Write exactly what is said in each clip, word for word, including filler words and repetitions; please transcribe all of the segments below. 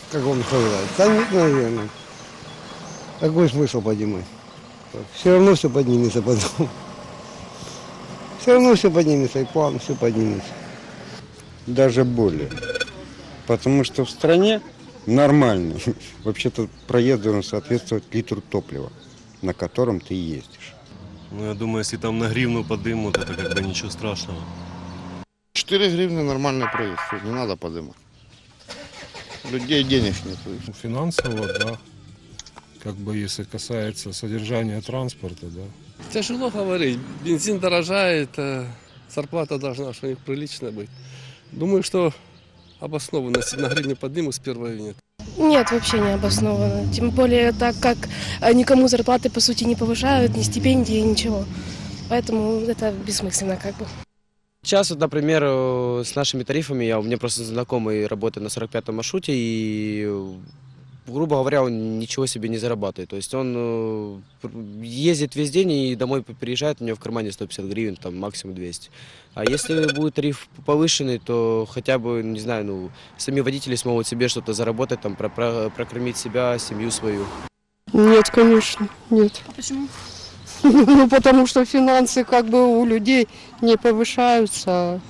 Как он сказал? Да нет, наверное. Какой смысл поднимать? Все равно все поднимется потом. Все равно все поднимется, и план все поднимется. Даже более. Потому что в стране нормальный, вообще-то проезд должен соответствовать литру топлива, на котором ты ездишь. Ну, я думаю, если там на гривну подымут, это как бы ничего страшного. четыре гривны нормальный проезд, не надо подымать. Людей денег нет. Финансово, да. Как бы если касается содержания транспорта, да. Тяжело говорить. Бензин дорожает, зарплата должна что у них приличная быть. Думаю, что обоснованно, если на гривне поднимут с первого нет. Нет, вообще не обоснованно. Тем более, так как никому зарплаты по сути не повышают, ни стипендии, ничего. Поэтому это бессмысленно как бы. Сейчас, вот, например, с нашими тарифами, я, у меня просто знакомый работает на сорок пятом маршруте, и, грубо говоря, он ничего себе не зарабатывает. То есть он ездит весь день и домой приезжает, у него в кармане сто пятьдесят гривен, там максимум двести. А если будет тариф повышенный, то хотя бы, не знаю, ну, сами водители смогут себе что-то заработать, там, про про прокормить себя, семью свою. Нет, конечно, нет. А почему? Ну, потому что финансы как бы у людей не повышаются.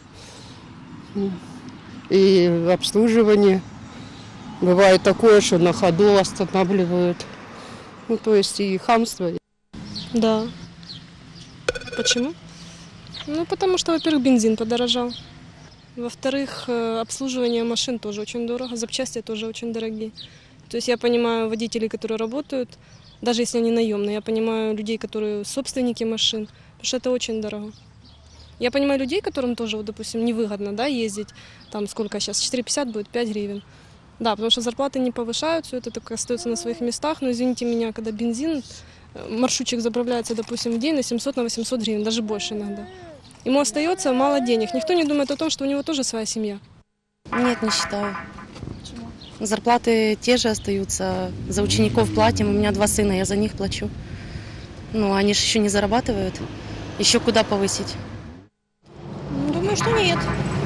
И обслуживание. Бывает такое, что на ходу останавливают. Ну, то есть и хамство. Да. Почему? Ну, потому что, во-первых, бензин подорожал. Во-вторых, обслуживание машин тоже очень дорого, запчасти тоже очень дорогие. То есть я понимаю водителей, которые работают, даже если они наемные, я понимаю людей, которые собственники машин, потому что это очень дорого. Я понимаю людей, которым тоже, вот, допустим, невыгодно, да, ездить, там сколько сейчас, четыре пятьдесят будет, пять гривен. Да, потому что зарплаты не повышают, все это так остается на своих местах, но извините меня, когда бензин, маршрутчик заправляется, допустим, в день на семьсот, на восемьсот гривен, даже больше иногда. Ему остается мало денег, никто не думает о том, что у него тоже своя семья. Нет, не считаю. Зарплаты те же остаются, за учеников платим, у меня два сына, я за них плачу. Ну, они же еще не зарабатывают, еще куда повысить? Думаю, что нет.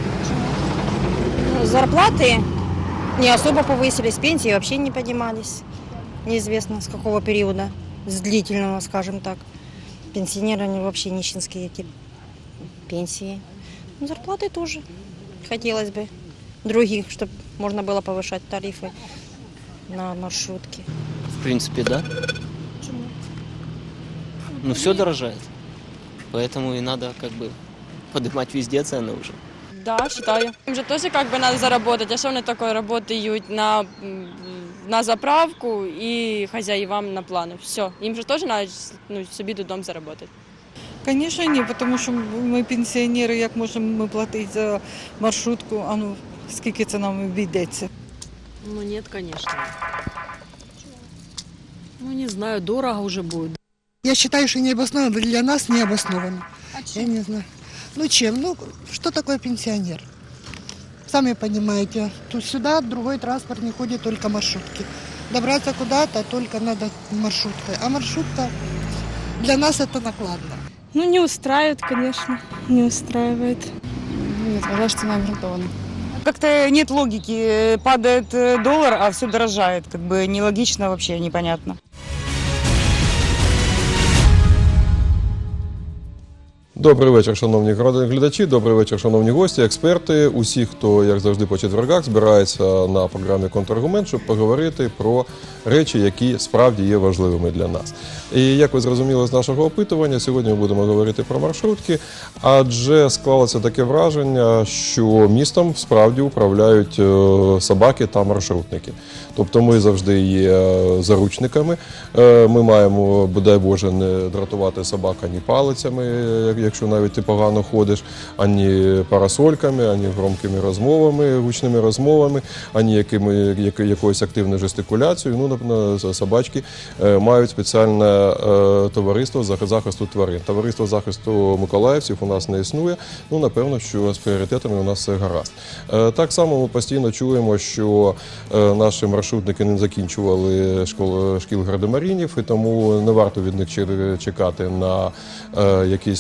Зарплаты не особо повысились, пенсии вообще не поднимались. Неизвестно с какого периода, с длительного, скажем так. Пенсионеры, они вообще нищенские эти пенсии. Зарплаты тоже хотелось бы других, чтобы можно было повышать тарифы на маршрутки. В принципе, да. Почему? Ну, все дорожает. Поэтому и надо как бы поднимать везде цены уже. Да, считаю. Им же тоже как бы надо заработать. А что они такое работают на, на заправку и хозяевам на планы? Все. Им же тоже надо, ну, собі додому заработать. Звісно, ні, тому що ми пенсіонери, як можемо ми платити за маршрутку, а ну, скільки це нам обійдеться? Ну нет, конечно. Ну не знаю, дорого уже будет. Я считаю, что не обосновано, для нас не обосновано. А чем? Я не знаю. Ну чем? Ну, что такое пенсионер? Сами понимаете, тут сюда другой транспорт не ходит, только маршрутки. Добраться куда-то только надо маршруткой. А маршрутка для нас это накладно. Ну, не устраивает, конечно, не устраивает. Нет, мне кажется, цена обґрунтована. Как-то нет логики. Падает доллар, а все дорожает. Как бы нелогично вообще, непонятно. Добрий вечір, шановні глядачі, добрий вечір, шановні гості, експерти, усі, хто, як завжди, по четвергах збирається на програмі «Контраргумент», щоб поговорити про речі, які справді є важливими для нас. І, як ви зрозуміли з нашого опитування, сьогодні ми будемо говорити про маршрутки, адже склалося таке враження, що містом справді управляють собаки та маршрутники. Тобто ми завжди є заручниками, ми маємо, бодай Боже, не дратувати собак ані палицями, якщо навіть ти погано ходиш, ані парасольками, ані громкими розмовами, гучними розмовами, ані якими, як, якоюсь активною жестикуляцією. Ну, собачки мають спеціальне товариство захисту тварин. Товариство захисту миколаївців у нас не існує, ну, напевно, що з пріоритетами у нас все гаразд. Так само ми постійно чуємо, що наші маршрутники не закінчували школ, шкіл гардемарінів, і тому не варто від них чекати на якісь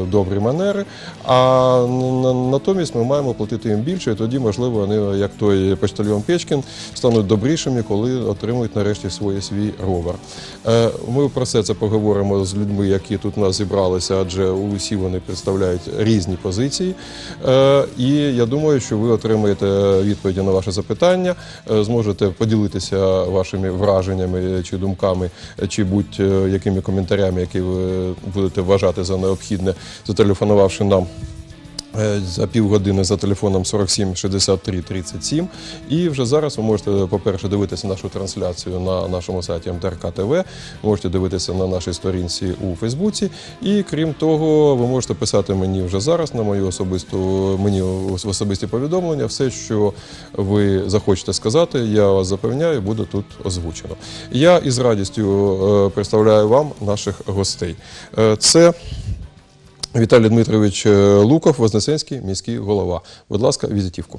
добрі манери, а натомість ми маємо платити їм більше, і тоді, можливо, вони, як той почтальйон Печкін, стануть добрішими, коли отримують нарешті свій свій ровер. Ми про це це поговоримо з людьми, які тут у нас зібралися, адже усі вони представляють різні позиції. І я думаю, що ви отримаєте відповіді на ваші запитання, зможете поділитися вашими враженнями чи думками, чи будь-якими коментарями, які ви будете вважати за необхідне, зателефонувавши нам за півгодини за телефоном сорок сім шістдесят три тридцять сім. І вже зараз ви можете, по-перше, дивитися нашу трансляцію на нашому сайті ем те ер ка те ве, можете дивитися на нашій сторінці у Фейсбуці. І крім того, ви можете писати мені вже зараз на мою особисту, мені в особисті повідомлення. Все, що ви захочете сказати, я вас запевняю, буде тут озвучено. Я із радістю представляю вам наших гостей. Це Віталій Дмитрович Луков, Вознесенський міський голова. Будь ласка, візитівку.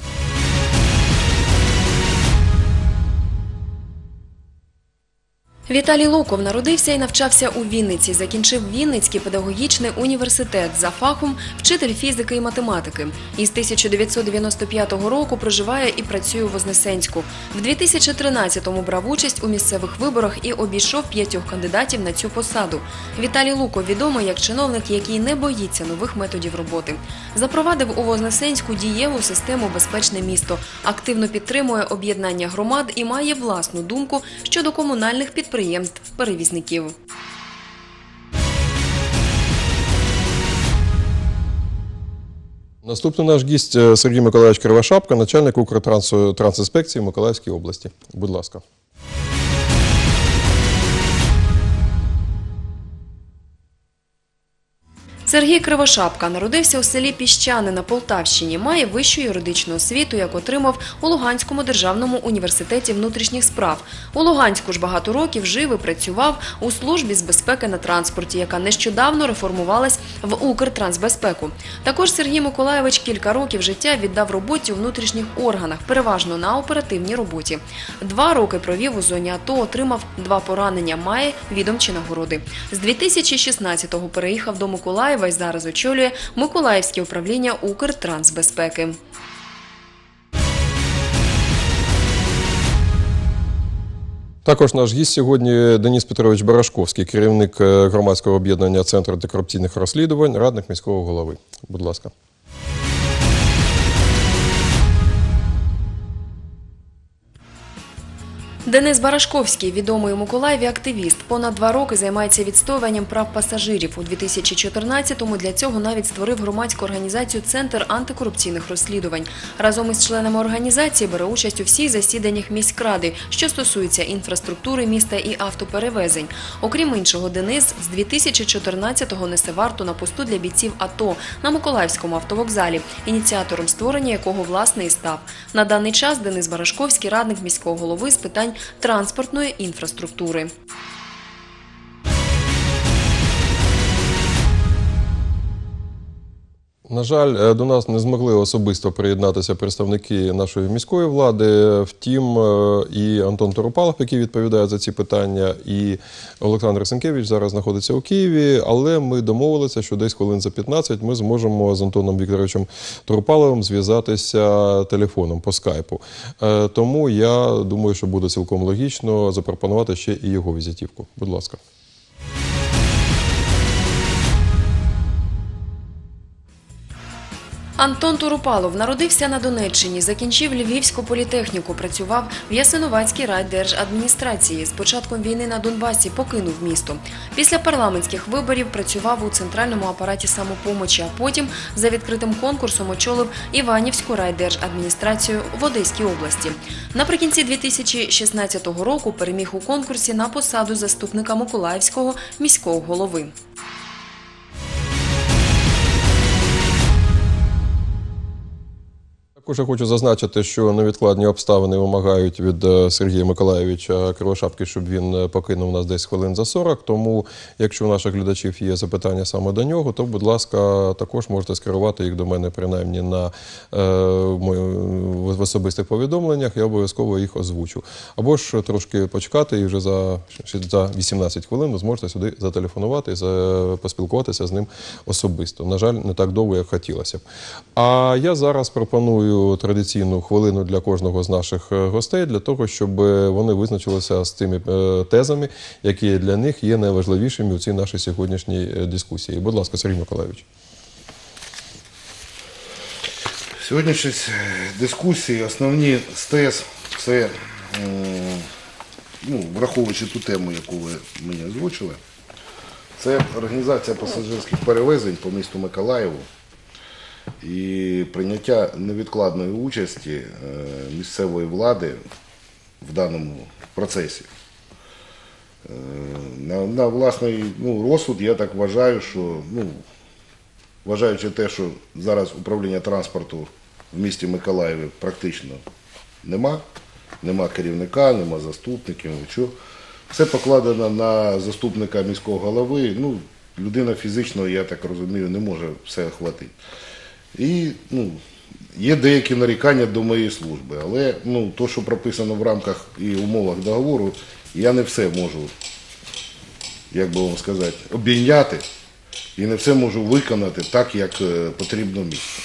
Віталій Луков народився і навчався у Вінниці. Закінчив Вінницький педагогічний університет за фахом вчитель фізики і математики. Із тисяча дев'ятсот дев'яносто п'ятого року проживає і працює у Вознесенську. В дві тисячі тринадцятому брав участь у місцевих виборах і обійшов п'ятьох кандидатів на цю посаду. Віталій Луков відомий як чиновник, який не боїться нових методів роботи. Запровадив у Вознесенську дієву систему «Безпечне місто», активно підтримує об'єднання громад і має власну думку щодо комунальних підприємств. Підприємств-перевізників. Наступний наш гість Сергій Миколайович Кривошапка, начальник Укртрансінспекції в Миколаївській області. Будь ласка. Сергій Кривошапка народився у селі Піщани на Полтавщині, має вищу юридичну освіту, яку отримав у Луганському державному університеті внутрішніх справ. У Луганську ж багато років жив і працював у службі з безпеки на транспорті, яка нещодавно реформувалась в Укртрансбезпеку. Також Сергій Миколайович кілька років життя віддав роботі у внутрішніх органах, переважно на оперативній роботі. Два роки провів у зоні АТО, отримав два поранення, має відомчі нагороди. З дві тисячі шістнадцятого переїхав до Миколаєва і зараз очолює Миколаївське управління Укртрансбезпеки. Також наш гість сьогодні Денис Петрович Барашковський, керівник громадського об'єднання «Центр антикорупційних розслідувань», радник міського голови. Будь ласка. Денис Барашковський – відомий у Миколаєві активіст. Понад два роки займається відстоюванням прав пасажирів. У дві тисячі чотирнадцятому для цього навіть створив громадську організацію «Центр антикорупційних розслідувань». Разом із членами організації бере участь у всіх засіданнях міськради, що стосуються інфраструктури міста і автоперевезень. Окрім іншого, Денис з дві тисячі чотирнадцятого несе варту на посту для бійців АТО на Миколаївському автовокзалі, ініціатором створення якого власне і став. На даний час Денис Барашковський – радник міського голови з питань транспортної інфраструктури. На жаль, до нас не змогли особисто приєднатися представники нашої міської влади. Втім, і Антон Торопалов, який відповідає за ці питання, і Олександр Сенкевич зараз знаходиться у Києві. Але ми домовилися, що десь хвилин за п'ятнадцять ми зможемо з Антоном Вікторовичем Торопаловим зв'язатися телефоном по скайпу. Тому я думаю, що буде цілком логічно запропонувати ще і його візитівку. Будь ласка. Антон Торопалов народився на Донеччині, закінчив Львівську політехніку, працював в Ясиновацькій райдержадміністрації. З початком війни на Донбасі покинув місто. Після парламентських виборів працював у центральному апараті самопомочі, а потім за відкритим конкурсом очолив Іванівську райдержадміністрацію в Одеській області. Наприкінці дві тисячі шістнадцятого року переміг у конкурсі на посаду заступника Миколаївського міського голови. Також я хочу зазначити, що невідкладні обставини вимагають від е, Сергія Миколайовича Кривошапки, щоб він е, покинув нас десь хвилин за сорок. Тому, якщо у наших глядачів є запитання саме до нього, то, будь ласка, також можете скерувати їх до мене принаймні на е, мою, в особистих повідомленнях, я обов'язково їх озвучу. Або ж трошки почекати і вже за, за вісімнадцять хвилин ви зможете сюди зателефонувати і за, поспілкуватися з ним особисто. На жаль, не так довго, як хотілося б. А я зараз пропоную традиційну хвилину для кожного з наших гостей, для того, щоб вони визначилися з тими тезами, які для них є найважливішими у цій нашій сьогоднішній дискусії. Будь ласка, Сергій Миколайович. В сьогоднішній дискусії основні з тез – це, ну, враховуючи ту тему, яку ви мені озвучили, це організація пасажирських перевезень по місту Миколаєву і прийняття невідкладної участі місцевої влади в даному процесі. На, на власний, ну, розсуд я так вважаю, що, ну, вважаючи те, що зараз управління транспорту в місті Миколаєві практично нема, нема керівника, нема заступників, нічого. Все покладено на заступника міського голови. Ну, людина фізично, я так розумію, не може все охватити. І, ну, є деякі нарікання до моєї служби, але, ну, то, що прописано в рамках і умовах договору, я не все можу, як би вам сказати, обійняти і не все можу виконати так, як потрібно місту.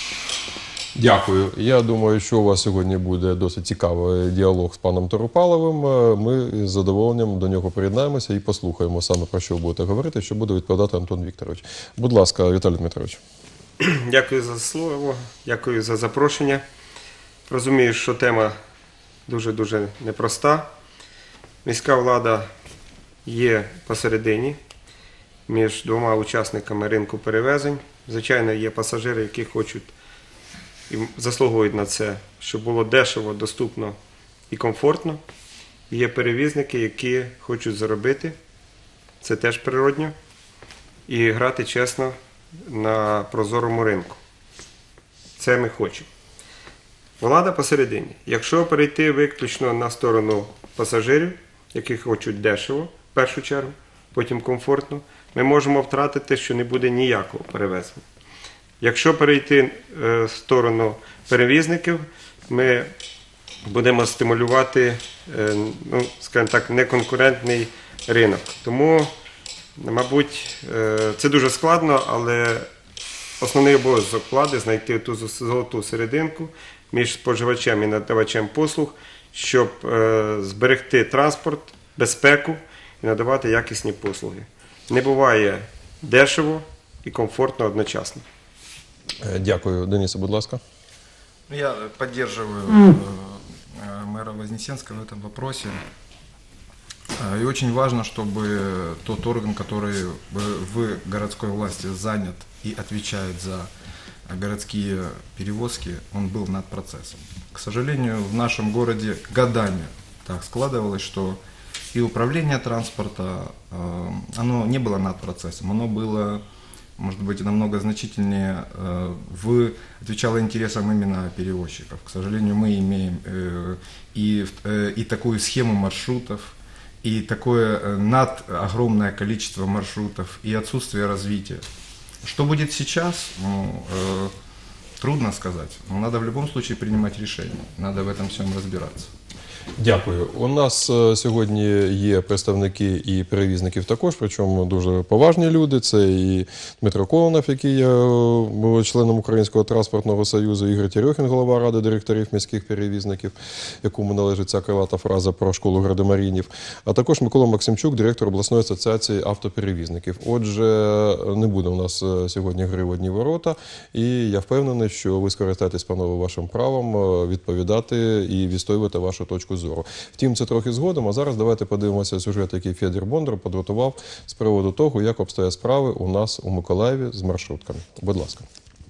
Дякую. Я думаю, що у вас сьогодні буде досить цікавий діалог з паном Торопаловим. Ми з задоволенням до нього приєднаємося і послухаємо саме, про що ви будете говорити, що буде відповідати Антон Вікторович. Будь ласка, Віталій Дмитрович. Дякую за слово, дякую за запрошення. Розумію, що тема дуже-дуже непроста. Міська влада є посередині між двома учасниками ринку перевезень. Звичайно, є пасажири, які хочуть і заслуговують на це, щоб було дешево, доступно і комфортно. І є перевізники, які хочуть заробити, це теж природньо, і грати чесно на прозорому ринку. Це ми хочемо. Влада посередині. Якщо перейти виключно на сторону пасажирів, які хочуть дешево, в першу чергу, потім комфортно, ми можемо втратити, що не буде ніякого перевезення. Якщо перейти в сторону перевізників, ми будемо стимулювати, ну, скажімо так, неконкурентний ринок. Тому, мабуть, це дуже складно, але основний обов'язок влади – знайти ту золоту серединку між споживачем і надавачем послуг, щоб зберегти транспорт, безпеку і надавати якісні послуги. Не буває дешево і комфортно одночасно. Дякую. Денисе, будь ласка. Я поддерживаю э, мэра Вознесенского в этом вопросе. И очень важно, чтобы тот орган, который в городской власти занят и отвечает за городские перевозки, он был над процессом. К сожалению, в нашем городе годами так складывалось, что и управление транспорта, оно не было над процессом, оно было, может быть, намного значительнее, в, отвечало интересам именно перевозчиков. К сожалению, мы имеем и, и такую схему маршрутов, и такое над огромное количество маршрутов, и отсутствие развития. Что будет сейчас, ну, э, трудно сказать. Но надо в любом случае принимать решения, надо в этом всем разбираться. Дякую. У нас сьогодні є представники і перевізників також, причому дуже поважні люди. Це і Дмитро Кононов, який є членом Українського транспортного союзу, Ігор Терехін, голова Ради директорів міських перевізників, якому належить ця крилата фраза про школу гардемарінів, а також Микола Максимчук, директор обласної асоціації автоперевізників. Отже, не буде у нас сьогодні гри в одні ворота, і я впевнений, що ви скористаєтесь, панове, вашим правом відповідати і відстоювати вашу точку зору. Втім, це трохи згодом, а зараз давайте подивимося сюжет, який Федір Бондар підготував з приводу того, як обстоять справи у нас у Миколаєві з маршрутками. Будь ласка.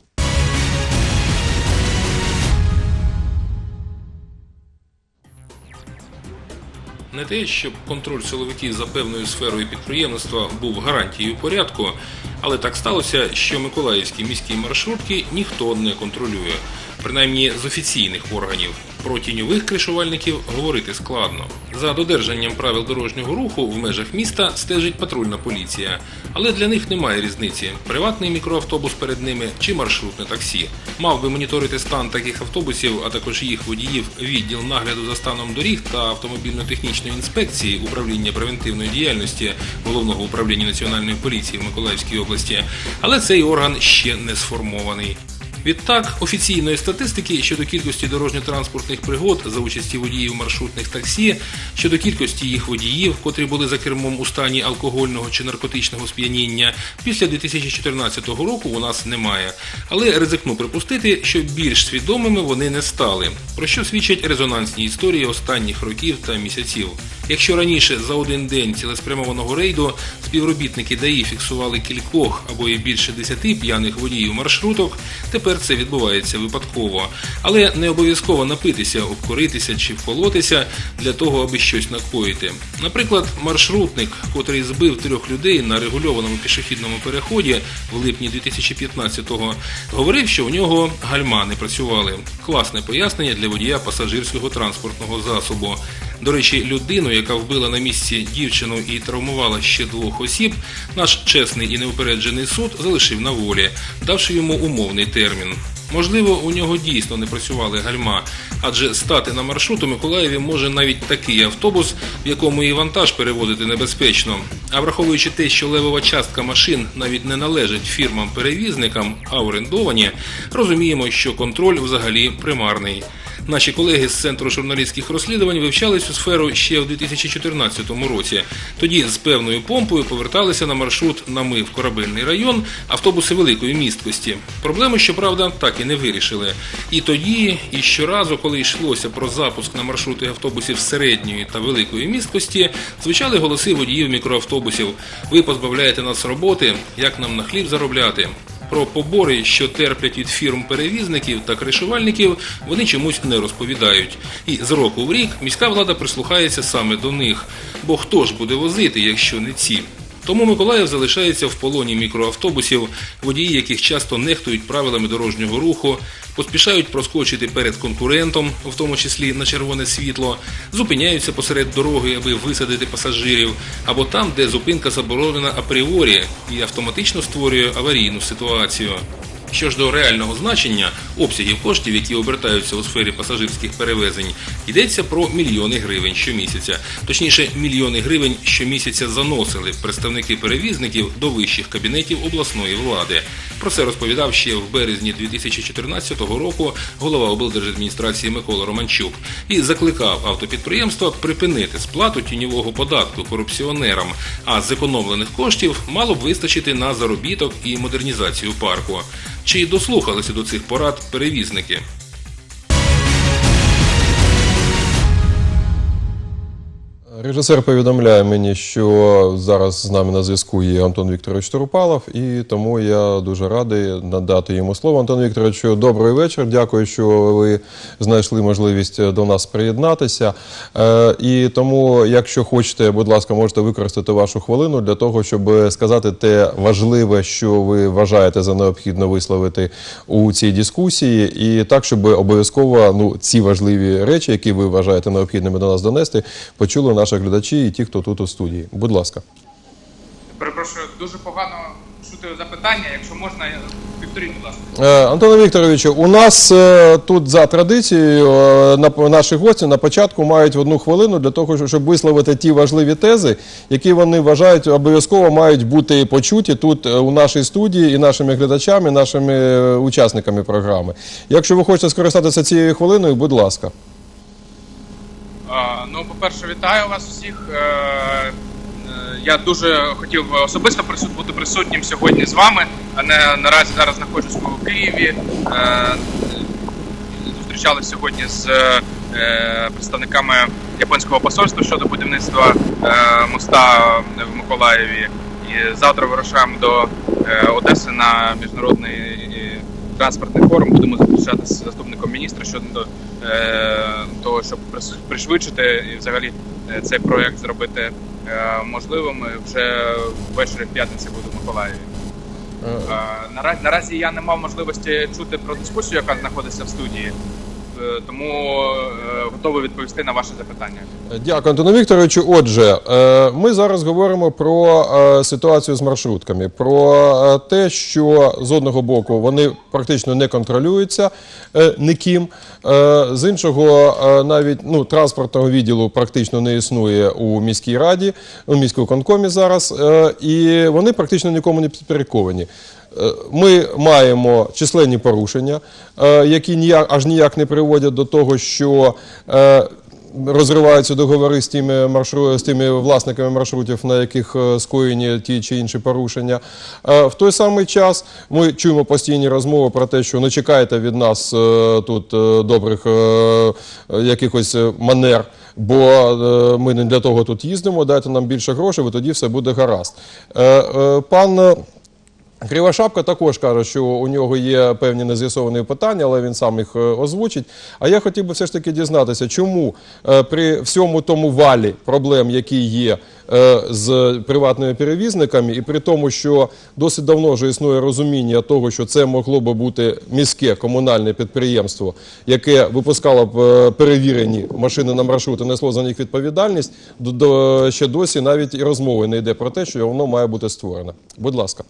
Не те, щоб контроль силовиків за певною сферою підприємництва був гарантією порядку, але так сталося, що миколаївські міські маршрутки ніхто не контролює. принаймні з офіційних органів. Про тіньових кришувальників говорити складно. За додержанням правил дорожнього руху в межах міста стежить патрульна поліція. Але для них немає різниці – приватний мікроавтобус перед ними чи маршрутне таксі. Мав би моніторити стан таких автобусів, а також їх водіїв, відділ нагляду за станом доріг та автомобільно-технічної інспекції Управління превентивної діяльності Головного управління Національної поліції в Миколаївській області. Але цей орган ще не сформований. Відтак, офіційної статистики щодо кількості дорожньо-транспортних пригод за участі водіїв маршрутних таксі, щодо кількості їх водіїв, котрі були за кермом у стані алкогольного чи наркотичного сп'яніння, після дві тисячі чотирнадцятого року у нас немає. Але ризикну припустити, що більш свідомими вони не стали, про що свідчать резонансні історії останніх років та місяців. Якщо раніше за один день цілеспрямованого рейду співробітники ДАІ фіксували кількох або і більше десяти п'яних водіїв маршруток, тепер це відбувається випадково. Але не обов'язково напитися, обкуритися чи вколотися для того, аби щось накоїти. Наприклад, маршрутник, котрий збив трьох людей на регульованому пішохідному переході в липні дві тисячі п'ятнадцятого, говорив, що у нього гальма не працювали. Класне пояснення для водія пасажирського транспортного засобу. До речі, людину, яка вбила на місці дівчину і травмувала ще двох осіб, наш чесний і неупереджений суд залишив на волі, давши йому умовний термін. Можливо, у нього дійсно не працювали гальма, адже стати на маршрут у Миколаєві може навіть такий автобус, в якому і вантаж перевозити небезпечно. А враховуючи те, що левова частка машин навіть не належить фірмам-перевізникам, а орендовані, розуміємо, що контроль взагалі примарний. Наші колеги з Центру журналістських розслідувань вивчали цю сферу ще в дві тисячі чотирнадцятому році. Тоді з певною помпою поверталися на маршрут Намив-Корабельний район автобуси великої місткості. Проблему, щоправда, так і не вирішили. І тоді, і щоразу, коли йшлося про запуск на маршрути автобусів середньої та великої місткості, звучали голоси водіїв мікроавтобусів. Ви позбавляєте нас роботи, як нам на хліб заробляти? Про побори, що терплять від фірм-перевізників та кришувальників, вони чомусь не розповідають. І з року в рік міська влада прислухається саме до них. Бо хто ж буде возити, якщо не ці? Тому Миколаїв залишається в полоні мікроавтобусів, водії яких часто нехтують правилами дорожнього руху, поспішають проскочити перед конкурентом, в тому числі на червоне світло, зупиняються посеред дороги, аби висадити пасажирів, або там, де зупинка заборонена апріорі і автоматично створює аварійну ситуацію. Що ж до реального значення обсягів коштів, які обертаються у сфері пасажирських перевезень, йдеться про мільйони гривень щомісяця. Точніше, мільйони гривень щомісяця заносили представники перевізників до вищих кабінетів обласної влади. Про це розповідав ще в березні дві тисячі чотирнадцятого року голова облдержадміністрації Микола Романчук і закликав автопідприємства припинити сплату тіньового податку корупціонерам, а з зекономлених коштів мало б вистачити на заробіток і модернізацію парку. Чи дослухалися до цих порад перевізники? Режисер повідомляє мені, що зараз з нами на зв'язку є Антон Вікторович Торопалов, і тому я дуже радий надати йому слово. Антон Вікторович, добрий вечір. Дякую, що ви знайшли можливість до нас приєднатися. І тому, якщо хочете, будь ласка, можете використати вашу хвилину для того, щоб сказати те важливе, що ви вважаєте за необхідно висловити у цій дискусії, і так, щоб обов'язково ну, ці важливі речі, які ви вважаєте необхідними до нас донести, почули наші глядачі і ті, хто тут у студії. Будь ласка. Перепрошую, дуже погано чути запитання, якщо можна, повторіть, будь ласка. Антоне Вікторовичу, у нас тут за традицією наші гості на початку мають одну хвилину для того, щоб висловити ті важливі тези, які вони вважають обов'язково мають бути почуті тут у нашій студії і нашими глядачами, і нашими учасниками програми. Якщо ви хочете скористатися цією хвилиною, будь ласка. Ну, по-перше, вітаю вас всіх. Я дуже хотів особисто бути присутнім сьогодні з вами, а не наразі зараз знаходжусь у Києві. Зустрічалися сьогодні з представниками японського посольства щодо будівництва моста в Миколаєві. І завтра вирушаємо до Одеси на міжнародний транспортний форум. Будемо зустрічатися з заступником міністра щодо того, щоб пришвидшити і взагалі цей проєкт зробити можливим. Вже ввечері в п'ятниці буду в Миколаєві. Наразі, наразі я не мав можливості чути про дискусію, яка знаходиться в студії, тому готовий відповісти на ваше запитання. Дякую, Антону Вікторовичу. Отже, ми зараз говоримо про ситуацію з маршрутками, про те, що з одного боку вони практично не контролюються ніким, з іншого навіть ну, транспортного відділу практично не існує у міській раді, у міськвиконкомі зараз, і вони практично нікому не підпорядковані. Ми маємо численні порушення, які ніяк, аж ніяк не приводять до того, що розриваються договори з тими, маршру... з тими власниками маршрутів, на яких скоєні ті чи інші порушення. В той самий час ми чуємо постійні розмови про те, що не чекайте від нас тут добрих якихось манер, бо ми не для того тут їздимо, дайте нам більше грошей, і тоді все буде гаразд. Пан Кривошапка також каже, що у нього є певні нез'ясовані питання, але він сам їх озвучить. А я хотів би все ж таки дізнатися, чому при всьому тому валі проблем, які є з приватними перевізниками, і при тому, що досить давно вже існує розуміння того, що це могло би бути міське комунальне підприємство, яке випускало б перевірені машини на маршрути, несло за них відповідальність, ще досі навіть і розмови не йде про те, що воно має бути створено. Будь ласка.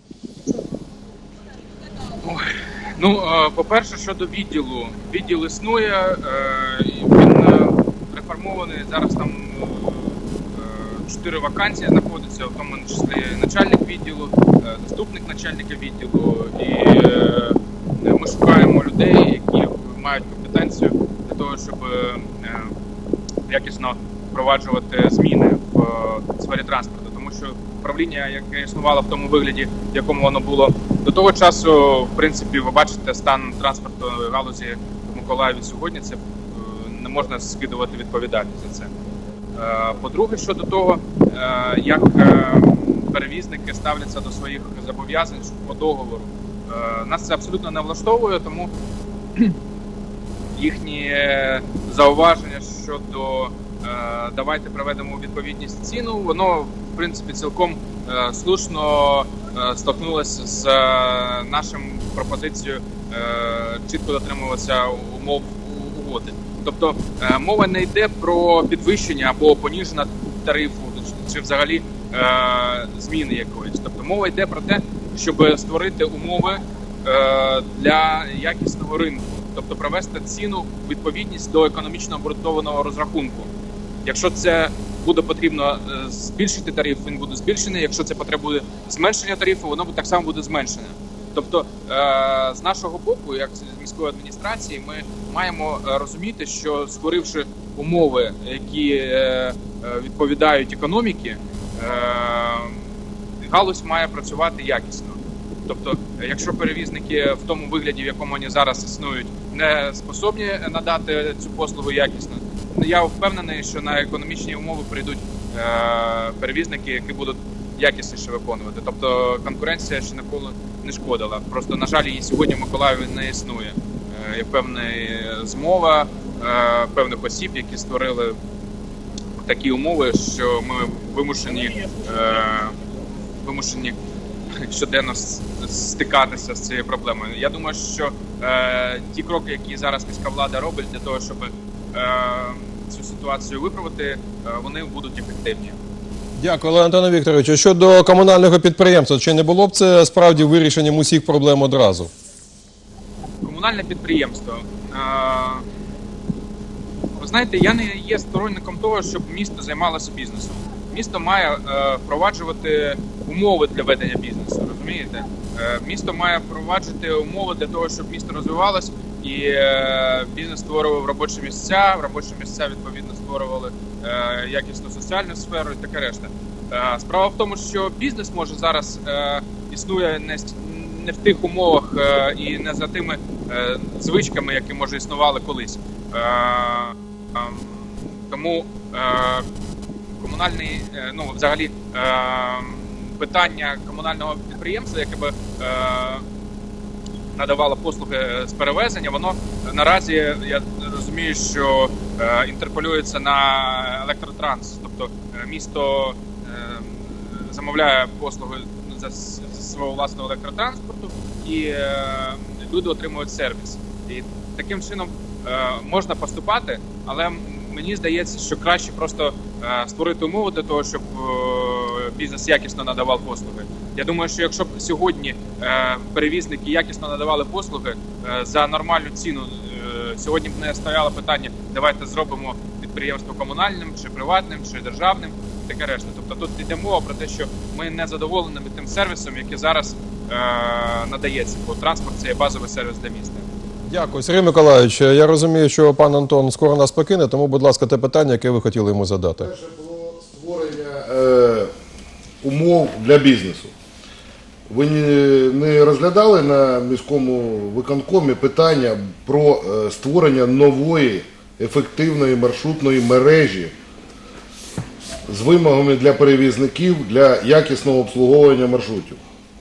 Ну, по-перше, щодо відділу. Відділ існує, він реформований, зараз там чотири вакансії знаходяться, в тому числі начальник відділу, заступник начальника відділу, і ми шукаємо людей, які мають компетенцію для того, щоб якісно впроваджувати зміни в сфері транспорту. Тому що управління, яке існувало в тому вигляді, в якому воно було до того часу, в принципі, ви бачите стан транспортної галузі в Миколаєві сьогодні, це не можна скидувати відповідальність за це. По-друге, щодо того, як перевізники ставляться до своїх зобов'язань по договору, нас це абсолютно не влаштовує, тому їхні зауваження щодо давайте приведемо у відповідність ціну, воно, в принципі, цілком слушно столкнулося з нашим пропозицією чітко дотримуватися умов угоди. Тобто мова не йде про підвищення або пониження тарифу, чи взагалі зміни якоїсь. Тобто мова йде про те, щоб створити умови для якісного ринку. Тобто привести ціну у відповідність до економічно обґрунтованого розрахунку. Якщо це буде потрібно збільшити тариф, він буде збільшений. Якщо це потребує зменшення тарифу, воно так само буде зменшене. Тобто з нашого боку, як з міської адміністрації, ми маємо розуміти, що створивши умови, які відповідають економіці, галузь має працювати якісно. Тобто, якщо перевізники в тому вигляді, в якому вони зараз існують, не способні надати цю послугу якісно, я впевнений, що на економічні умови прийдуть е, перевізники, які будуть якісніше виконувати. Тобто конкуренція ще ніколи не шкодила. Просто, на жаль, її сьогодні в Миколаєві не існує. Е, є певна змова е, певних осіб, які створили такі умови, що ми вимушені, е, вимушені щоденно стикатися з цією проблемою. Я думаю, що е, ті кроки, які зараз міська влада робить для того, щоб е, цю ситуацію виправити, е, вони будуть ефективні. Дякую, Антоне Вікторовичу. Щодо комунального підприємства, чи не було б це справді вирішенням усіх проблем одразу? Комунальне підприємство. Е, ви знаєте, я не є сторонником того, щоб місто займалося бізнесом. Місто має е, впроваджувати умови для ведення бізнесу, розумієте? Е, місто має впроваджувати умови для того, щоб місто розвивалось і е, бізнес створював робочі місця, робочі місця, відповідно, створювали е, якісну соціальну сферу і таке решта. Е, справа в тому, що бізнес може зараз е, існує не, не в тих умовах е, і не за тими е, звичками, які, може, існували колись. Е, е, тому е, комунальний, ну, взагалі, е, питання комунального підприємства, яке би е, надавало послуги з перевезення, воно наразі, я розумію, що е, інтерполюється на електротранс. Тобто місто е, замовляє послуги за, за свого власного електротранспорту, і е, люди отримують сервіс. І таким чином е, можна поступати, але мені здається, що краще просто е, створити умови для того, щоб е, бізнес якісно надавав послуги. Я думаю, що якщо б сьогодні е, перевізники якісно надавали послуги е, за нормальну ціну, е, сьогодні б не стояло питання, давайте зробимо підприємство комунальним, чи приватним, чи державним, таке решта. Тобто тут йде мова про те, що ми не задоволені тим сервісом, який зараз е, надається, бо транспорт – це є базовий сервіс для міста. Дякую. Сергій Миколайович, я розумію, що пан Антон скоро нас покине, тому, будь ласка, те питання, яке ви хотіли йому задати. Перше було створення е, умов для бізнесу. Ви не розглядали на міському виконкомі питання про створення нової ефективної маршрутної мережі з вимогами для перевізників для якісного обслуговування маршрутів?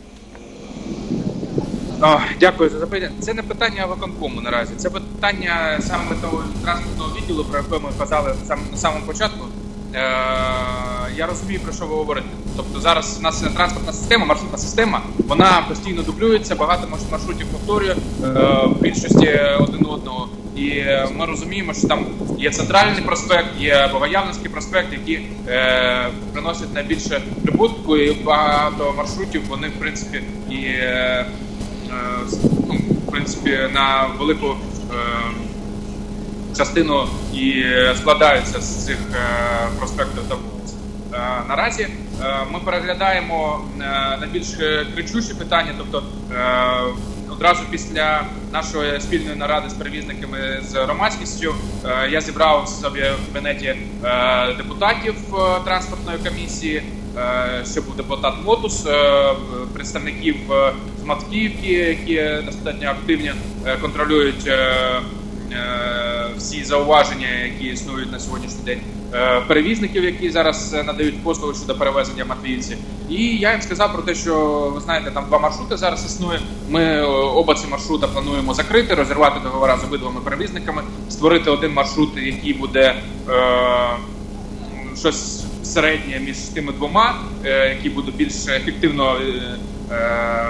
О, дякую за запитання. Це не питання виконкому наразі, це питання саме того транспортного відділу, про яке ми казали на самому початку. Я розумію, про що ви говорите. Тобто зараз у нас транспортна система, маршрутна система, вона постійно дублюється, багато маршрутів повторює в більшості один одного. І ми розуміємо, що там є центральний проспект, є Богоявленський проспект, які е, приносять найбільше прибутку, і багато маршрутів, вони в принципі і е, ну, в принципі на велику е, частину і складаються з цих е, проспектів та вулиць. Е, наразі е, ми переглядаємо е, найбільш кричущі питання, тобто е, одразу після нашої спільної наради з перевізниками, з громадськістю, е, я зібрав собі в кабінеті е, депутатів е, транспортної комісії, е, ще був депутат Лотус, е, представників е, з Матківки, які достатньо активні, е, контролюють е, всі зауваження, які існують на сьогоднішній день, перевізників, які зараз надають послуги щодо перевезення Матвіївці. І я їм сказав про те, що, ви знаєте, там два маршрути зараз існує. Ми оба ці маршрути плануємо закрити, розірвати договори з обидвома перевізниками, створити один маршрут, який буде е, щось середнє між тими двома, е, який буде більш ефективно е, е,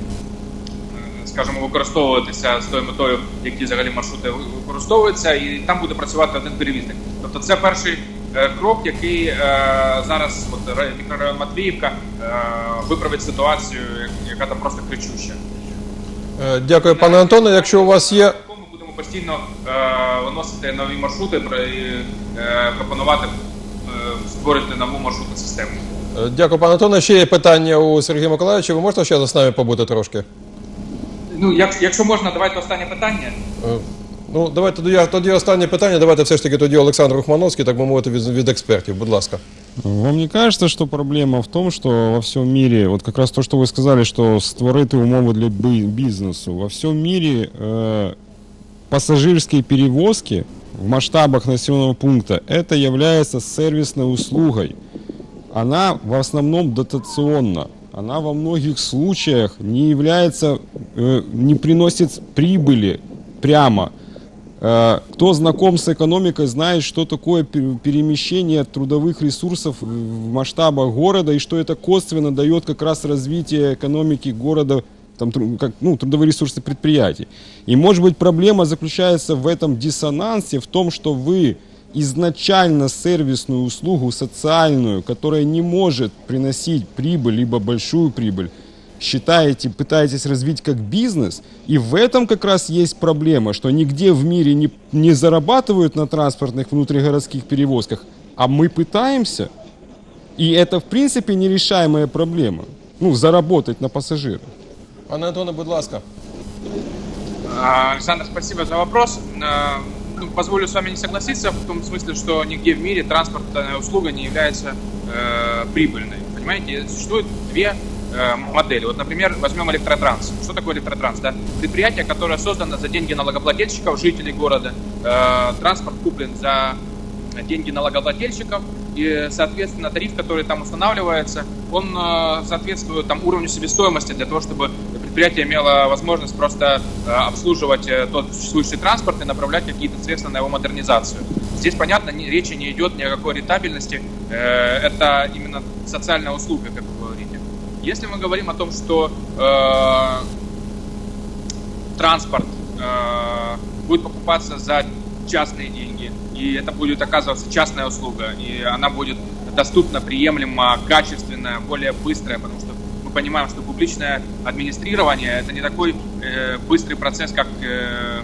скажімо, використовуватися з тою метою, які взагалі маршрути використовуються, і там буде працювати один перевізник. Тобто це перший е, крок, який е, зараз от, мікрорайон Матвіївка е, виправить ситуацію, яка там просто кричуща. Е, дякую, пане Антоне. Якщо у вас є... Ми будемо постійно е, виносити нові маршрути і е, пропонувати е, створити нову маршрутну систему. Е, дякую, пане Антоне. Ще є питання у Сергія Миколайовича. Ви можете ще з нами побути трошки? Ну, як, якщо можна, давайте останнє питання. Ну, давайте тоді, тоді останнє питання. Давайте все ж таки тоді Олександр Рухмановський, так би мовити, від, від експертів. Будь ласка. Вам не кажется, что проблема в том, что во всем мире, вот как раз то, что вы сказали, что створити умови для бизнесу, во всем мире э, пассажирские перевозки в масштабах населенного пункта, это является сервисной услугой. Она в основном дотационна. Она во многих случаях не является, э, не приносит прибыли прямо. Э, кто знаком с экономикой, знает, что такое перемещение трудовых ресурсов в масштабах города и что это косвенно дает как раз развитие экономики города, там, как, ну, трудовые ресурсы предприятий. И может быть проблема заключается в этом диссонансе, в том, что вы изначально сервисную услугу социальную, которая не может приносить прибыль, либо большую прибыль, считаете, пытаетесь развить как бизнес, и в этом как раз есть проблема, что нигде в мире не, не зарабатывают на транспортных внутригородских перевозках, а мы пытаемся, и это в принципе нерешаемая проблема, ну, заработать на пассажирах. Пане Антоне, будь ласка. Александр, спасибо за вопрос. Ну, позволю с вами не согласиться в том смысле, что нигде в мире транспортная услуга не является э, прибыльной. Понимаете, существует две э, модели. Вот, например, возьмем электротранс. Что такое электротранс? Да? Предприятие, которое создано за деньги налогоплательщиков, жителей города. Э, транспорт куплен за деньги налогоплательщиков. И, соответственно, тариф, который там устанавливается, он э, соответствует там, уровню себестоимости для того, чтобы предприятие имело возможность просто э, обслуживать э, тот существующий транспорт и направлять какие-то средства на его модернизацию. Здесь, понятно, не, речи не идет ни о какой рентабельности. Э, это именно социальная услуга, как вы говорите. Если мы говорим о том, что э, транспорт э, будет покупаться за частные деньги, и это будет оказываться частная услуга, и она будет доступна, приемлема, качественная, более быстрая, потому что мы понимаем, что публичное администрирование – это не такой э, быстрый процесс, как э,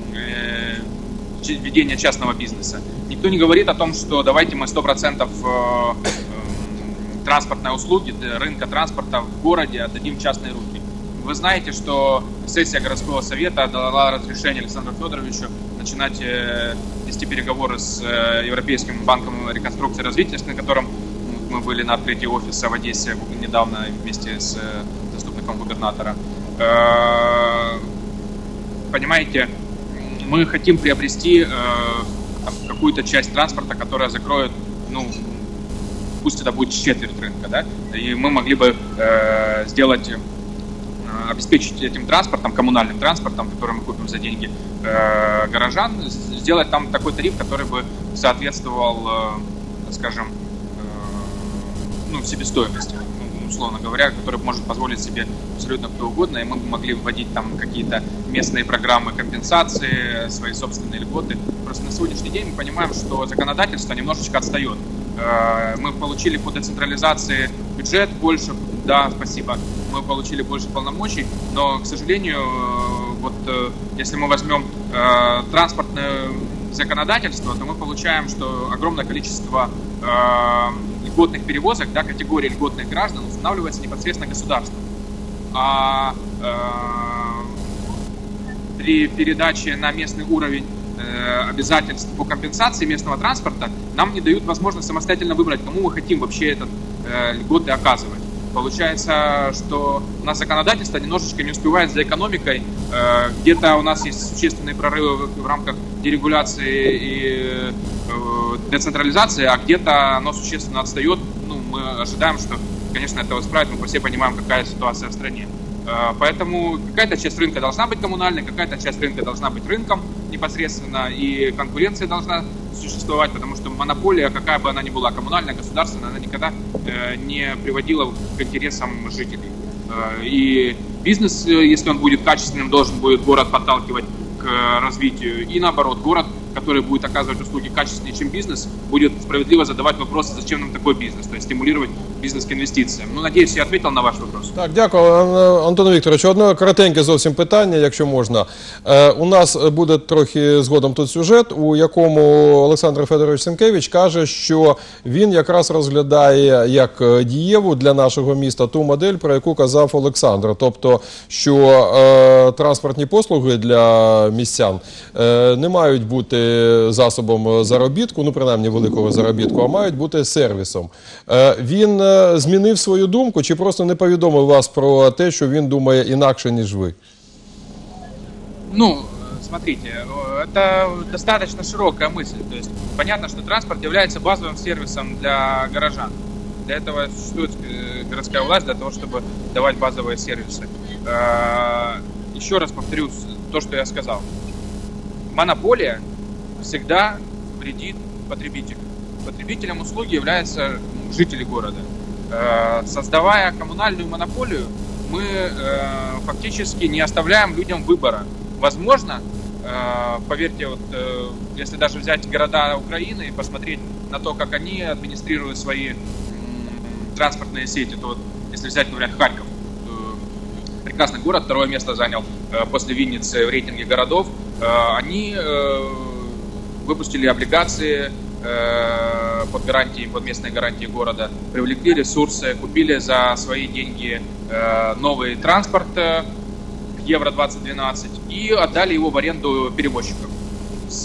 э, ведение частного бизнеса. Никто не говорит о том, что давайте мы сто процентов э, э, транспортной услуги, рынка транспорта в городе отдадим в частные руки. Вы знаете, что сессия городского совета дала разрешение Александру Федоровичу начинать э, вести переговоры с э, Европейским банком реконструкции и развития, на котором мы были на открытии офиса в Одессе недавно вместе с э, заступником губернатора. Э, понимаете, мы хотим приобрести э, там, какую-то часть транспорта, которая закроет, ну, пусть это будет четверть рынка, да, и мы могли бы э, сделать, э, обеспечить этим транспортом, коммунальным транспортом, который мы купим за деньги э, горожан, сделать там такой тариф, который бы соответствовал, э, скажем, э, ну, себестоимости, условно говоря, который может позволить себе абсолютно кто угодно, и мы бы могли вводить там какие-то местные программы компенсации, свои собственные льготы. Просто на сегодняшний день мы понимаем, что законодательство немножечко отстает. Мы получили по децентрализации бюджет больше, да, спасибо, мы получили больше полномочий, но, к сожалению, вот если мы возьмем транспортное законодательство, то мы получаем, что огромное количество льготных перевозок, да, категории льготных граждан устанавливается непосредственно государством. А э, при передаче на местный уровень э, обязательств по компенсации местного транспорта нам не дают возможность самостоятельно выбрать, кому мы хотим вообще этот э, льготы оказывать. Получается, что у нас законодательство немножечко не успевает за экономикой. Э, где-то у нас есть существенные прорывы в рамках дерегуляции и децентрализации, а где-то оно существенно отстает. Ну, мы ожидаем, что, конечно, это исправит, мы все понимаем, какая ситуация в стране. Поэтому какая-то часть рынка должна быть коммунальной, какая-то часть рынка должна быть рынком непосредственно, и конкуренция должна существовать, потому что монополия, какая бы она ни была, коммунальная, государственная, она никогда не приводила к интересам жителей. И бизнес, если он будет качественным, должен будет город подталкивать к развитию, и наоборот, город, который будет оказывать услуги качественнее, чем бизнес, будет справедливо задавать вопросы, зачем нам такой бизнес, то есть стимулировать бізнес к інвестиціям. Ну, надіюсь, я відповів на ваш вопрос. Так, дякую, Антоне Вікторовичу. Одне коротеньке зовсім питання, якщо можна. У нас буде трохи згодом тут сюжет, у якому Олександр Федорович Сенкевич каже, що він якраз розглядає як дієву для нашого міста ту модель, про яку казав Олександр. Тобто, що е, транспортні послуги для містян е, не мають бути засобом заробітку, ну, принаймні великого заробітку, а мають бути сервісом. Е, він змінив свою думку чи просто не повідомив вас про те, що він думає інакше, ніж ви? Ну, смотрите, это достаточно широкая мысль. То есть понятно, что транспорт является базовым сервисом для горожан. Для этого существует городская власть, для того, чтобы давать базовые сервисы. Еще раз повторюсь то, что я сказал. Монополия всегда вредит потребителю. Потребителем услуги являются жители города. Создавая коммунальную монополию, мы фактически не оставляем людям выбора. Возможно, поверьте, вот, если даже взять города Украины и посмотреть на то, как они администрируют свои транспортные сети, то вот, если взять, например, Харьков, прекрасный город, второе место занял после Винницы в рейтинге городов, они выпустили облигации под гарантии, под местные гарантии города, привлекли ресурсы, купили за свои деньги новый транспорт Евро двадцать двенадцать и отдали его в аренду перевозчикам с,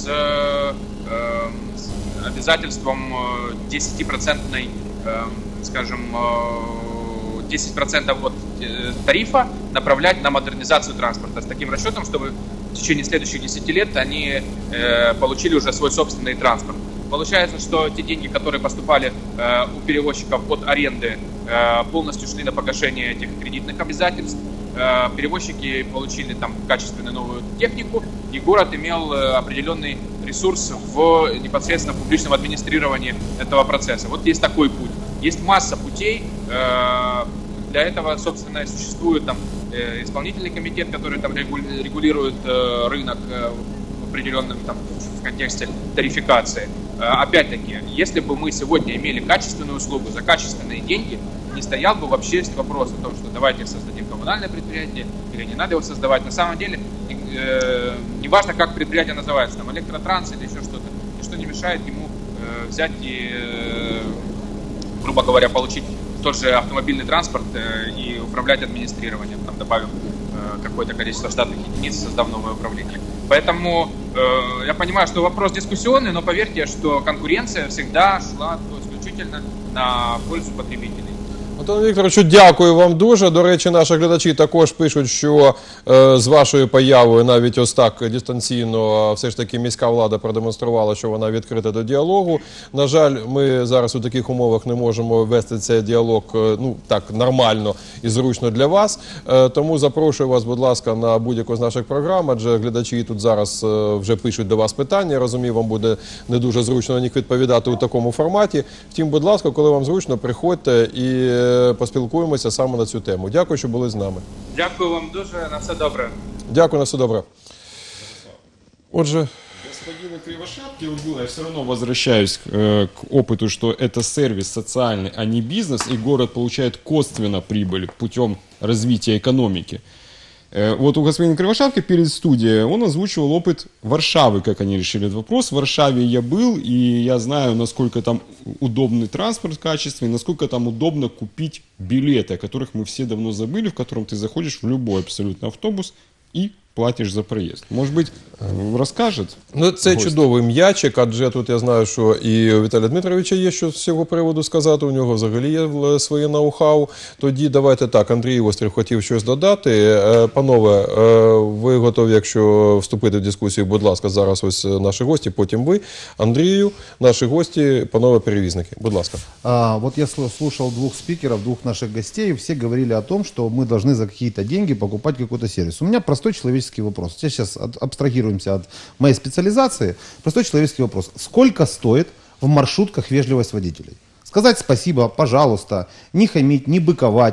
с обязательством десятипроцентной, скажем, десять процентов от тарифа направлять на модернизацию транспорта с таким расчетом, чтобы в течение следующих десяти лет они получили уже свой собственный транспорт. Получается, что те деньги, которые поступали э, у перевозчиков от аренды, э, полностью шли на погашение этих кредитных обязательств. Э, перевозчики получили там качественную новую технику, и город имел э, определенный ресурс в непосредственно публичном администрировании этого процесса. Вот есть такой путь. Есть масса путей, э, Для этого, собственно, существует там э, исполнительный комитет, который там регулирует э, рынок э, в определенном там, в контексте тарификации. Э, опять-таки, если бы мы сегодня имели качественную услугу за качественные деньги, не стоял бы вообще вопрос о том, что давайте создадим коммунальное предприятие или не надо его создавать. На самом деле, э, не важно, как предприятие называется, там электротранс или еще что-то, ничто не мешает ему э, взять и, э, грубо говоря, получить тот же автомобильный транспорт э, и управлять администрированием, там, добавив э, какое-то количество штатных единиц, создав новое управление. Поэтому э, я понимаю, что вопрос дискуссионный, но поверьте, что конкуренция всегда шла исключительно на пользу потребителей. Антон Вікторовичу, дякую вам дуже. До речі, наші глядачі також пишуть, що е, з вашою появою навіть ось так дистанційно все ж таки міська влада продемонструвала, що вона відкрита до діалогу. На жаль, ми зараз у таких умовах не можемо вести цей діалог е, ну, так нормально і зручно для вас. Е, тому запрошую вас, будь ласка, на будь-яку з наших програм, адже глядачі тут зараз е, вже пишуть до вас питання. Я розумію, вам буде не дуже зручно на них відповідати у такому форматі. Втім, будь ласка, коли вам зручно, приходьте і поспілкуємося саме на цю тему. Дякую, що були з нами. Дякую вам дуже, на все добре. Дякую, на все добре. Отже, господина Кривошапки, вот было, я все равно возвращаюсь э, к опыту, что это сервис социальный, а не бизнес, и город получает косвенно прибыль путем развития экономики. Э, вот у господина Кривошапки перед студией он озвучивал опыт Варшавы, как они решили этот вопрос. В Варшаве я был, и я знаю, насколько там удобный транспорт качественный, насколько там удобно купить билеты, о которых мы все давно забыли, в котором ты заходишь в любой абсолютно автобус и платиш за проїзд. Може бути, розкажете? Ну, це гость. Чудовий м'ячик, адже тут я знаю, що і у Віталія Дмитровича є що з цього приводу сказати, у нього взагалі є своє ноу-хау. Тоді давайте так, Андрій Острів хотів щось додати. Панове, ви готові, якщо вступити в дискусію, будь ласка, зараз ось наші гості, потім ви. Андрію, наші гості, панове перевізники, будь ласка. А, вот я слушал двух спикеров, двух наших гостей, все говорили о том, что мы должны за какие-то деньги покупать какой-то сервис. У меня простой человеческий вопрос. Сейчас абстрагируемся от моей специализации. Простой человеческий вопрос. Сколько стоит в маршрутках вежливость водителей? Сказать спасибо, пожалуйста, не хамить, не быковать.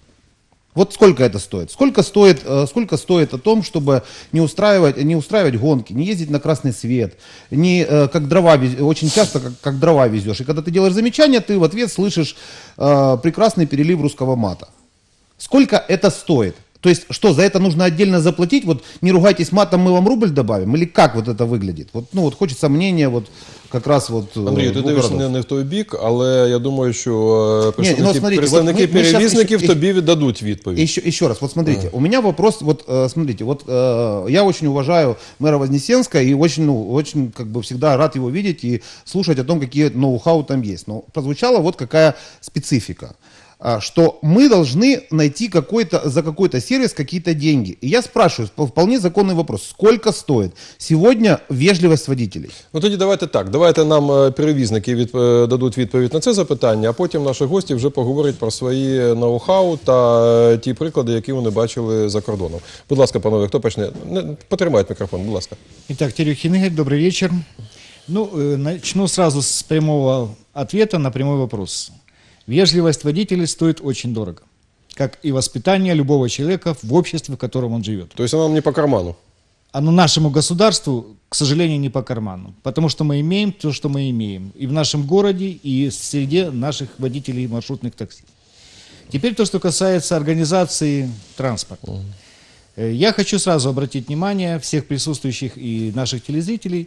Вот сколько это стоит? Сколько стоит, сколько стоит о том, чтобы не устраивать, не устраивать гонки, не ездить на красный свет, не как дрова, очень часто как, как дрова везешь. И когда ты делаешь замечание, ты в ответ слышишь э, прекрасный перелив русского мата. Сколько это стоит? То есть, что, за это нужно отдельно заплатить? Вот не ругайтесь матом, мы вам рубль добавим? Или как вот это выглядит? Вот, ну, вот хочется мнения вот как раз вот... Андрій, ти дивишся не, не в той бік, але я думаю, що представники, Нет, ну, смотрите, представники вот мы, мы перевізників еще, тобі віддадуть відповідь. Еще, еще раз, вот смотрите, а. у меня вопрос, вот смотрите, вот я очень уважаю мэра Вознесенска и очень, ну, очень как бы всегда рад его видеть и слушать о том, какие ноу-хау там есть. Но прозвучала вот какая специфика. Что мы должны найти какой-то, за какой-то сервис какие-то деньги. И я спрашиваю, вполне законный вопрос, сколько стоит сегодня вежливость водителей? Ну тоді давайте так, давайте нам перевізники від, дадуть відповідь на це запитання, а потім наші гості вже поговорять про свої ноу-хау та ті приклади, які вони бачили за кордоном. Будь ласка, панове, хто почне? Потримайте мікрофон, будь ласка. Итак, Терехин Игорь, добрый вечер. Ну, начну сразу с прямого ответа на прямой вопрос. Вежливость водителей стоит очень дорого, как и воспитание любого человека в обществе, в котором он живет. То есть оно нам не по карману? Оно нашему государству, к сожалению, не по карману, потому что мы имеем то, что мы имеем, и в нашем городе, и в среде наших водителей маршрутных такси. Теперь то, что касается организации транспорта. Mm. Я хочу сразу обратить внимание всех присутствующих и наших телезрителей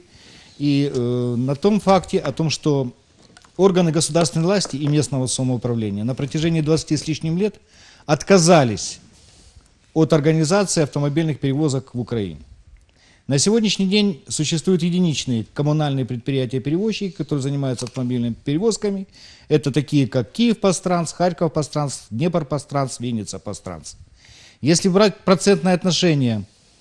и э, на том факте, о том, что органы государственной власти и местного самоуправления на протяжении двадцати с лишним лет отказались от организации автомобильных перевозок в Украине. На сегодняшний день существуют единичные коммунальные предприятия-перевозчики, которые занимаются автомобильными перевозками. Это такие, как Киев-Постранс, Харьков-Постранс, Днепр-Постранс, Винница-Постранс. Если брать процентное отношение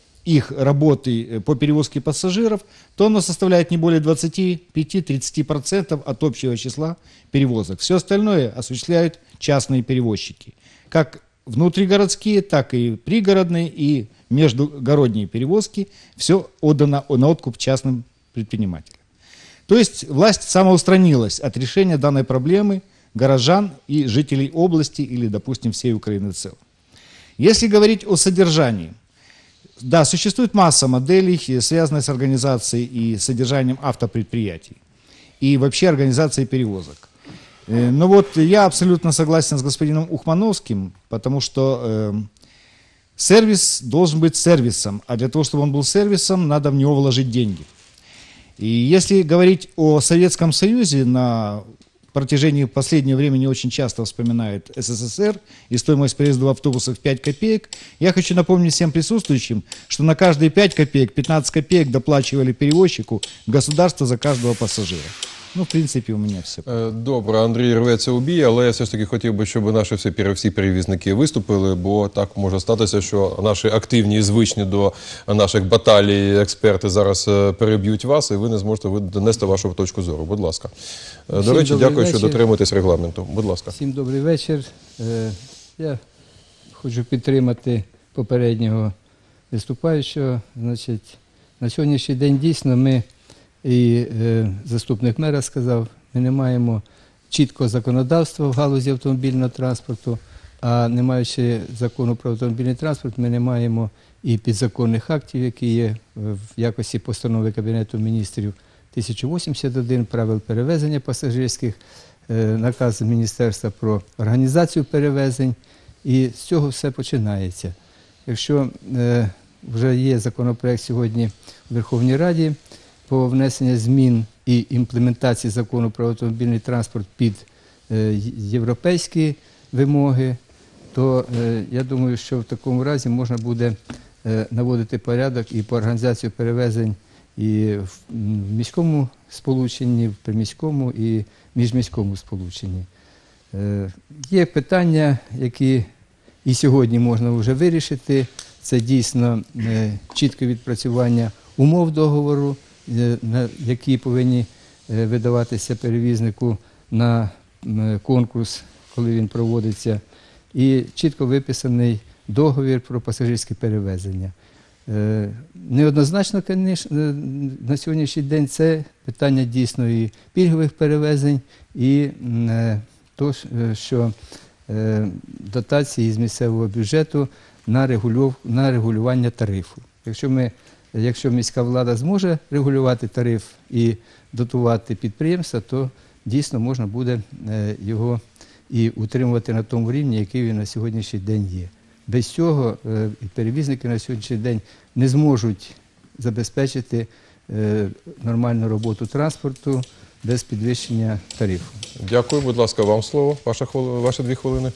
их работы по перевозке пассажиров, то оно составляет не более двадцати пяти — тридцати процентов от общего числа перевозок. Все остальное осуществляют частные перевозчики. Как внутригородские, так и пригородные и междугородние перевозки. Все отдано на откуп частным предпринимателям. То есть власть самоустранилась от решения данной проблемы горожан и жителей области или, допустим, всей Украины в целом. Если говорить о содержании, да, существует масса моделей, связанных с организацией и содержанием автопредприятий и вообще организацией перевозок. Но вот я абсолютно согласен с господином Ухмановским, потому что э, сервис должен быть сервисом, а для того, чтобы он был сервисом, надо в него вложить деньги. И если говорить о Советском Союзе, на протяжении последнего времени очень часто вспоминают СССР и стоимость проезда в автобусах пять копеек, я хочу напомнить всем присутствующим, что на каждые пять копеек пятнадцать копеек доплачивали перевозчику государство за каждого пассажира. Ну, в принципі, у мене все. Добре, Андрій рветься у бій, але я все ж таки хотів би, щоб наші всі, всі перевізники виступили, бо так може статися, що наші активні і звичні до наших баталій експерти зараз переб'ють вас, і ви не зможете донести вашу точку зору. Будь ласка. До Всім речі, дякую, вечір. що дотримуєтесь регламенту. Будь ласка. Всім добрий вечір. Я хочу підтримати попереднього виступаючого. Значить, на сьогоднішній день дійсно ми І е, заступник мера сказав, ми не маємо чіткого законодавства в галузі автомобільного транспорту, а не маючи закону про автомобільний транспорт, ми не маємо і підзаконних актів, які є в якості постанови Кабінету міністрів тисяча вісімдесят один, правил перевезення пасажирських, е, наказ Міністерства про організацію перевезень, і з цього все починається. Якщо е, вже є законопроект сьогодні у Верховній Раді, по внесенню змін і імплементації закону про автомобільний транспорт під е, європейські вимоги, то е, я думаю, що в такому разі можна буде е, наводити порядок і по організації перевезень і в, в міському сполученні, в приміському і міжміському сполученні. Е, є питання, які і сьогодні можна вже вирішити. Це дійсно е, чітке відпрацювання умов договору, які повинні видаватися перевізнику на конкурс, коли він проводиться, і чітко виписаний договір про пасажирське перевезення. Неоднозначно, на сьогоднішній день це питання дійсно і пільгових перевезень, і то, що дотації з місцевого бюджету на регулювання тарифу. Якщо ми Якщо міська влада зможе регулювати тариф і дотувати підприємства, то дійсно можна буде його і утримувати на тому рівні, який він на сьогоднішній день є. Без цього перевізники на сьогоднішній день не зможуть забезпечити нормальну роботу транспорту без підвищення тарифу. Дякую, будь ласка, вам слово. Ваша, ваші дві хвилини.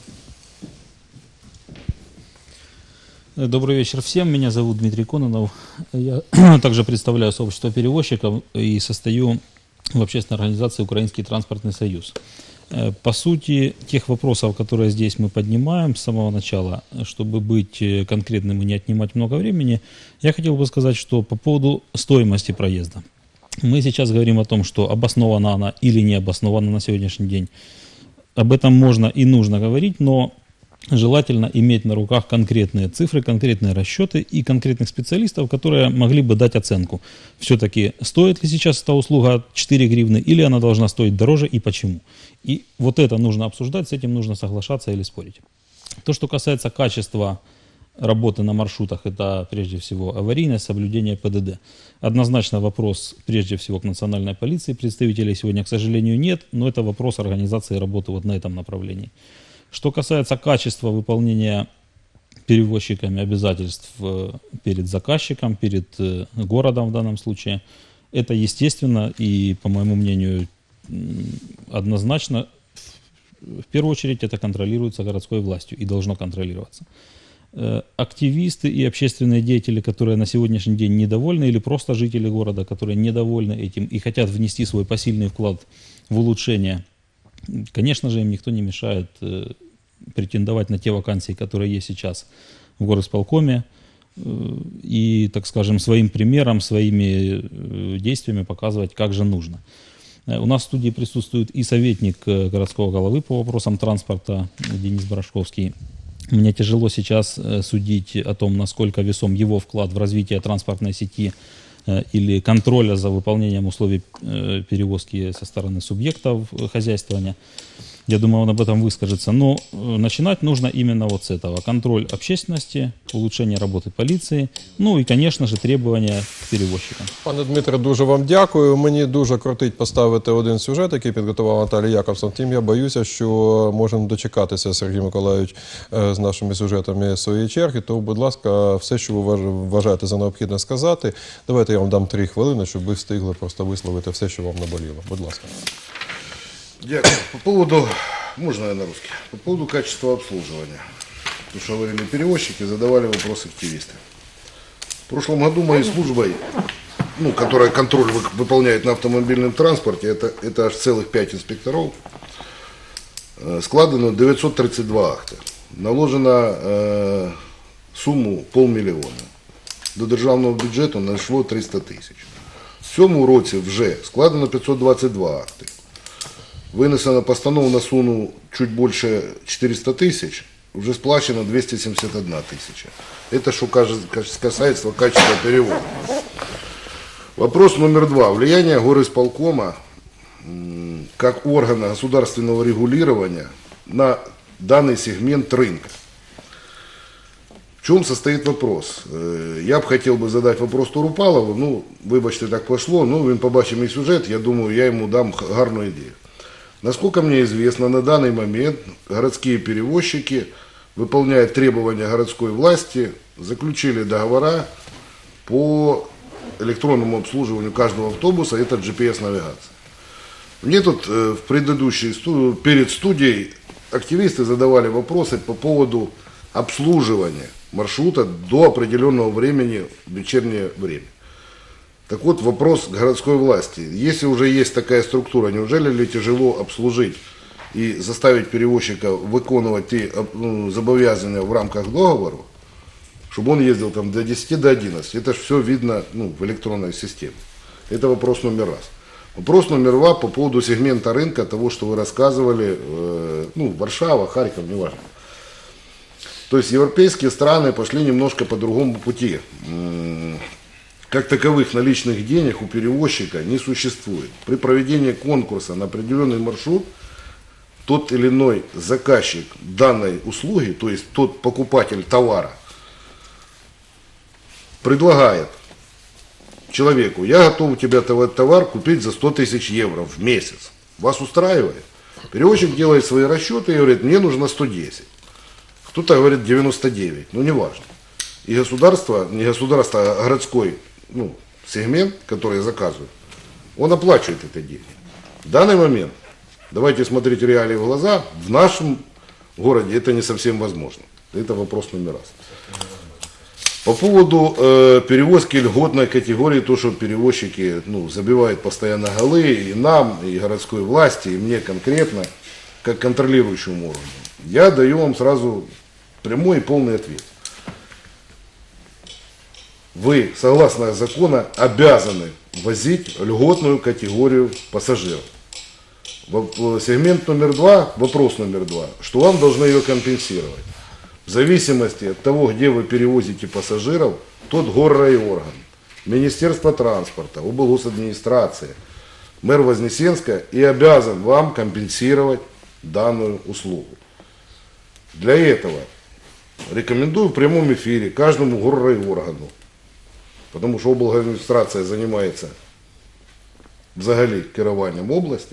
Добрый вечер всем. Меня зовут Дмитрий Кононов. Я также представляю сообщество перевозчиков и состою в общественной организации «Украинский транспортный союз». По сути, тех вопросов, которые здесь мы поднимаем с самого начала, чтобы быть конкретным и не отнимать много времени, я хотел бы сказать, что по поводу стоимости проезда. Мы сейчас говорим о том, что обоснована она или не обоснована на сегодняшний день. Об этом можно и нужно говорить, но желательно иметь на руках конкретные цифры, конкретные расчеты и конкретных специалистов, которые могли бы дать оценку. Все-таки стоит ли сейчас эта услуга четыре гривны или она должна стоить дороже и почему. И вот это нужно обсуждать, с этим нужно соглашаться или спорить. То, что касается качества работы на маршрутах, это прежде всего аварийность, соблюдение ПДД. Однозначно вопрос прежде всего к национальной полиции. Представителей сегодня, к сожалению, нет, но это вопрос организации работы вот на этом направлении. Что касается качества выполнения перевозчиками обязательств перед заказчиком, перед городом в данном случае, это естественно и, по моему мнению, однозначно, в первую очередь, это контролируется городской властью и должно контролироваться. Активисты и общественные деятели, которые на сегодняшний день недовольны, или просто жители города, которые недовольны этим и хотят внести свой посильный вклад в улучшение, конечно же, им никто не мешает э, претендовать на те вакансии, которые есть сейчас в горосполкоме, э, и, так скажем, своим примером, своими э, действиями показывать, как же нужно. Э, у нас в студии присутствует и советник э, городского головы по вопросам транспорта Денис Барашковский. Мне тяжело сейчас э, судить о том, насколько весом его вклад в развитие транспортной сети или контроля за выполнением условий перевозки со стороны субъектов хозяйствования. Я думаю, он об этом выскажется. Но э, начинать нужно именно вот с этого. Контроль общественности, улучшение работы полиции, ну и, конечно же, требования к перевозчикам. Пане Дмитре, дуже вам дякую. Мені дуже крутить поставити один сюжет, який підготував Наталія Якобсон. Втім, я боюся, що можемо дочекатися, Сергій Миколайович, з нашими сюжетами своєї черги. То, будь ласка, все, що ви вважаєте за необхідне сказати, давайте я вам дам три хвилини, щоб ви встигли просто висловити все, що вам наболіло. Будь ласка. Дякую. По поводу, можно я на русский, по поводу качества обслуживания. Потому что говорили перевозчики, задавали вопросы активисты. В прошлом году моей службой, ну, которая контроль выполняет на автомобильном транспорте, это, это аж целых пять инспекторов, складено девятьсот тридцать два акта. Наложено э, сумму полмиллиона. До державного бюджету нашло триста тисяч. В цьому році вже складено пятьсот двадцать два акти. Вынесена постанова на сумму чуть больше четыреста тысяч, уже сплачено двести семьдесят одна тысяча. Это что касается качества перевода. Вопрос номер два. Влияние горисполкома как органа государственного регулирования на данный сегмент рынка. В чем состоит вопрос? Я бы хотел бы задать вопрос Турупалову, ну, вибачте, так пошло, ну, він побачив мій сюжет, я думаю, я ему дам гарную идею. Насколько мне известно, на данный момент городские перевозчики, выполняя требования городской власти, заключили договора по электронному обслуживанию каждого автобуса, это джи пи эс-навигация. Мне тут э, в предыдущей, сту- перед студией активисты задавали вопросы по поводу обслуживания маршрута до определенного времени в вечернее время. Так вот, вопрос к городской власти. Если уже есть такая структура, неужели ли тяжело обслужить и заставить перевозчика выполнять те ну, зобовязания в рамках договора, чтобы он ездил там до десяти, до одиннадцати? Это же все видно ну, в электронной системе. Это вопрос номер раз. Вопрос номер два по поводу сегмента рынка, того, что вы рассказывали, э, ну, Варшава, Харьков, неважно. То есть европейские страны пошли немножко по другому пути. Как таковых наличных денег у перевозчика не существует. При проведении конкурса на определенный маршрут тот или иной заказчик данной услуги, то есть тот покупатель товара, предлагает человеку: я готов у тебя товар купить за сто тысяч евро в месяц. Вас устраивает? Перевозчик делает свои расчеты и говорит: мне нужно сто десять. Кто-то говорит девяносто девять, ну не важно. И государство, не государство, а городской ну, сегмент, который заказывает, он оплачивает это деньги. В данный момент, давайте смотреть реалии в глаза, в нашем городе это не совсем возможно. Это вопрос номер раз. По поводу э, перевозки льготной категории, то, что перевозчики ну, забивают постоянно голы и нам, и городской власти, и мне конкретно, как контролирующему органу, я даю вам сразу прямой и полный ответ. Вы, согласно закону, обязаны возить льготную категорию пассажиров. Сегмент номер два, вопрос номер два, что вам должны ее компенсировать. В зависимости от того, где вы перевозите пассажиров, тот горрайорган, Министерство транспорта, облгосадминистрация, мэр Вознесенска и обязан вам компенсировать данную услугу. Для этого рекомендую в прямом эфире каждому горрайоргану, потому что облгадминистрация занимается взагалі керованием области,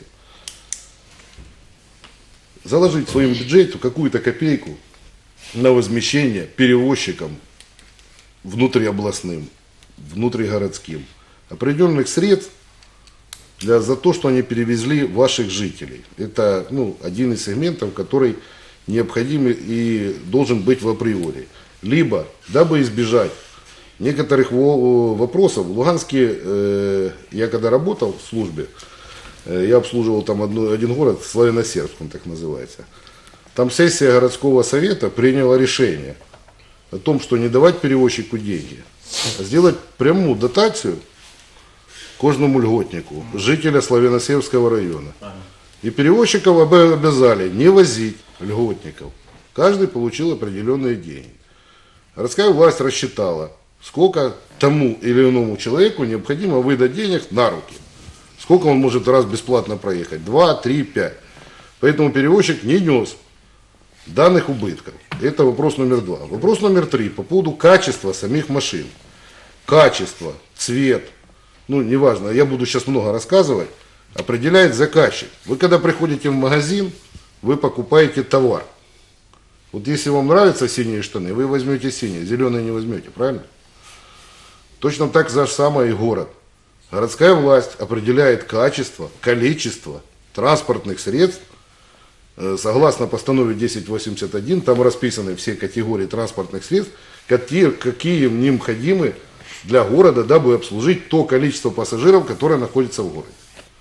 заложить в своем бюджете какую-то копейку на возмещение перевозчикам внутриобластным, внутригородским определенных средств для, за то, что они перевезли ваших жителей. Это ну, один из сегментов, который необходим и должен быть в априори. Либо, дабы избежать некоторых вопросов, в Луганске, э, я когда работал в службе, э, я обслуживал там одну, один город, Славяно-Сербск он так называется. Там сессия городского совета приняла решение о том, что не давать перевозчику деньги, а сделать прямую дотацию каждому льготнику, жителя Славяно-Сербского района. И перевозчиков обязали не возить льготников. Каждый получил определенные деньги. Городская власть рассчитала, сколько тому или иному человеку необходимо выдать денег на руки. Сколько он может раз бесплатно проехать? Два, три, пять. Поэтому перевозчик не нес данных убытков. Это вопрос номер два. Вопрос номер три по поводу качества самих машин. Качество, цвет, ну неважно, я буду сейчас много рассказывать, определяет заказчик. Вы когда приходите в магазин, вы покупаете товар. Вот если вам нравятся синие штаны, вы возьмете синие, зеленые не возьмете, правильно? Точно так же самое и город. Городская власть определяет качество, количество транспортных средств. Согласно постанове десять восемьдесят один, там расписаны все категории транспортных средств, какие, какие необходимы для города, дабы обслужить то количество пассажиров, которое находится в городе.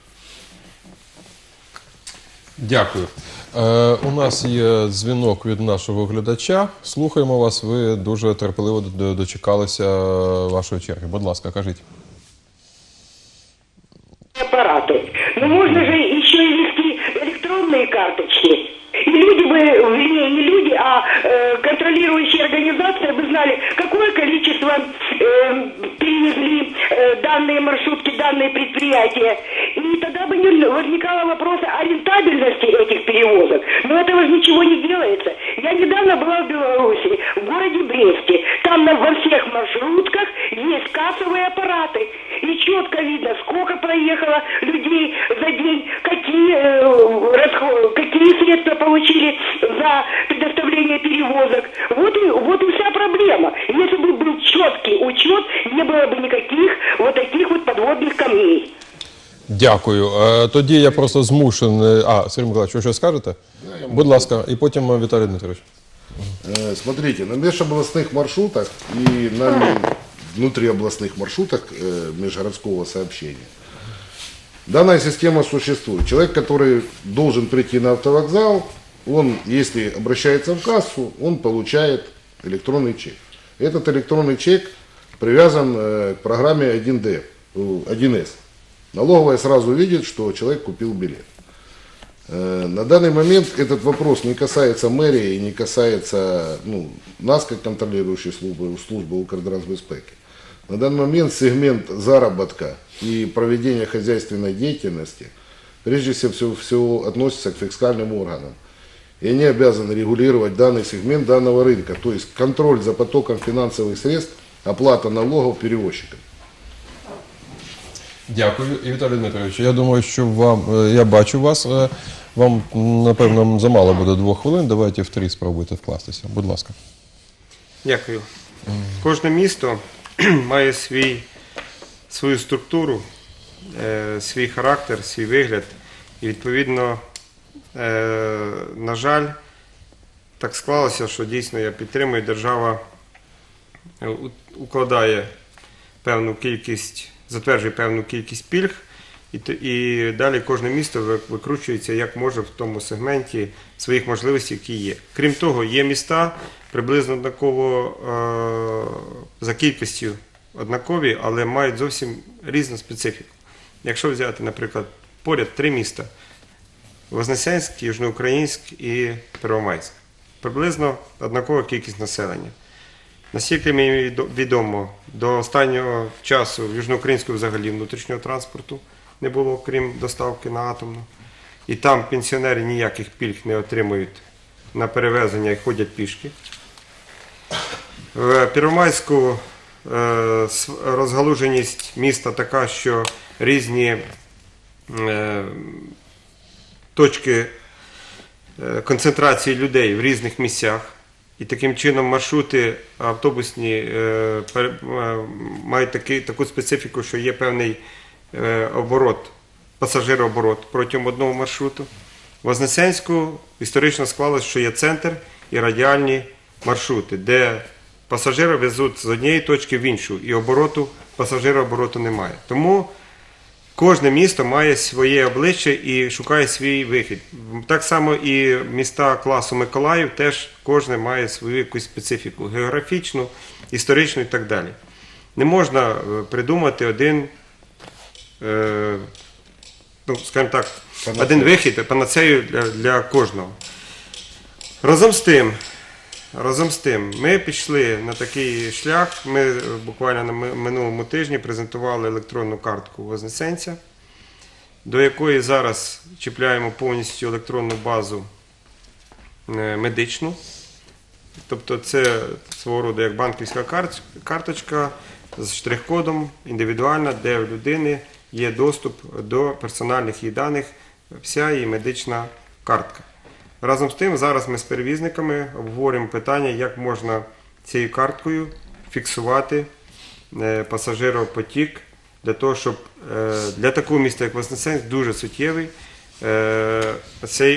Дякую. Е, у нас є дзвінок від нашого глядача. Слухаємо вас, ви дуже терпеливо дочекалися вашої черги. Будь ласка, кажіть. Аппараты. Но можно же еще и ввести электронные карточки. И люди бы, вернее, не люди, а э, контролирующие организации бы знали, какое количество э, перевезли э, данные маршрутки, данные предприятия. И тогда бы не возникало вопроса о рентабельности этих перевозок. Но этого же ничего не делается. Я недавно была в Беларуси, в городе Бресте. Там на, во всех маршрутках есть кассовые аппараты. И четко видно, сколько проехало людей за день, какие, э, расход, какие средства получили за предоставление перевозок. Вот и, вот и вся проблема. Если бы был четкий учет, не было бы никаких вот таких вот подводных камней. Дякую. Е, тоді я просто змушений... А, Сергій Миколаївич, ви що скажете? Да, Будь ласка, і потім Віталій Дмитрович. Смотрите, на межобластных маршрутах и на внутриобластных маршрутах межгородского сообщения данная система существует. Человек, который должен прийти на автовокзал, он, если обращается в кассу, он получает электронный чек. Этот электронный чек привязан к программе один дэ, один эс. Налоговая сразу видит, что человек купил билет. На данный момент этот вопрос не касается мэрии и не касается ну, нас, как контролирующей службы, службы Укртрансбезпеки. На данный момент сегмент заработка и проведения хозяйственной деятельности прежде всего, всего относится к фискальным органам. И они обязаны регулировать данный сегмент данного рынка, то есть контроль за потоком финансовых средств, оплата налогов перевозчикам. Дякую. І Віталій Дмитрович, я думаю, що вам, я бачу вас, вам, напевно, замало буде двох хвилин, давайте в три спробуйте вкластися. Будь ласка. Дякую. Кожне місто має свій, свою структуру, е, свій характер, свій вигляд. І відповідно, е, на жаль, так склалося, що дійсно я підтримую, держава укладає певну кількість, затверджує певну кількість пільг, і, і далі кожне місто викручується як може в тому сегменті своїх можливостей, які є. Крім того, є міста приблизно однаково е, за кількістю однакові, але мають зовсім різну специфіку. Якщо взяти, наприклад, поряд три міста – Вознесенськ, Южноукраїнськ і Первомайськ. Приблизно однакова кількість населення. Наскільки мені відомо, до останнього часу в Южноукраїнську взагалі внутрішнього транспорту не було, крім доставки на атомну. І там пенсіонери ніяких пільг не отримують на перевезення і ходять пішки. В Первомайську розгалуженість міста така, що різні точки концентрації людей в різних місцях. І таким чином маршрути автобусні е, пер, е, мають таки, таку специфіку, що є певний е, оборот, пасажирооборот протягом одного маршруту. В Вознесенську історично склалося, що є центр і радіальні маршрути, де пасажири везуть з однієї точки в іншу, і обороту, пасажирообороту немає. Тому кожне місто має своє обличчя і шукає свій вихід. Так само і міста класу Миколаїв теж кожне має свою якусь специфіку, географічну, історичну і так далі. Не можна придумати один, е, ну, скажімо так, один вихід, панацею для, для кожного. Разом з тим, Разом з тим, ми пішли на такий шлях, ми буквально на минулому тижні презентували електронну картку Вознесенця. до якої зараз чіпляємо повністю електронну базу медичну. Тобто це свого роду як банківська карточка з штрих-кодом, індивідуальна, де в людини є доступ до персональних її даних, вся її медична картка. Разом з тим, зараз ми з перевізниками обговорюємо питання, як можна цією карткою фіксувати пасажиропотік, для того, щоб для такого міста, як Вознесенськ, дуже суттєвий цей,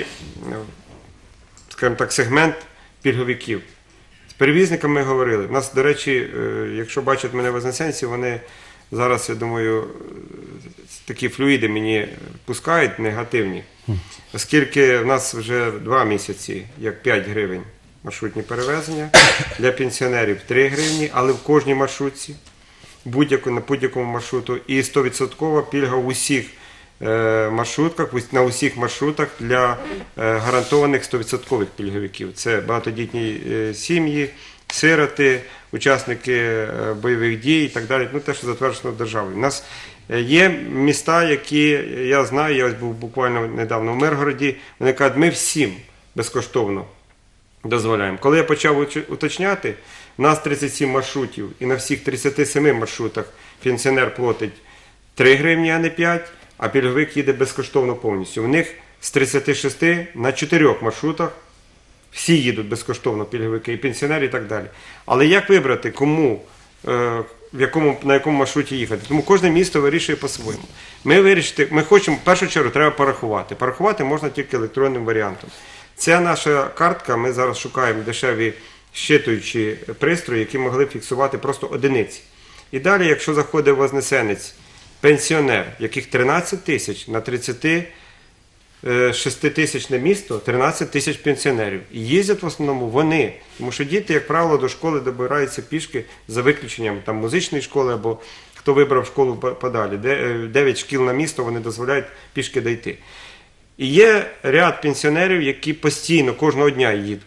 скажімо так, сегмент пільговиків. З перевізниками ми говорили. У нас, до речі, якщо бачать мене вознесенці, вони зараз, я думаю, такі флюїди мені пускають негативні. Оскільки в нас вже два місяці, як п'ять гривень маршрутні перевезення, для пенсіонерів три гривні, але в кожній маршрутці, будь-яку, на будь-якому маршруту, і сто відсотків пільга в усіх маршрутках, на усіх маршрутах для гарантованих сто відсотків пільговиків. Це багатодітні сім'ї, сироти, учасники бойових дій і так далі, ну те, що затверджено державою. У нас є міста, які, я знаю, я ось був буквально недавно в Миргороді, вони кажуть, ми всім безкоштовно дозволяємо. Коли я почав уточняти, у нас тридцять сім маршрутів, і на всіх тридцяти семи маршрутах пенсіонер платить три гривні, а не п'ять, а пільговик їде безкоштовно повністю. У них з тридцяти шести на чотирьох маршрутах всі їдуть безкоштовно, пільговики, і пенсіонери, і так далі. Але як вибрати, кому, в якому, на якому маршруті їхати? Тому кожне місто вирішує по-своєму. Ми вирішити, ми хочемо, в першу чергу, треба порахувати. Порахувати можна тільки електронним варіантом. Ця наша картка, ми зараз шукаємо дешеві щитуючі пристрої, які могли б фіксувати просто одиниці. І далі, якщо заходить вознесенець, пенсіонер, яких тринадцять тисяч на тридцять шеститисячне місто, тринадцять тисяч пенсіонерів. І їздять в основному вони, тому що діти, як правило, до школи добираються пішки за виключенням там, музичної школи або хто вибрав школу подалі. дев'ять шкіл на місто вони дозволяють пішки дійти. І є ряд пенсіонерів, які постійно, кожного дня їдуть.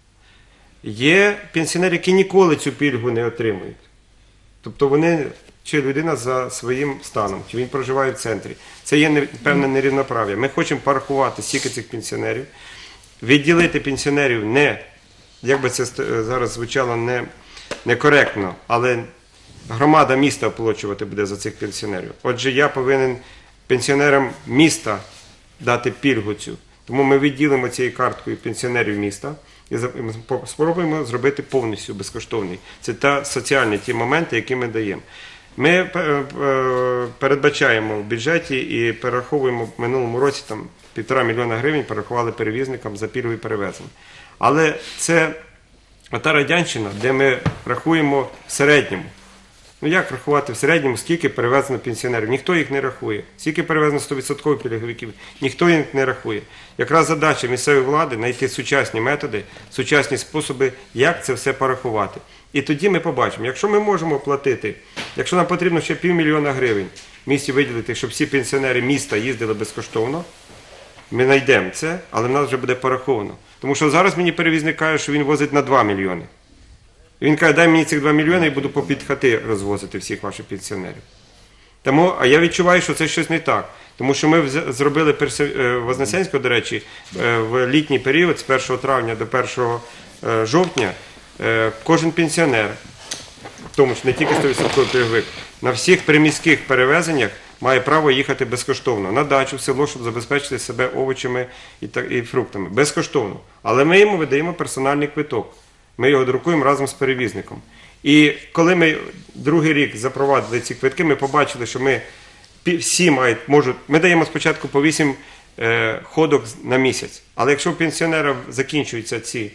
Є пенсіонери, які ніколи цю пільгу не отримують. Тобто вони, чи людина за своїм станом, чи він проживає в центрі. Це є певне нерівноправ'я. Ми хочемо порахувати стільки цих пенсіонерів, відділити пенсіонерів не, як би це зараз звучало, не, некоректно, але громада міста оплачувати буде за цих пенсіонерів. Отже, я повинен пенсіонерам міста дати пільгу цю. Тому ми відділимо цією карткою пенсіонерів міста і спробуємо зробити повністю безкоштовний. Це та соціальні ті моменти, які ми даємо. Ми передбачаємо в бюджеті і перераховуємо в минулому році там півтора мільйона гривень перерахували перевізникам за пільгові перевезення. Але це та радянщина, де ми рахуємо в середньому. Ну як рахувати в середньому, скільки перевезено пенсіонерів? Ніхто їх не рахує. Скільки перевезено сто відсотків пільговиків? Ніхто їх не рахує. Якраз задача місцевої влади – знайти сучасні методи, сучасні способи, як це все порахувати. І тоді ми побачимо, якщо ми можемо платити, якщо нам потрібно ще півмільйона гривень в місті виділити, щоб всі пенсіонери міста їздили безкоштовно, ми знайдемо це, але в нас вже буде пораховано. Тому що зараз мені перевізник каже, що він возить на два мільйони. Він каже, дай мені цих два мільйони і буду попід хати розвозити всіх ваших пенсіонерів. Тому, а я відчуваю, що це щось не так. Тому що ми зробили в Вознесенську, до речі, в літній період з першого травня до першого жовтня кожен пенсіонер, в тому числі не тільки сто відсотків пільговик, на всіх приміських перевезеннях має право їхати безкоштовно на дачу, в село, щоб забезпечити себе овочами і, так, і фруктами. Безкоштовно. Але ми йому видаємо персональний квиток. Ми його друкуємо разом з перевізником. І коли ми другий рік запровадили ці квитки, ми побачили, що ми всі мають, можуть, ми даємо спочатку по вісім е, ходок на місяць. Але якщо у пенсіонерів закінчуються ці,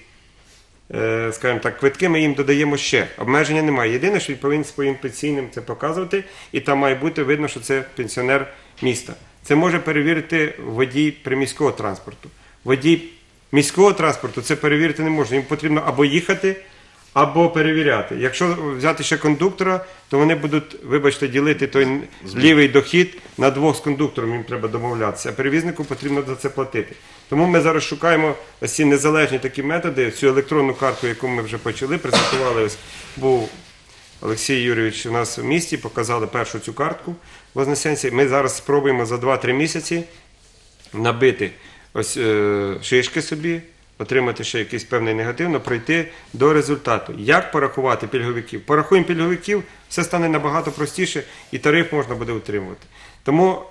е, скажімо так, квитки, ми їм додаємо ще. Обмеження немає. Єдине, що він повинен своїм пенсійним це показувати, і там має бути видно, що це пенсіонер міста. Це може перевірити водій приміського транспорту. Водій міського транспорту це перевірити не можна. Їм потрібно або їхати, або перевіряти. Якщо взяти ще кондуктора, то вони будуть, вибачте, ділити той лівий дохід на двох з кондуктором, їм треба домовлятися, а перевізнику потрібно за це платити. Тому ми зараз шукаємо ось ці незалежні такі методи, цю електронну картку, яку ми вже почали, презентували, ось був Олексій Юрійович у нас в місті, показали першу цю картку. Вознесенці. Ми зараз спробуємо за два-три місяці набити ось е, шишки собі, отримати ще якийсь певний негатив, але прийти до результату. Як порахувати пільговиків? Порахуємо пільговиків, все стане набагато простіше і тариф можна буде утримувати. Тому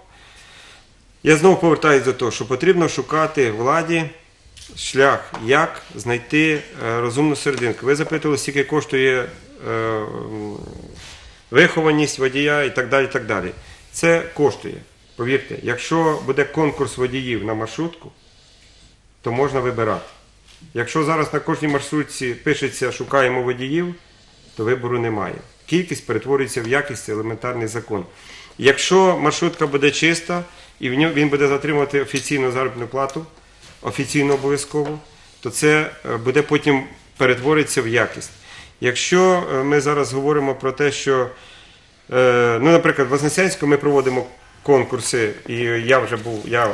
я знову повертаюся до того, що потрібно шукати владі шлях, як знайти е, розумну серединку. Ви запитували, скільки коштує е, вихованість водія і так далі, і так далі. Це коштує. Повірте, якщо буде конкурс водіїв на маршрутку, то можна вибирати. Якщо зараз на кожній маршрутці пишеться «шукаємо водіїв», то вибору немає. Кількість перетворюється в якість, це елементарний закон. Якщо маршрутка буде чиста, і він буде затримувати офіційну заробітну плату, офіційно обов'язково, то це буде потім перетворитися в якість. Якщо ми зараз говоримо про те, що, ну, наприклад, в Вознесенську ми проводимо конкурси, і я вже був, я,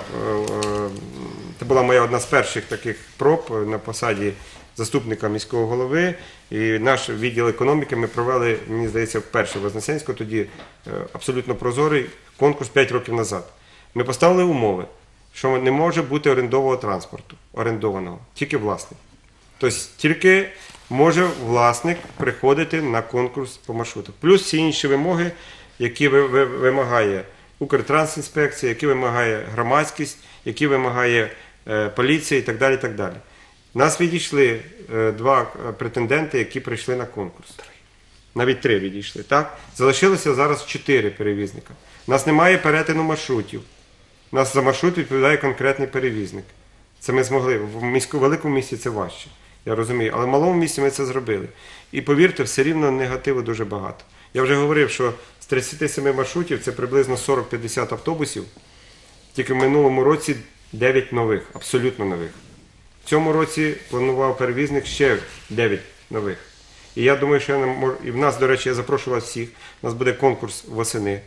це була моя одна з перших таких проб на посаді заступника міського голови, і наш відділ економіки ми провели, мені здається, вперше в Вознесенську, тоді абсолютно прозорий конкурс п'ять років назад. Ми поставили умови, що не може бути орендового транспорту, орендованого, тільки власник. Тобто тільки може власник приходити на конкурс по маршрутах. Плюс всі інші вимоги, які вимагає Укртрансінспекція, які вимагає громадськість, які вимагає е, поліція і так далі, і так далі. Нас відійшли е, два претенденти, які прийшли на конкурс. Навіть три відійшли, так? Залишилося зараз чотири перевізника. У нас немає перетину маршрутів. У нас за маршрут відповідає конкретний перевізник. Це ми змогли. В міську, великому місті це важче, я розумію. Але в малому місті ми це зробили. І повірте, все рівно негативу дуже багато. Я вже говорив, що з тридцяти семи маршрутів це приблизно сорок-п'ятдесят автобусів. Тільки в минулому році дев'ять нових, абсолютно нових. В цьому році планував перевізник ще дев'ять нових. І я думаю, що я не можу... І в нас, до речі, я запрошую вас всіх. У нас буде конкурс восени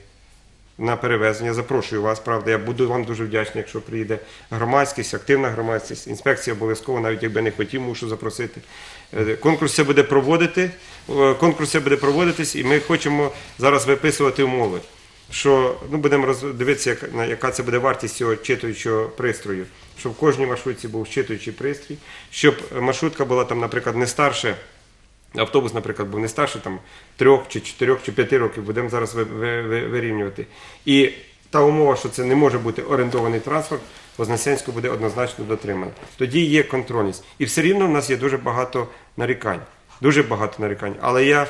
на перевезення. Я запрошую вас, правда. Я буду вам дуже вдячний, якщо приїде громадськість, активна громадськість. Інспекція обов'язково, навіть якби не хотів, мушу запросити. Конкурс це буде проводити, конкурс це буде проводитись, і ми хочемо зараз виписувати умови, що, ну, будемо роз... дивитися, яка, яка це буде вартість цього читуючого пристрою, щоб в кожній маршрутці був читуючий пристрій, щоб маршрутка була там, наприклад, не старше, автобус, наприклад, був не старше там трьох, чи чотирьох, чи п'яти років, будемо зараз ви, ви, ви, вирівнювати. І та умова, що це не може бути орендований транспорт, в Вознесенську буде однозначно дотримана. Тоді є контрольність. І все рівно в нас є дуже багато нарікань. Дуже багато нарікань. Але я,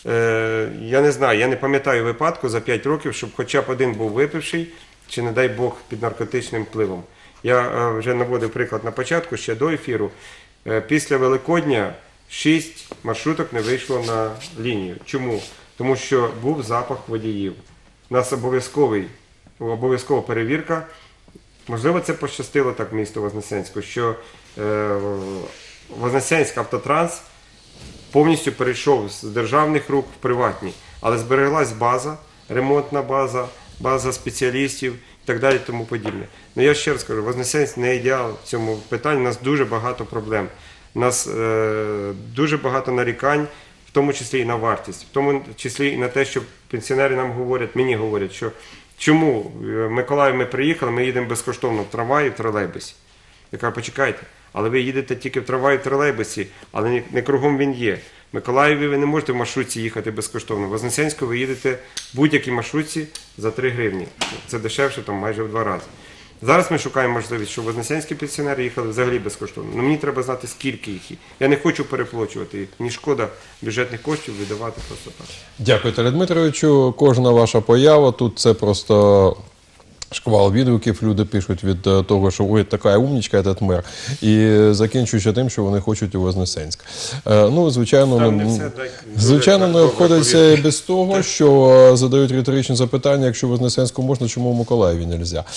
е, я не знаю, я не пам'ятаю випадку за п'ять років, щоб хоча б один був випивший, чи, не дай Бог, під наркотичним впливом. Я е, вже наводив приклад на початку, ще до ефіру. Е, після Великодня шість маршруток не вийшло на лінію. Чому? Тому що був запах водіїв. У нас обов'язковий, обов'язкова перевірка. Можливо, це пощастило так місту Вознесенську, що е, Вознесенськ автотранс повністю перейшов з державних рук в приватні, але збереглась база, ремонтна база, база спеціалістів і так далі, тому подібне. Ну я ще раз кажу, Вознесенськ не ідеал в цьому питанні, у нас дуже багато проблем, у нас е, дуже багато нарікань, в тому числі і на вартість, в тому числі і на те, що пенсіонери нам говорять, мені говорять, що чому в Миколаїв ми приїхали, ми їдемо безкоштовно в трамваї, в тролейбусі. Я кажу, почекайте, але ви їдете тільки в трамваї, в тролейбусі, але не, не кругом він є. В Миколаєві ви не можете в маршрутці їхати безкоштовно. В Вознесенську ви їдете в будь-якій маршрутці за три гривні. Це дешевше там майже в два рази. Зараз ми шукаємо можливість, щоб вознесенські пенсіонери їхали взагалі безкоштовно. Але мені треба знати, скільки їх є. Я не хочу переплачувати їх. Мені шкода бюджетних коштів видавати просто так. Дякую, Віталію Дмитровичу. Кожна ваша поява тут це просто шквал відгуків. Люди пишуть від того, що ой, така умнічка, этот мер. І закінчуючи тим, що вони хочуть у Вознесенськ. Ну, звичайно, не, все, звичайно, не обходиться і без того, що задають риторичні запитання, якщо в Вознесенську можна, чому в Миколаєві не можна.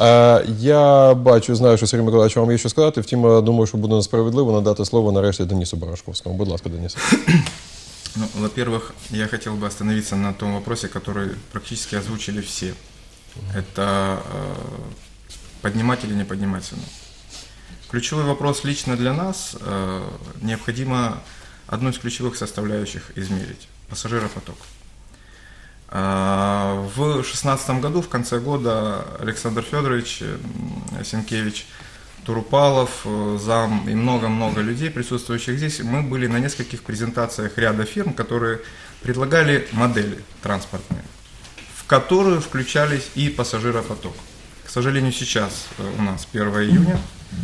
Я бачу, знаю, що Сергій Миколаївич вам є що сказати, втім, думаю, що буде несправедливо надати слово нарешті Денису Барашковському. Будь ласка, Денис. Ну, во-первых, я хотел бы остановиться на том вопросе, который практически озвучили все. Это э, поднимать или не поднимать цену. Ключевой вопрос лично для нас, э, необходимо одну из ключевых составляющих измерить – пассажиропоток. В две тысячи шестнадцатом году, в конце года, Александр Федорович Сенкевич, Турупалов, зам и много-много людей, присутствующих здесь, мы были на нескольких презентациях ряда фирм, которые предлагали модели транспортные, в которые включались и пассажиропоток. К сожалению, сейчас у нас первое июня,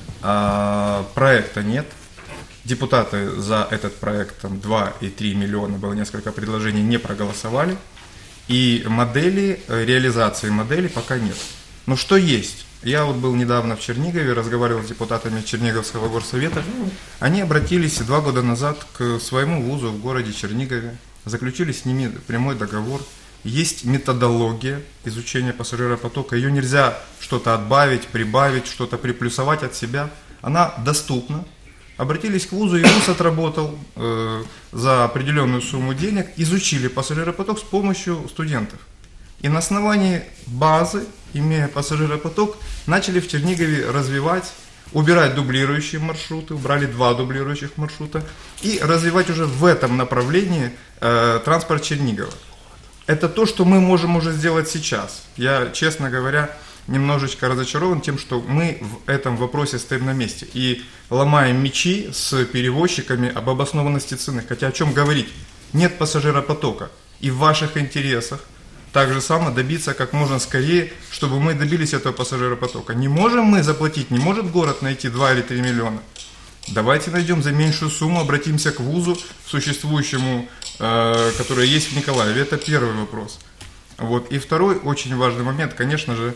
а проекта нет. Депутаты за этот проект, там, два и три миллиона, было несколько предложений, не проголосовали. И модели, реализации моделей пока нет. Но что есть? Я вот был недавно в Чернигове, разговаривал с депутатами Черниговского горсовета. Они обратились два года назад к своему вузу в городе Чернигове, заключили с ними прямой договор. Есть методология изучения пассажиропотока, ее нельзя что-то отбавить, прибавить, что-то приплюсовать от себя. Она доступна. Обратились к вузу, и вуз отработал э, за определенную сумму денег, изучили пассажиропоток с помощью студентов. И на основании базы, имея пассажиропоток, начали в Чернигове развивать, убирать дублирующие маршруты, убрали два дублирующих маршрута, и развивать уже в этом направлении э, транспорт Чернигова. Это то, что мы можем уже сделать сейчас. Я, честно говоря, немножечко разочарован тем, что мы в этом вопросе стоим на месте и ломаем мечи с перевозчиками об обоснованности цены. Хотя о чем говорить? Нет пассажиропотока. И в ваших интересах так же само добиться как можно скорее, чтобы мы добились этого пассажиропотока. Не можем мы заплатить, не может город найти два или три миллиона. Давайте найдем за меньшую сумму, обратимся к вузу, существующему, э, которое есть в Николаеве. Это первый вопрос. Вот. И второй очень важный момент, конечно же,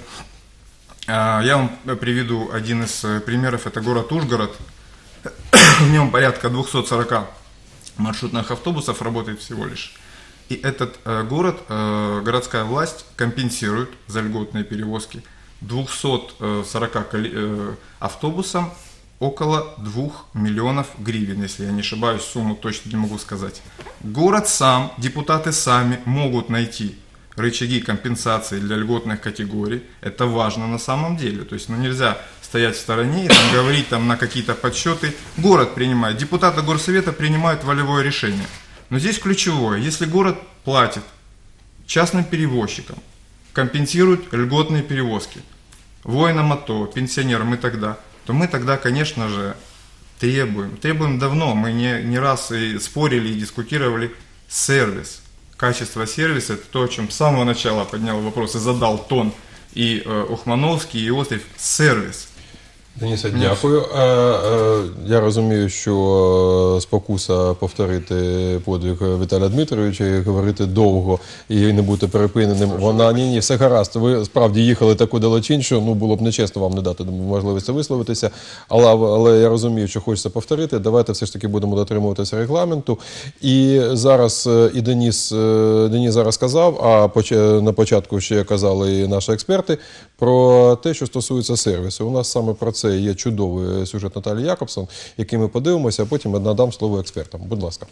я вам приведу один из примеров, это город Ужгород. В нем порядка двухсот сорока маршрутных автобусов работает всего лишь. И этот город, городская власть компенсирует за льготные перевозки двухсот сорока автобусам около двух миллионов гривен, если я не ошибаюсь, сумму точно не могу сказать. Город сам, депутаты сами могут найти рычаги компенсации для льготных категорий. Это важно на самом деле. То есть ну, нельзя стоять в стороне и там, говорить там, на какие-то подсчеты. Город принимает, депутаты горсовета принимают волевое решение. Но здесь ключевое, если город платит частным перевозчикам, компенсирует льготные перевозки, воинам АТО, пенсионерам и так далее, то мы тогда, конечно же, требуем, требуем давно, мы не, не раз и спорили и дискутировали, сервис. Качество сервиса – это то, о чем с самого начала поднял вопрос и задал тон и э, Ухмановський, і Острів – сервіс. Денисе, дякую. Я розумію, що спокуса повторити подвиг Віталія Дмитровича і говорити довго і не бути перепиненим, вона ні, ні, все гаразд. Ви справді їхали таку далечінь, що ну, було б нечесно вам не дати можливості висловитися, але, але я розумію, що хочеться повторити. Давайте все ж таки будемо дотримуватися регламенту. І зараз і Деніс, Деніс зараз сказав, а на початку ще казали і наші експерти про те, що стосується сервісу. У нас саме про це Це є чудовий сюжет Наталії Якобсон, який ми подивимося, а потім надам слово експертам. Будь ласка.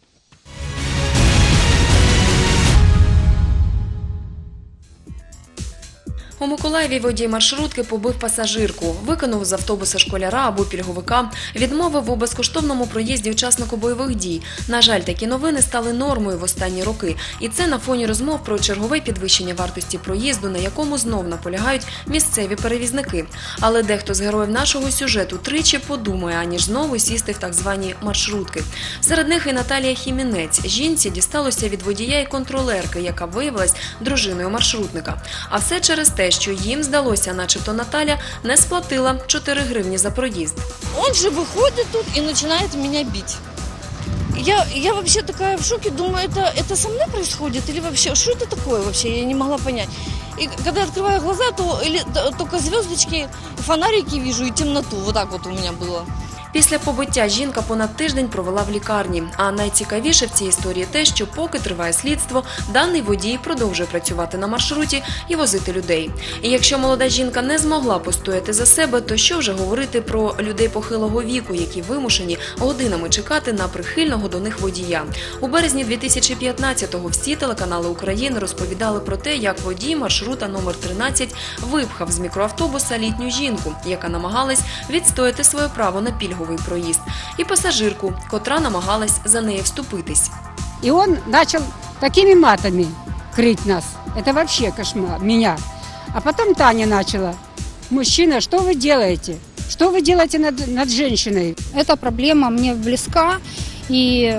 У Миколаєві водій маршрутки побив пасажирку, викинув з автобуса школяра або пільговика, відмовив у безкоштовному проїзді учаснику бойових дій. На жаль, такі новини стали нормою в останні роки. І це на фоні розмов про чергове підвищення вартості проїзду, на якому знов наполягають місцеві перевізники. Але дехто з героїв нашого сюжету тричі подумає, аніж знову сісти в так звані маршрутки. Серед них і Наталія Хімінець. Жінці дісталося від водія і контролерки, яка виявилась дружиною маршрутника. А все через те, що їм здалося, начебто Наталя не сплатила чотири гривні за проїзд. Он же выходит тут и начинает меня бить. Я, я вообще такая в шоке, думаю, это, это со мной происходит или вообще, что это такое вообще, я не могла понять. И когда я открываю глаза, то или, только звездочки, фонарики вижу и темноту, вот так вот у меня было. Після побиття жінка понад тиждень провела в лікарні. А найцікавіше в цій історії те, що поки триває слідство, даний водій продовжує працювати на маршруті і возити людей. І якщо молода жінка не змогла постояти за себе, то що вже говорити про людей похилого віку, які вимушені годинами чекати на прихильного до них водія. У березні дві тисячі п'ятнадцятого всі телеканали України розповідали про те, як водій маршрута номер тринадцять випхав з мікроавтобуса літню жінку, яка намагалась відстояти своє право на пільгу проїзд, і пасажирку, котра намагалась за неї вступитись. И он начал такими матами крыть нас. Это вообще кошмар, меня. А потом Таня начала. Мужчина, что вы делаете? Что вы делаете над, над женщиной? Эта проблема мне близка, и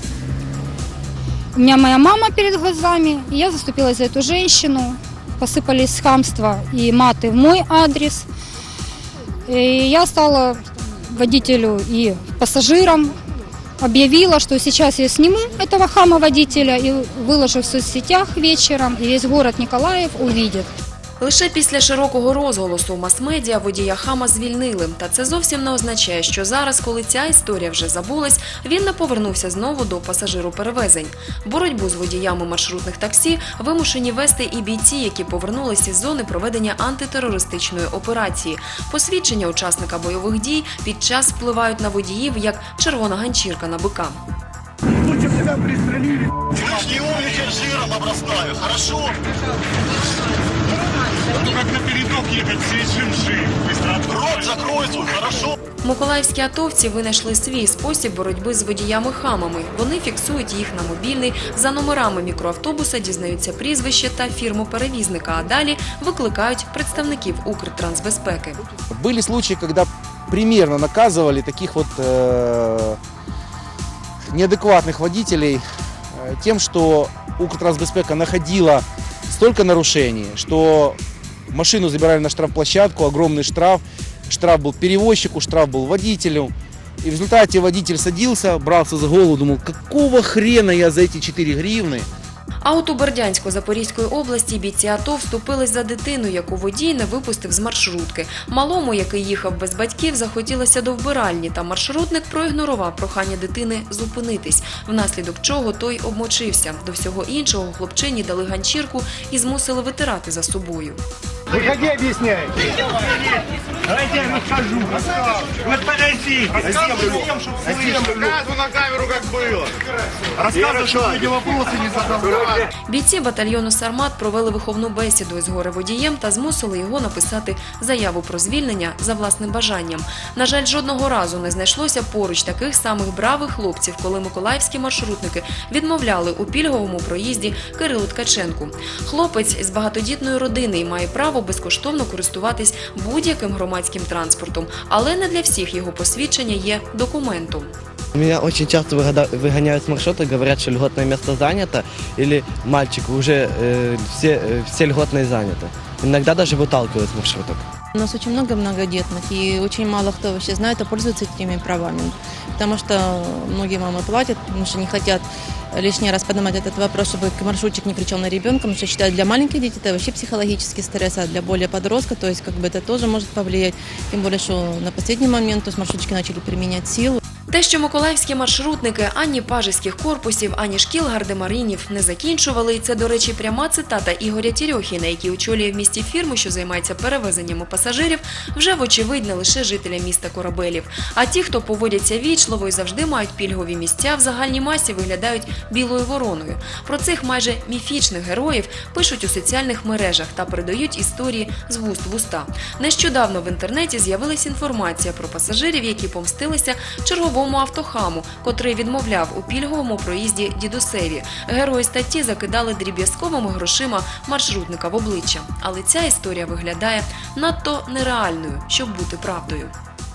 у меня моя мама перед глазами, и я заступилась за эту женщину. Посыпались хамства и маты в мой адрес. И я стала водителю и пассажирам, объявила, что сейчас я сниму этого хама-водителя и выложу в соцсетях вечером, и весь город Николаев увидит. Лише після широкого розголосу в мас-медіа водія Хама звільнили. Та це зовсім не означає, що зараз, коли ця історія вже забулась, він не повернувся знову до пасажироперевезень. Боротьбу з водіями маршрутних таксі вимушені вести і бійці, які повернулися із зони проведення антитерористичної операції. Посвідчення учасника бойових дій під час впливають на водіїв, як червона ганчірка на бика. Лучше тебя пристрелили. Не умничай жиром обрастаю, хорошо? Ну как на передок ехать, все жим-жим. Быстро рот закрой свой, хорошо? Миколаївські атовці винайшли свій спосіб боротьби з водіями-хамами. Вони фіксують їх на мобільний, за номерами мікроавтобуса дізнаються прізвище та фірму перевізника, а далі викликають представників Укртрансбезпеки. Були случаи, когда примерно наказывали таких вот э, неадекватных водителей э, тем, что Укртрансбезпека находила столько нарушений, что машину забирали на штрафплощадку, огромный штраф. Штраф был перевозчику, штраф был водителю. И в результате водитель садился, брался за голову, думал, какого хрена я за эти четыре гривны? А от у Бердянсько-Запорізької області бійці АТО вступились за дитину, яку водій не випустив з маршрутки. Малому, який їхав без батьків, захотілося до вбиральні, та маршрутник проігнорував прохання дитини зупинитись, внаслідок чого той обмочився. До всього іншого хлопчині дали ганчірку і змусили витирати за собою. Выходи, объясняй. Давайте я расскажу. Вот подожди. Рассказывай на камеру, как было. Рассказывай, чтобы люди вопросы не задавали. Бійці батальйону «Сармат» провели виховну бесіду із горе-водієм та змусили його написати заяву про звільнення за власним бажанням. На жаль, жодного разу не знайшлося поруч таких самих бравих хлопців, коли миколаївські маршрутники відмовляли у пільговому проїзді Кирилу Ткаченку. Хлопець з багатодітної родини і має право безкоштовно користуватись будь-яким громадським транспортом, але не для всіх його посвідчення є документом. Меня очень часто выгоняют с маршрута, говорят, что льготное место занято, или мальчик, уже э, все, э, все льготные заняты. Иногда даже выталкивают с маршруток. У нас очень много многодетных, и очень мало кто вообще знает и пользуется этими правами. Потому что многие мамы платят, потому что не хотят лишний раз поднимать этот вопрос, чтобы маршрутчик не кричал на ребенка, потому что считают, для маленьких детей это вообще психологический стресс, а для более подростка, то есть как бы это тоже может повлиять. Тем более, что на последний момент то есть маршрутчики начали применять силу. Те, що миколаївські маршрутники ані пажеських корпусів, ані шкіл гардемаринів не закінчували, і це, до речі, пряма цитата Ігоря Тірьохіна, який очолює в місті фірму, що займається перевезеннями пасажирів, вже вочевидь не лише жителям міста Корабелів. А ті, хто поводяться вічливо і завжди мають пільгові місця, в загальній масі виглядають білою вороною. Про цих майже міфічних героїв пишуть у соціальних мережах та передають історії з вуст в уста. Нещодавно в інтернеті з'явилася інформація про пасажирів, які помстилися черговому автохаму, котрий відмовляв у пільговому проїзді дідусеві. Герої статті закидали дріб'язковими грошима маршрутника в обличчя. Але ця історія виглядає надто нереальною, щоб бути правдою.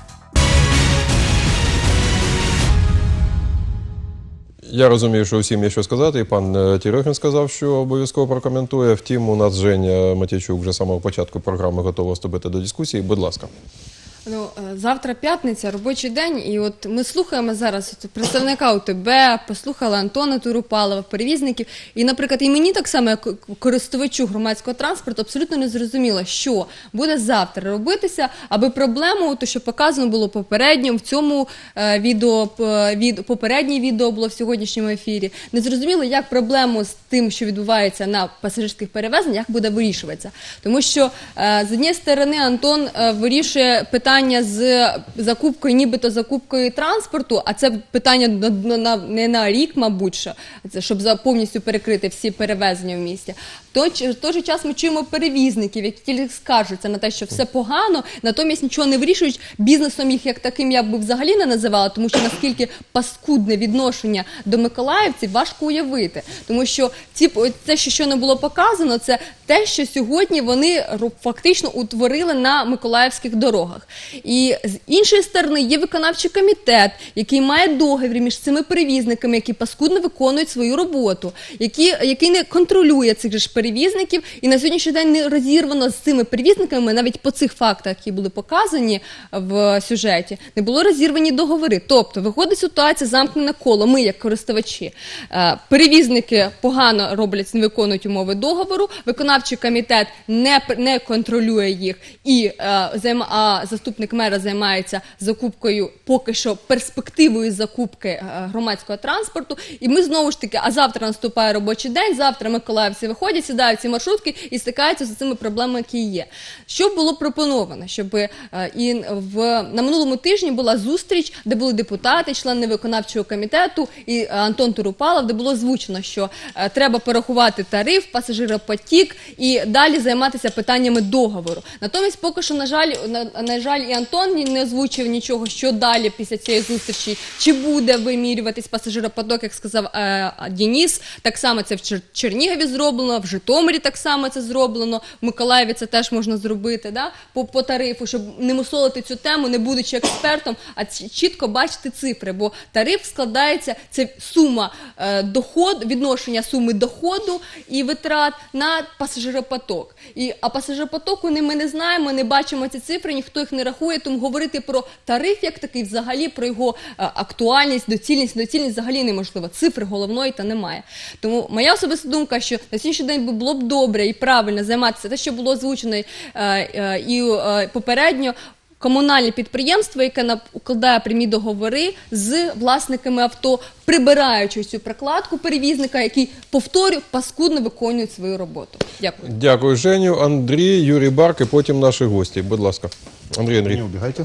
Я розумію, що всім є що сказати, і пан Тірьохін сказав, що обов'язково прокоментує. Втім, у нас Женя Матійчук вже з самого початку програми готова вступити до дискусії. Будь ласка. Ну, завтра п'ятниця, робочий день, і от ми слухаємо зараз представника УТБ, послухали Антона Туропалова, перевізників, і, наприклад, і мені так само, як користувачу громадського транспорту, абсолютно не зрозуміло, що буде завтра робитися, аби проблему, то, що показано було попередньо, в цьому відео, від, попереднє відео було в сьогоднішньому ефірі, не зрозуміло, як проблему з тим, що відбувається на пасажирських перевезеннях, як буде вирішуватися. Тому що, з однієї сторони, Антон вирішує питання з закупкою, нібито закупкою транспорту, а це питання на, на, не на рік, мабуть, що, щоб повністю перекрити всі перевезення в місті. В той, в той же час ми чуємо перевізників, які тільки скаржаться на те, що все погано, натомість нічого не вирішують. Бізнесом їх як таким я б взагалі не називала, тому що наскільки паскудне відношення до миколаївців важко уявити. Тому що ці, те, що щойно було показано, це те, що сьогодні вони фактично утворили на миколаївських дорогах. І з іншої сторони є виконавчий комітет, який має договір між цими перевізниками, які паскудно виконують свою роботу, які, який не контролює цих же ж перевізників, і на сьогоднішній день не розірвано з цими перевізниками, навіть по цих фактах, які були показані в сюжеті, не було розірвані договори. Тобто виходить ситуація, замкнене коло, ми як користувачі. Перевізники погано роблять, не виконують умови договору, виконавчий комітет не, не контролює їх, і а заступник мера займається закупкою, поки що перспективою закупки громадського транспорту, і ми знову ж таки, а завтра наступає робочий день, завтра миколаївці виходять, сідають ці маршрутки і стикаються з цими проблемами, які є. Що було пропоновано? Щоб і в, на минулому тижні була зустріч, де були депутати, члени виконавчого комітету і Антон Турупалов, де було озвучено, що треба порахувати тариф, пасажиропотік і далі займатися питаннями договору. Натомість поки що, на жаль, на, на жаль, і Антон не озвучив нічого, що далі після цієї зустрічі, чи буде вимірюватись пасажиропоток, як сказав е, Денис. Так само це в Чер Чернігові зроблено, в Житомирі так само це зроблено, в Миколаєві це теж можна зробити, да? по, по тарифу, щоб не мусолити цю тему, не будучи експертом, а чітко бачити цифри, бо тариф складається, це сума е, доход, відношення суми доходу і витрат на пасажиропоток. І, а пасажиропотоку ми не знаємо, не бачимо ці цифри, ніхто їх не рахує, тому говорити про тариф як такий, взагалі про його е, актуальність, доцільність, недоцільність взагалі неможливо. Цифри головної та немає. Тому моя особиста думка, що на сьогоднішній день було б добре і правильно займатися те, що було озвучено е, е, і е, попередньо, комунальне підприємство, яке укладає прямі договори з власниками авто, прибираючи цю прокладку перевізника, який, повторю, паскудно виконує свою роботу. Дякую. Дякую, Женю. Андрій, Юрій Барк і потім наші гості. Будь ласка. Андрій, Андрій. Не убегайте.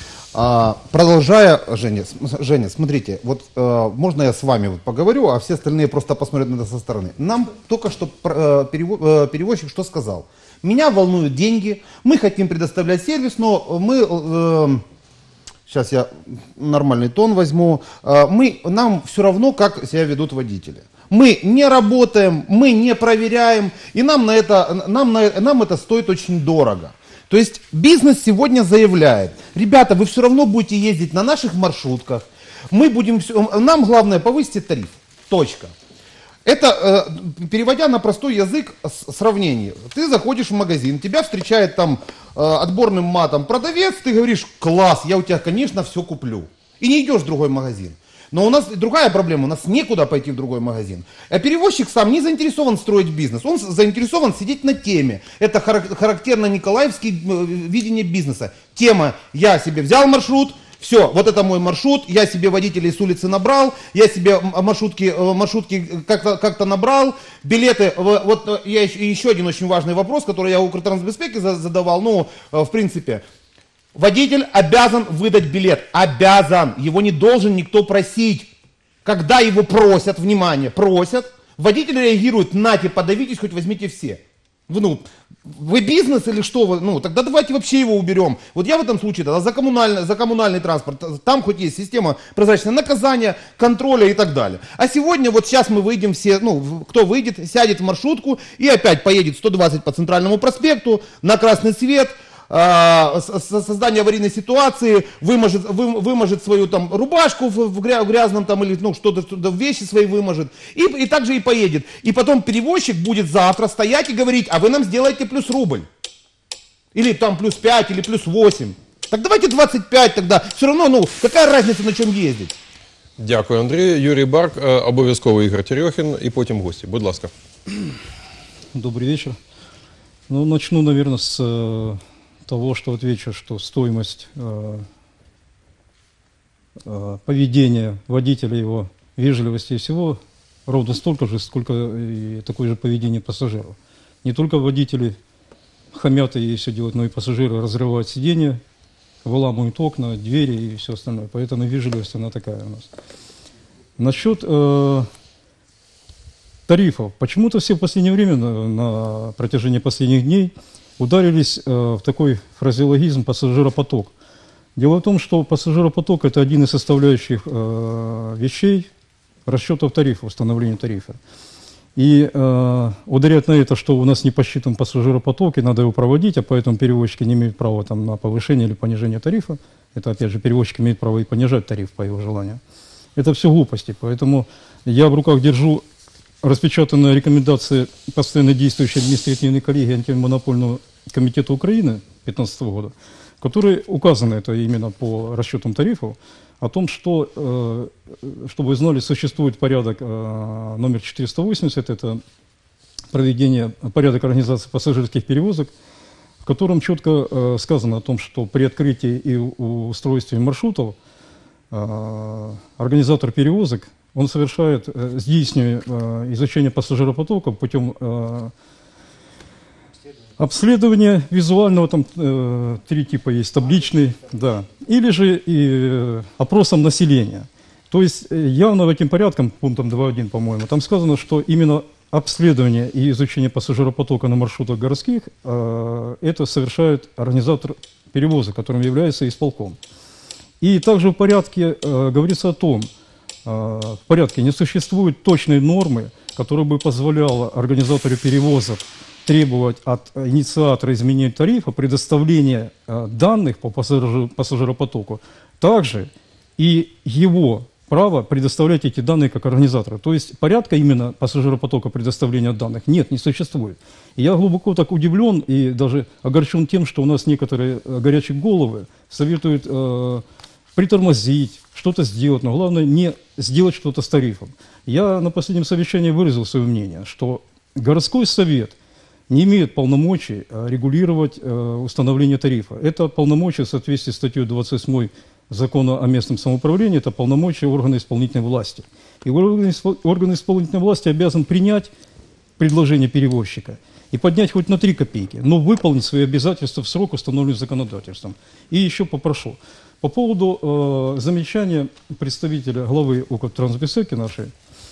А, продолжая, Женя, Женя, смотрите, вот э, можно я с вами вот поговорю, а все остальные просто посмотрят на это со стороны. Нам только что э, перевозчик что сказал? Меня волнуют деньги, мы хотим предоставлять сервис, но мы, э, сейчас я нормальный тон возьму, э, мы, нам все равно, как себя ведут водители. Мы не работаем, мы не проверяем, и нам, на это, нам, на, нам это стоит очень дорого. То есть бизнес сегодня заявляет: ребята, вы все равно будете ездить на наших маршрутках, мы будем, нам главное повысить тариф. Точка. Это, э, переводя на простой язык, сравнение. Ты заходишь в магазин, тебя встречает там э, отборным матом продавец, ты говоришь: класс, я у тебя, конечно, все куплю. И не идешь в другой магазин. Но у нас другая проблема, у нас некуда пойти в другой магазин. А перевозчик сам не заинтересован строить бизнес, он заинтересован сидеть на теме. Это характерно николаевское видение бизнеса. Тема: я себе взял маршрут, все, вот это мой маршрут, я себе водителей с улицы набрал, я себе маршрутки, маршрутки как-то как-то набрал, билеты. Вот я еще, еще один очень важный вопрос, который я у Укртрансбезпеки задавал, ну, в принципе. Водитель обязан выдать билет, обязан, его не должен никто просить. Когда его просят, внимание, просят, водитель реагирует: нате, подавитесь, хоть возьмите все. Вы, ну, вы бизнес или что? Вы, ну, тогда давайте вообще его уберем. Вот я в этом случае тогда за коммунальный, за коммунальный транспорт, там хоть есть система прозрачного наказания, контроля и так далее. А сегодня, вот сейчас мы выйдем все, ну, кто выйдет, сядет в маршрутку и опять поедет сто двадцать по Центральному проспекту на красный свет, создание аварийной ситуации, выможет, вы, выможет свою там рубашку в грязном там или ну что-то, что-то вещи свои выможет, и, и также и поедет. И потом перевозчик будет завтра стоять и говорить: а вы нам сделаете плюс рубль. Или там плюс пять, или плюс восемь. Так давайте двадцать пять тогда. Все равно, ну, какая разница, на чем ездить? Дякую, Андрій. Юрій Барк, обов'язково Ігор Терехін і потім гості. Будь ласка. Добрый вечер. Ну, начну, наверное, с того, что отвечу, что стоимость э, э, поведения водителя, его вежливости и всего ровно столько же, сколько и такое же поведение пассажиров. Не только водители хамят и все делают, но и пассажиры разрывают сиденья, выламывают окна, двери и все остальное. Поэтому вежливость она такая у нас. Насчет э, тарифов. Почему-то все в последнее время, на, на протяжении последних дней, ударились э, в такой фразеологизм «пассажиропоток». Дело в том, что пассажиропоток – это один из составляющих э, вещей расчетов тарифа, установления тарифа. И э, ударять на это, что у нас не посчитан пассажиропоток, и надо его проводить, а поэтому перевозчики не имеют права там, на повышение или понижение тарифа. Это, опять же, перевозчик имеет право и понижать тариф по его желанию. Это все глупости. Поэтому я в руках держу распечатанные рекомендации постоянно действующей административной коллегии Антимонопольного комитета Украины две тысячи пятнадцатого года, в которой указано это именно по расчетам тарифов, о том, что, э, чтобы вы знали, существует порядок э, номер четыреста восемьдесят, это проведение, порядок организации пассажирских перевозок, в котором четко э, сказано о том, что при открытии и устройстве маршрутов э, организатор перевозок, он совершает э, здійснює э, изучение пассажиропотока путем э, обследования визуального, там э, три типа есть, табличный, да, или же и э, опросом населения. То есть э, явно этим порядком, пунктом два точка один, по-моему, там сказано, что именно обследование и изучение пассажиропотока на маршрутах городских, э, это совершает организатор перевоза, которым является исполком. И также в порядке э, говорится о том, э, в порядке не существует точной нормы, которая бы позволяла организатору перевозов требовать от инициатора изменения тарифа предоставления э, данных по пассажир, пассажиропотоку, также и его право предоставлять эти данные как организатора. То есть порядка именно пассажиропотока предоставления данных нет, не существует. И я глубоко так удивлен и даже огорчен тем, что у нас некоторые э, горячие головы советуют э, притормозить, что-то сделать, но главное не сделать что-то с тарифом. Я на последнем совещании выразил свое мнение, что городской совет не имеет полномочий регулировать э, установление тарифа. Это полномочия в соответствии с статьей двадцать восьмой Закона о местном самоуправлении, это полномочия органа исполнительной власти. И орган, орган исполнительной власти обязан принять предложение перевозчика и поднять хоть на три копейки, но выполнить свои обязательства в срок, установленный законодательством. И еще попрошу. По поводу э, замечания представителя главы Укртрансбезпеки нашей,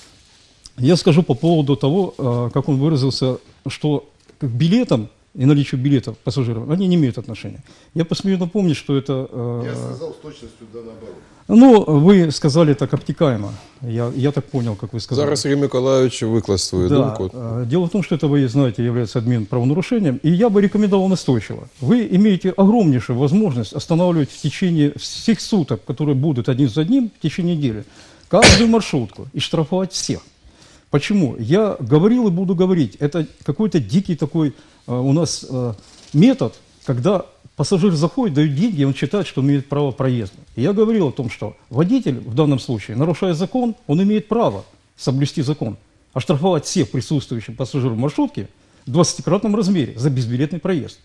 я скажу по поводу того, э, как он выразился, что к билетам и наличию билетов пассажиров, они не имеют отношения. Я посмею напомнить, что это... Э, я сказал с точностью да наоборот. Ну, вы сказали так обтекаемо. Я, я так понял, как вы сказали. Зараз Сергій Миколайович викласть свою да. думку. Дело в том, что это, вы знаете, является админ правонарушением. И я бы рекомендовал настойчиво. Вы имеете огромнейшую возможность останавливать в течение всех суток, которые будут один за одним, в течение недели, каждую маршрутку и штрафовать всех. Почему? Я говорил и буду говорить. Это какой-то дикий такой э, у нас э, метод, когда пассажир заходит, дает деньги, и он считает, что имеет право проезда. И я говорил о том, что водитель в данном случае, нарушая закон, он имеет право соблюсти закон, оштрафовать всех присутствующих пассажиров маршрутки в двадцатикратном размере за безбилетный проезд.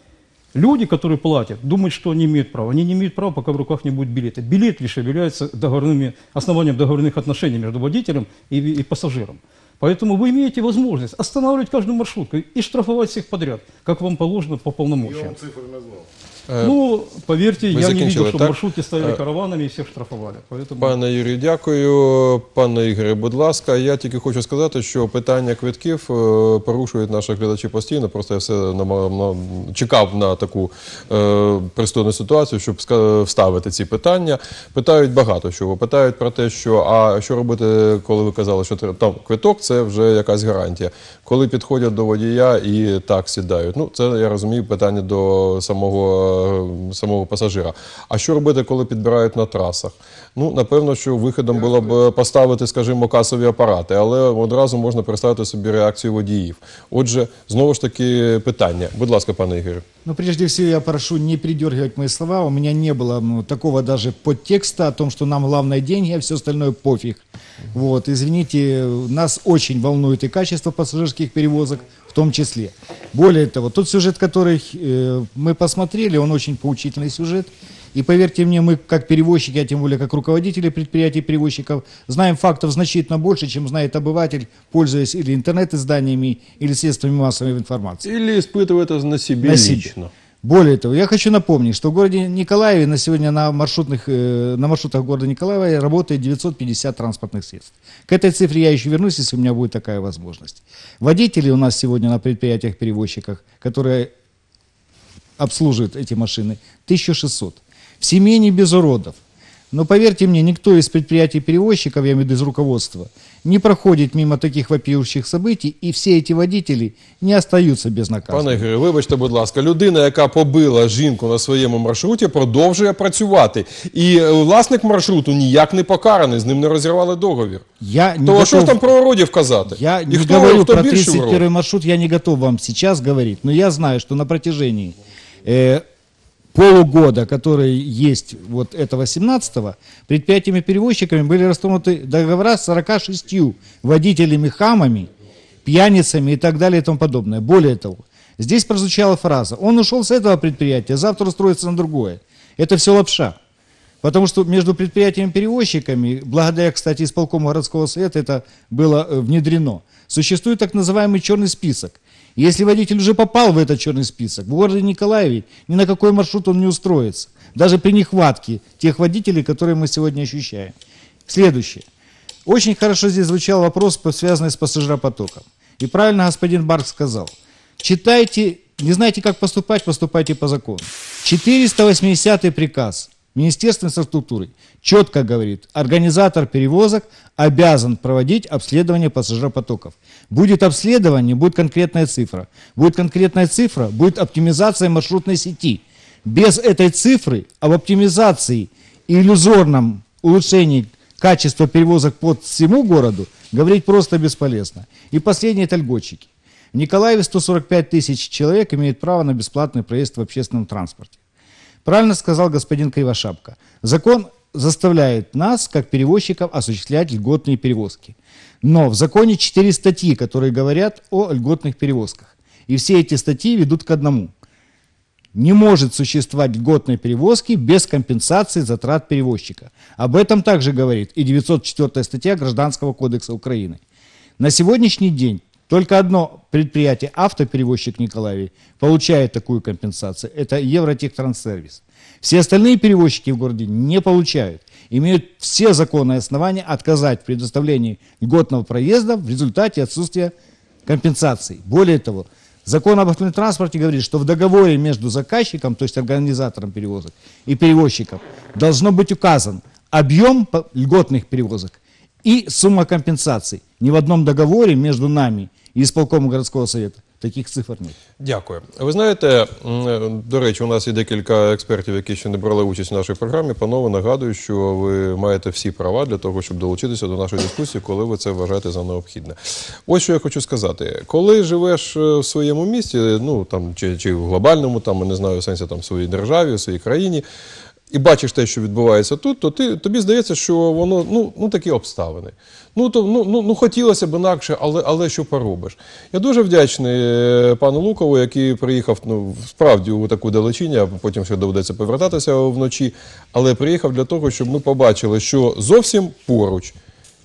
Люди, которые платят, думают, что они имеют право. Они не имеют права, пока в руках не будет билета. Билет лишь является договорными, основанием договорных отношений между водителем и, и пассажиром. Поэтому вы имеете возможность останавливать каждую маршрутку и штрафовать всех подряд, как вам положено по полномочиям. Я вам цифры назвал. Ну, поверьте, Ви я не видел, закінчили, что так? маршрутки стояли караванами и всех штрафовали. Поэтому... Пане Юрію, дякую. Пане Ігоре, будь ласка, я тільки хочу сказати, що питання квитків е, порушують наші глядачі постійно. Просто я все намагав, на, чекав на таку е, пристойну ситуацію, щоб ска- вставити ці питання. Питають багато чого. Питають про те, що а що робити, коли ви казали, що тр- там квиток – це вже якась гарантія. Коли підходять до водія і так сідають. Ну, це, я розумію, питання до самого самого пасажира. А що робити, коли підбирають на трасах? Ну, напевно, що виходом було б поставити, скажімо, касові апарати, але одразу можна представити собі реакцію водіїв. Отже, знову ж таки, питання. Будь ласка, пане Ігорю. Ну, прежде всего, я прошу не придергивать мои слова. У меня не было ну, такого даже подтекста о том, что нам главное деньги, а все остальное пофиг. Вот, извините, нас очень волнует и качество пассажирских перевозок в том числе. Более того, тот сюжет, который э, мы посмотрели, он очень поучительный сюжет. И поверьте мне, мы как перевозчики, а тем более как руководители предприятий-перевозчиков, знаем фактов значительно больше, чем знает обыватель, пользуясь или интернет-изданиями, или средствами массовой информации. Или испытывая это на себе на себе. лично. Более того, я хочу напомнить, что в городе Николаеве на сегодня на, маршрутных, э, на маршрутах города Николаева работает девятьсот пятьдесят транспортных средств. К этой цифре я еще вернусь, если у меня будет такая возможность. Водители у нас сегодня на предприятиях-перевозчиках, которые обслуживают эти машины, тысяча шестьсот. В семье не без уродов. Но поверьте мне, никто из предприятий-перевозчиков, я имею в виду из руководства, не проходит мимо таких вопиющих событий, і всі ці водителі не остаються безнаказаними. Пане Ігорю, вибачте, будь ласка, людина, яка побила жінку на своєму маршруті, продовжує працювати. І власник маршруту ніяк не покараний, з ним не розірвали договір. Я не То готов... що ж там про уродів казати? Я І не хто, говорю хто про більше тридцать первый урод? маршрут, я не готов вам сейчас говорить, но я знаю, что на протяжении э, полугода, который есть вот этого семнадцатого, предприятиями-перевозчиками были расторгнуты договора с сорока шестью водителями-хамами, пьяницами и так далее и тому подобное. Более того, здесь прозвучала фраза: он ушел с этого предприятия, завтра устроится на другое. Это все лапша. Потому что между предприятиями-перевозчиками, благодаря, кстати, исполкому городского совета это было внедрено, существует так называемый черный список. Если водитель уже попал в этот черный список, в городе Николаеве ни на какой маршрут он не устроится. Даже при нехватке тех водителей, которые мы сегодня ощущаем. Следующее. Очень хорошо здесь звучал вопрос, связанный с пассажиропотоком. И правильно господин Барк сказал. Читайте, не знаете, как поступать, поступайте по закону. четыреста восьмидесятый приказ Министерства инфраструктуры четко говорит, организатор перевозок обязан проводить обследование пассажиропотоков. Будет обследование, будет конкретная цифра. Будет конкретная цифра, будет оптимизация маршрутной сети. Без этой цифры об оптимизации и иллюзорном улучшении качества перевозок по всему городу говорить просто бесполезно. И последние — это льготчики. В Николаеве сто сорок пять тысяч человек имеют право на бесплатный проезд в общественном транспорте. Правильно сказал господин Кривошапка. Закон заставляет нас, как перевозчиков, осуществлять льготные перевозки. Но в законе четыре статьи, которые говорят о льготных перевозках. И все эти статьи ведут к одному. Не может существовать льготной перевозки без компенсации затрат перевозчика. Об этом также говорит и девятьсот четвёртая статья Гражданского кодекса Украины. На сегодняшний день только одно предприятие, автоперевозчик Николаеве, получает такую компенсацию. Это Евротехтранссервис. Все остальные перевозчики в городе не получают. Имеют все законные основания отказать в предоставлении льготного проезда в результате отсутствия компенсации. Более того, закон об автотранспорте говорит, что в договоре между заказчиком, то есть организатором перевозок, и перевозчиком должно быть указан объем льготных перевозок и сумма компенсаций. Ни в одном договоре между нами і ісполкому городського совета таких цифр нет. Дякую. Ви знаєте, до речі, у нас є декілька експертів, які ще не брали участь в нашій програмі. Панове, нагадую, що ви маєте всі права для того, щоб долучитися до нашої дискусії, коли ви це вважаєте за необхідне. Ось що я хочу сказати. Коли живеш в своєму місті, ну, там, чи, чи в глобальному, там, я не знаю, в сенсі, там, в своїй державі, в своїй країні, і бачиш те, що відбувається тут, то ти, тобі здається, що воно, ну, ну такі обставини. Ну, то, ну, ну, ну, хотілося б інакше, але, але що поробиш. Я дуже вдячний пану Лукову, який приїхав, ну, справді у таку далечінь, а потім ще доведеться повертатися вночі, але приїхав для того, щоб ми побачили, що зовсім поруч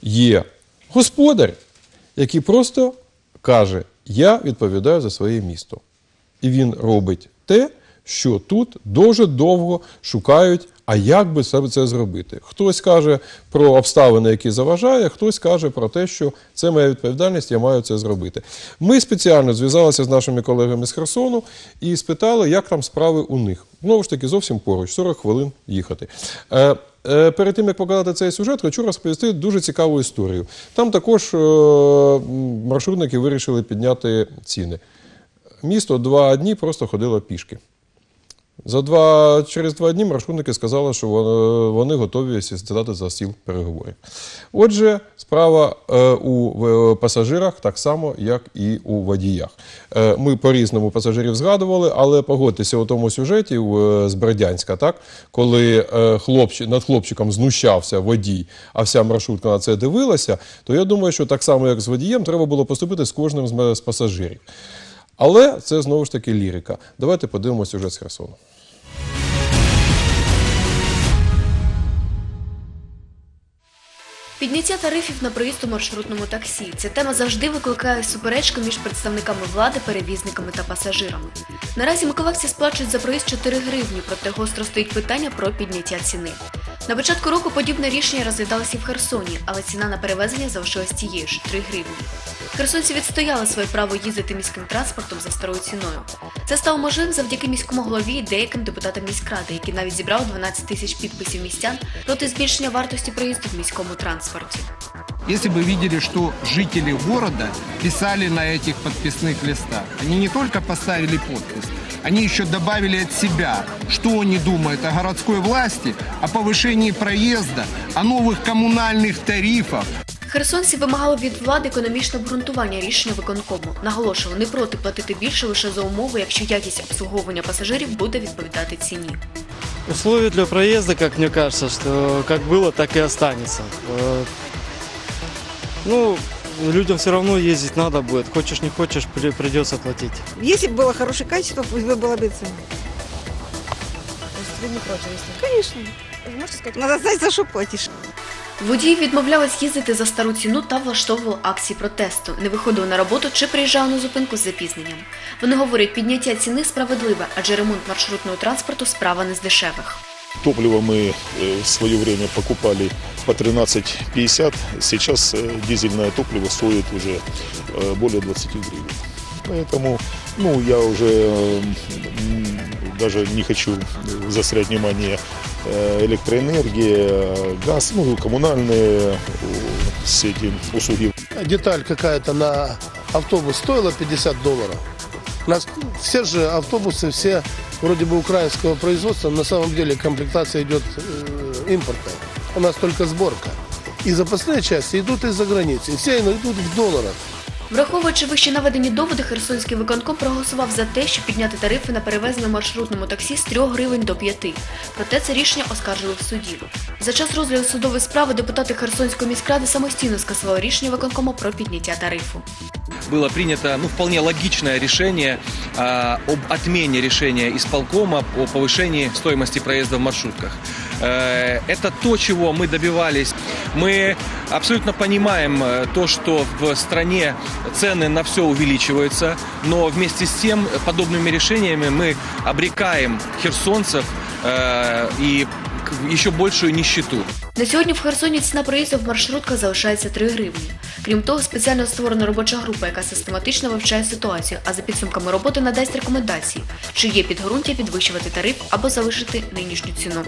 є господар, який просто каже: я відповідаю за своє місто. І він робить те, що тут дуже довго шукають, а як би це зробити. Хтось каже про обставини, які заважає, хтось каже про те, що це моя відповідальність, я маю це зробити. Ми спеціально зв'язалися з нашими колегами з Херсону і спитали, як там справи у них. Знову ж таки, зовсім поруч, сорок хвилин їхати. Е, е, перед тим, як показати цей сюжет, хочу розповісти дуже цікаву історію. Там також е, маршрутники вирішили підняти ціни. Місто два дні просто ходило пішки. За два, через два дні маршрутники сказали, що вони, вони готові сідати за стіл переговорів. Отже, справа е, у пасажирах так само, як і у водіях. Е, ми по-різному пасажирів згадували, але погодьтеся у тому сюжеті е, з Бердянська, так, коли е, хлопчик, над хлопчиком знущався водій, а вся маршрутка на це дивилася, то я думаю, що так само, як з водієм, треба було поступити з кожним з, з пасажирів. Але це, знову ж таки, лірика. Давайте подивимося сюжет з Херсону. Підняття тарифів на проїзд у маршрутному таксі. Ця тема завжди викликає суперечку між представниками влади, перевізниками та пасажирами. Наразі миколаївці сплачують за проїзд чотири гривні, проте гостро стоїть питання про підняття ціни. На початку року подібне рішення розглядалося і в Херсоні, але ціна на перевезення залишилась тією ж – три гривні. Херсонці відстояли своє право їздити міським транспортом за старою ціною. Це стало можливим завдяки міському голові і деяким депутатам міськради, які навіть зібрали дванадцять тисяч підписів містян проти збільшення вартості проїзду в міському транспорті. Если бы видели, что жители города писали на этих подписных листах, они не только поставили подпись, они еще добавили от себя, что они думают о городской власти, о повышении проезда, о новых коммунальных тарифах. Херсонці вимагали від влади економічного обґрунтування рішення виконкому. Наголошували, не проти платити більше лише за умови, якщо якість обслуговування пасажирів буде відповідати ціні. Условия для проезда, как мне кажется, что как было, так и останется. Ну, людям все равно ездить надо будет. Хочешь, не хочешь, придется платить. Если бы было хорошее качество, пусть бы было бы цена. То есть вы не против, если? Конечно. Вы можете сказать, надо знать, за что платишь. Водії відмовлялись їздити за стару ціну та влаштовували акції протесту, не виходили на роботу чи приїжджали на зупинку з запізненням. Вони говорять, підняття ціни справедливе, адже ремонт маршрутного транспорту – справа не з дешевих. Топливо мы в свое время покупали по тринадцать пятьдесят, сейчас дизельное топливо стоит уже более двадцати гривен. Поэтому ну, я уже даже не хочу заострять внимание электроэнергия, газ, ну, коммунальные все эти услуги. Деталь какая-то на автобус стоила пятьдесят долларов. У нас все же автобусы, все вроде бы украинского производства, на самом деле комплектация идет э, импортная. У нас только сборка. И запасные части идут из-за границы. И все идут в долларах. Враховуючи вище наведені доводи, Херсонський виконком проголосував за те, щоб підняти тарифи на перевезення в маршрутному таксі з трьох гривень до п'яти. Проте це рішення оскаржили в суді. За час розгляду судової справи депутати Херсонської міськради самостійно скасували рішення виконкому про підняття тарифу. Было принято ну, вполне логичное решение э, об отмене решения исполкома о повышении стоимости проезда в маршрутках. Э, это то, чего мы добивались. Мы абсолютно понимаем то, что в стране цены на все увеличиваются, но вместе с тем подобными решениями мы обрекаем херсонцев э, и ще більшу нищету. На сьогодні в Херсоні ціна проїзду в маршрутках залишається три гривні. Крім того, спеціально створена робоча група, яка систематично вивчає ситуацію, а за підсумками роботи надасть рекомендації, чи є підґрунтя підвищувати тариф або залишити нинішню ціну.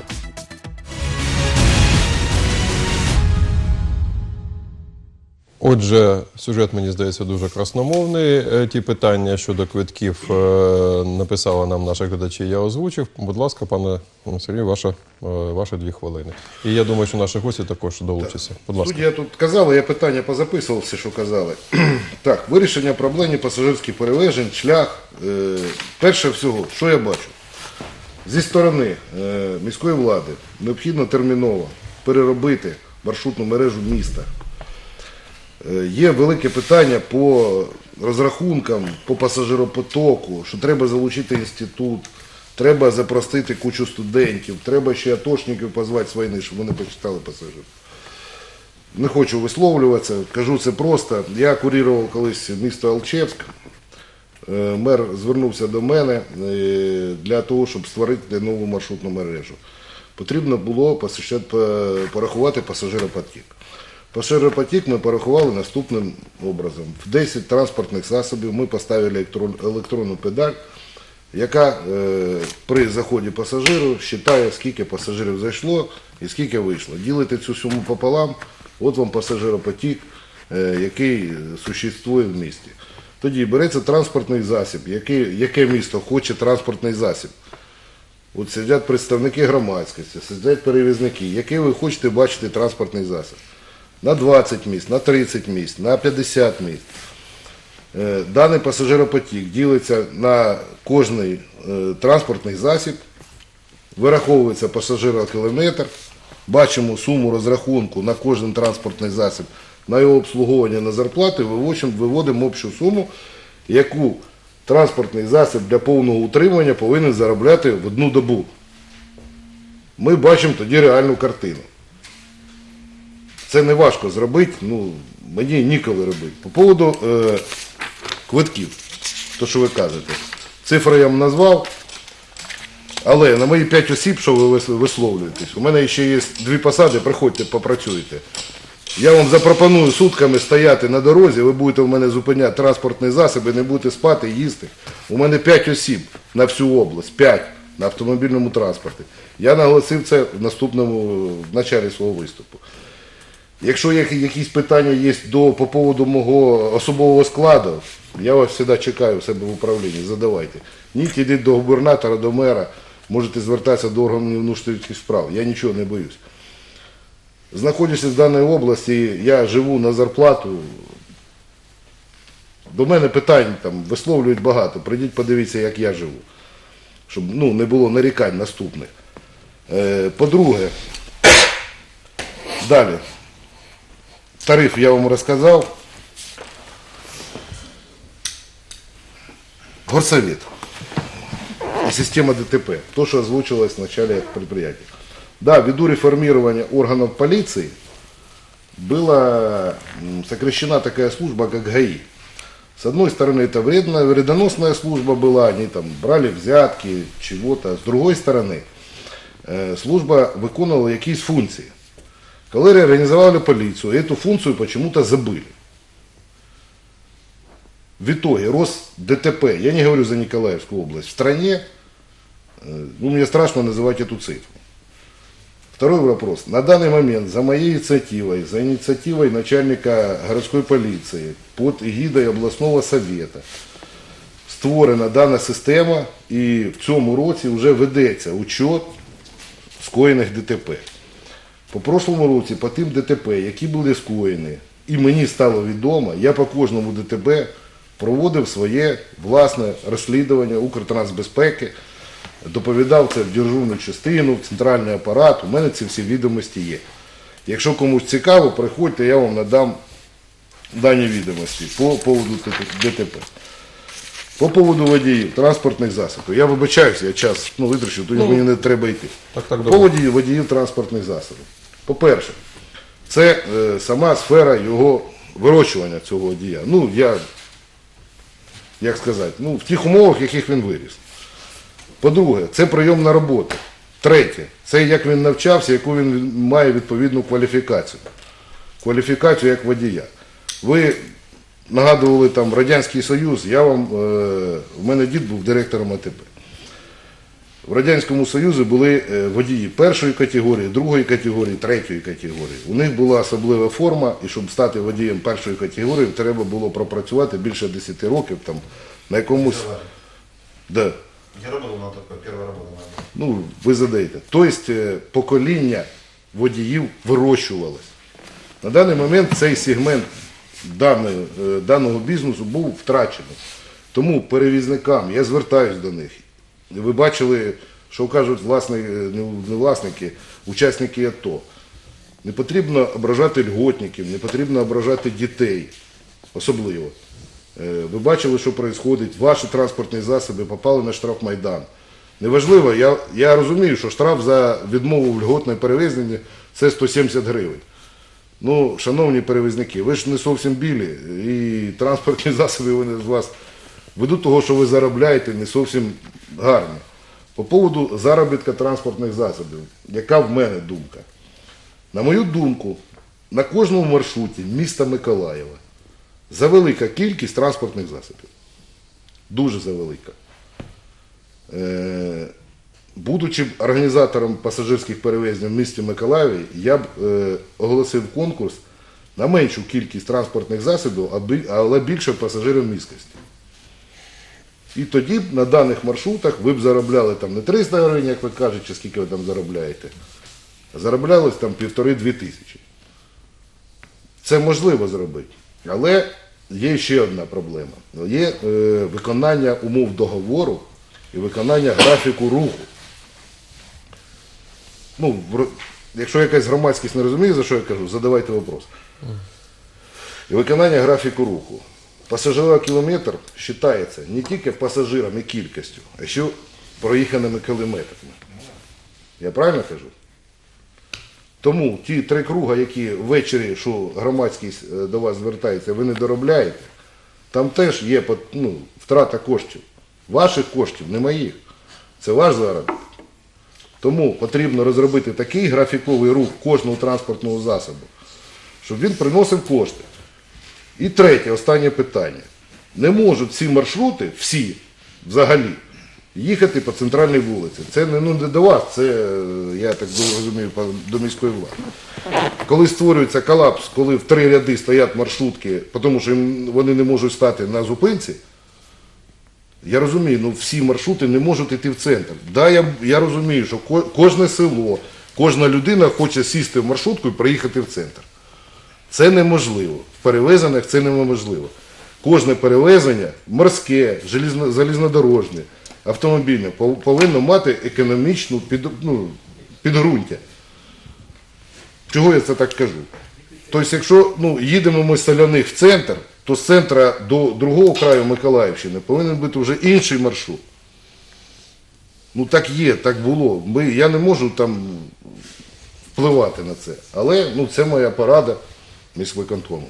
Отже, сюжет, мені здається, дуже красномовний. Ті питання щодо квитків написали нам наші глядачі, я озвучив. Будь ласка, пане Сергію, ваша, ваші дві хвилини. І я думаю, що наші гості також долучаться. Будь ласка. Судді, я тут казали, я питання позаписував все, що казали. Так, вирішення проблеми пасажирських перевезень, шлях. Е, перше всього, що я бачу? Зі сторони е, міської влади необхідно терміново переробити маршрутну мережу міста. Є велике питання по розрахункам, по пасажиропотоку, що треба залучити інститут, треба запростити кучу студентів, треба ще атошників позвати з війни, щоб вони почитали пасажирів. Не хочу висловлюватися, кажу це просто. Я курував колись місто Алчевськ, мер звернувся до мене для того, щоб створити нову маршрутну мережу. Потрібно було порахувати пасажиропотік. Пасажиропотік ми порахували наступним образом. В десять транспортних засобів ми поставили електронну педаль, яка е, при заході пасажиру вважає, скільки пасажирів зайшло і скільки вийшло. Ділите цю суму пополам, от вам пасажиропотік, е, який существує в місті. Тоді береться транспортний засіб, який, яке місто хоче транспортний засіб. От сидять представники громадськості, сидять перевізники, який ви хочете бачити транспортний засіб. На двадцять місць, на тридцять місць, на п'ятдесят місць. Даний пасажиропотік ділиться на кожний транспортний засіб, вираховується пасажирокілометр, бачимо суму розрахунку на кожен транспортний засіб, на його обслуговування, на зарплати, виводимо общу суму, яку транспортний засіб для повного утримання повинен заробляти в одну добу. Ми бачимо тоді реальну картину. це не важко зробити, ну, мені ніколи робити. По поводу е, квитків, то що ви кажете, цифри я вам назвав, але на мої п'ять осіб, що ви висловлюєтесь, у мене ще є дві посади, приходьте, попрацюйте. Я вам запропоную сутками стояти на дорозі, ви будете в мене зупиняти транспортні засоби, не будете спати, їсти. У мене п'ять осіб на всю область, п'ять на автомобільному транспорті. Я наголосив це в наступному, в началі свого виступу. Якщо є якісь питання є до, по поводу мого особового складу, я вас завжди чекаю в себе в управлінні, задавайте. Ні, йдіть до губернатора, до мера, можете звертатися до органів внутрішніх справ, я нічого не боюсь. Знаходячись в даній області, я живу на зарплату, до мене питань там висловлюють багато, прийдіть подивіться, як я живу, щоб ну, не було нарікань наступних. Е, по-друге, далі, тариф я вам розказав. Горсовет и система ДТП, то, что озвучивалось в начале предприятия. Да, ввиду реформирования органов полиции была сокращена такая служба, как ГАИ. С одной стороны, это вредная, вредоносная служба была, они там брали взятки, чего-то. С другой стороны, служба виконувала якісь функції. Коли реорганизовали полицию, эту функцию почему-то забыли. В итоге рост ДТП, я не говорю за Николаевскую область, в стране, ну мне страшно называть эту цифру. Второй вопрос. На данный момент за моей инициативой, за инициативой начальника городской полиции под эгидой областного совета створена дана система і в цьому році вже ведеться учет скоєних ДТП. По прошлому році по тим ДТП, які були скоєні, і мені стало відомо, я по кожному ДТП проводив своє власне розслідування Укртрансбезпеки, доповідав це в дежурну частину, в центральний апарат, у мене ці всі відомості є. Якщо комусь цікаво, приходьте, я вам надам дані відомості по поводу ДТП. По поводу водіїв, транспортних засобів. Я вибачаюся, я час ну, витрачу, то мені не треба йти. Так, так, по водіїв, водіїв транспортних засобів. По-перше, це е, сама сфера його вирощування цього водія. Ну, я, як сказати, ну, в тих умовах, в яких він виріс. По-друге, це прийомна робота. Третє, це як він навчався, яку він має відповідну кваліфікацію. Кваліфікацію як водія. Ви нагадували там Радянський Союз, я вам, е, в мене дід був директором АТП. В Радянському Союзі були водії першої категорії, другої категорії, третьої категорії. У них була особлива форма, і щоб стати водієм першої категорії, треба було пропрацювати більше десяти років там, на якомусь... Да. Я работал на такой, первая работа. Ну, ви задаєте. Тобто покоління водіїв вирощувалось. На даний момент цей сегмент даної, даного бізнесу був втрачений. Тому перевізникам, я звертаюсь до них. Ви бачили, що кажуть власні, не власники, учасники АТО. Не потрібно ображати льготників, не потрібно ображати дітей, особливо. Ви бачили, що відбувається, ваші транспортні засоби попали на штрафмайдан. Неважливо, я, я розумію, що штраф за відмову в льготне перевезення – це сто сімдесят гривень. Ну, шановні перевізники, ви ж не зовсім білі, і транспортні засоби вони з вас, ввиду того, що ви заробляєте, не зовсім гарні. По поводу заробітку транспортних засобів, яка в мене думка? На мою думку, на кожному маршруті міста Миколаєва завелика кількість транспортних засобів. Дуже завелика. Е, будучи організатором пасажирських перевезень в місті Миколаєві, я б е, оголосив конкурс на меншу кількість транспортних засобів, але більше пасажирів міськості. І тоді б на даних маршрутах ви б заробляли там не триста гривень, як ви кажете, чи скільки ви там заробляєте, а зароблялось там півтори-дві тисячі. Це можливо зробити. Але є ще одна проблема. Є е, виконання умов договору і виконання графіку руху. Ну, в, якщо якась громадськість не розуміє, за що я кажу, задавайте вопрос. І виконання графіку руху. Пасажирова кілометр вважається не тільки пасажиром і кількістю, а ще проїханими кілометрами. Я правильно кажу? Тому ті три круга, які ввечері, що громадськість е, до вас звертається, ви не доробляєте, там теж є ну, втрата коштів. Ваших коштів, не моїх. Це ваш заробіток. Тому потрібно розробити такий графіковий рух кожного транспортного засобу, щоб він приносив кошти. І третє, останнє питання. Не можуть ці маршрути, всі, взагалі, їхати по центральній вулиці. Це не, ну, не до вас, це, я так розумію, до міської влади. Коли створюється колапс, коли в три ряди стоять маршрутки, тому що вони не можуть стати на зупинці, я розумію, ну всі маршрути не можуть йти в центр. Да, я, я розумію, що кожне село, кожна людина хоче сісти в маршрутку і приїхати в центр. Це неможливо. В перевезеннях це неможливо. Кожне перевезення, морське, желізно, залізнодорожне, автомобільне, повинно мати економічну під, ну, підґрунтя. Чого я це так кажу? Тобто, якщо ну, їдемо ми з Соляних в центр, то з центра до другого краю Миколаївщини повинен бути вже інший маршрут. Ну так є, так було. Ми, я не можу там впливати на це. Але ну, це моя порада міськвиконкому.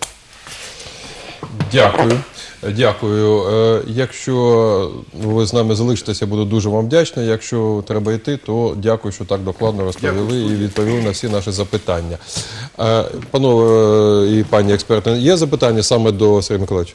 Дякую. Дякую. Е, Якщо ви з нами залишитеся, буду дуже вам вдячний. Якщо треба йти, то дякую, що так докладно розповіли і відповіли на всі наші запитання. Е, Панове і пані експерти, є запитання саме до Сергія Миколаївича?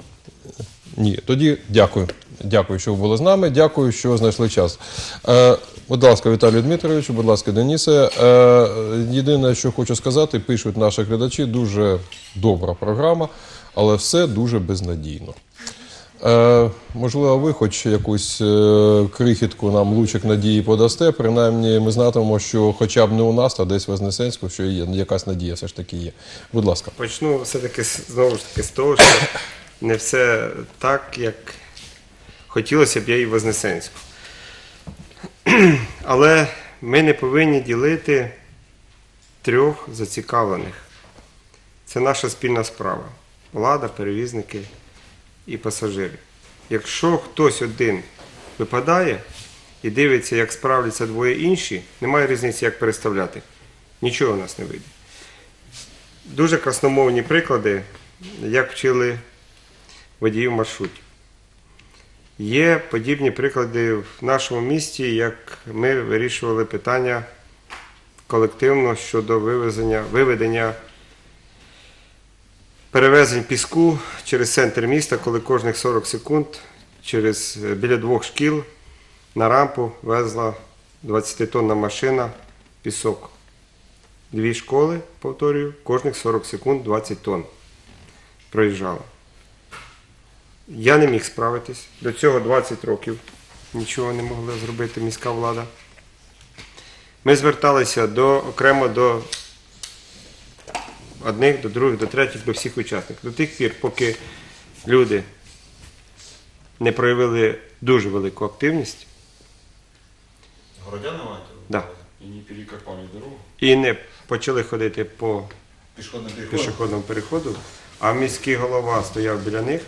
Ні. Тоді дякую. Дякую, що ви були з нами. Дякую, що знайшли час. Е, Будь ласка, Віталію Дмитровичу, будь ласка, Денисе. Е, Єдине, що хочу сказати, пишуть наші глядачі, дуже добра програма, але все дуже безнадійно. Е, можливо, ви хоч якусь е, крихітку нам, лучик надії подасте, принаймні ми знатимемо, що хоча б не у нас, а десь в Вознесенську, що є, якась надія все ж таки є. Будь ласка. Почну все-таки, знову ж таки, з того, що не все так, як хотілося б я і в Вознесенську. Але ми не повинні ділити трьох зацікавлених. Це наша спільна справа. Влада, перевізники і пасажири. Якщо хтось один випадає і дивиться, як справляться двоє інші, немає різниці, як переставляти. Нічого у нас не вийде. Дуже красномовні приклади, як вчили водіїв маршрутів. Є подібні приклади в нашому місті, як ми вирішували питання колективно щодо вивезення, виведення перевезень піску через центр міста, коли кожних сорок секунд через, біля двох шкіл на рампу везла двадцятитонна машина пісок. Дві школи, повторюю, кожних сорок секунд двадцять тонн проїжджала. Я не міг справитись. До цього двадцять років нічого не могла зробити міська влада. Ми зверталися до, окремо до одних, до других, до третіх, до всіх учасників. До тих пір, поки люди не проявили дуже велику активність. Городяни маєте? Да. І не перекопали дорогу? І не почали ходити по пішохідному переходу. пішохідному переходу, а міський голова стояв біля них.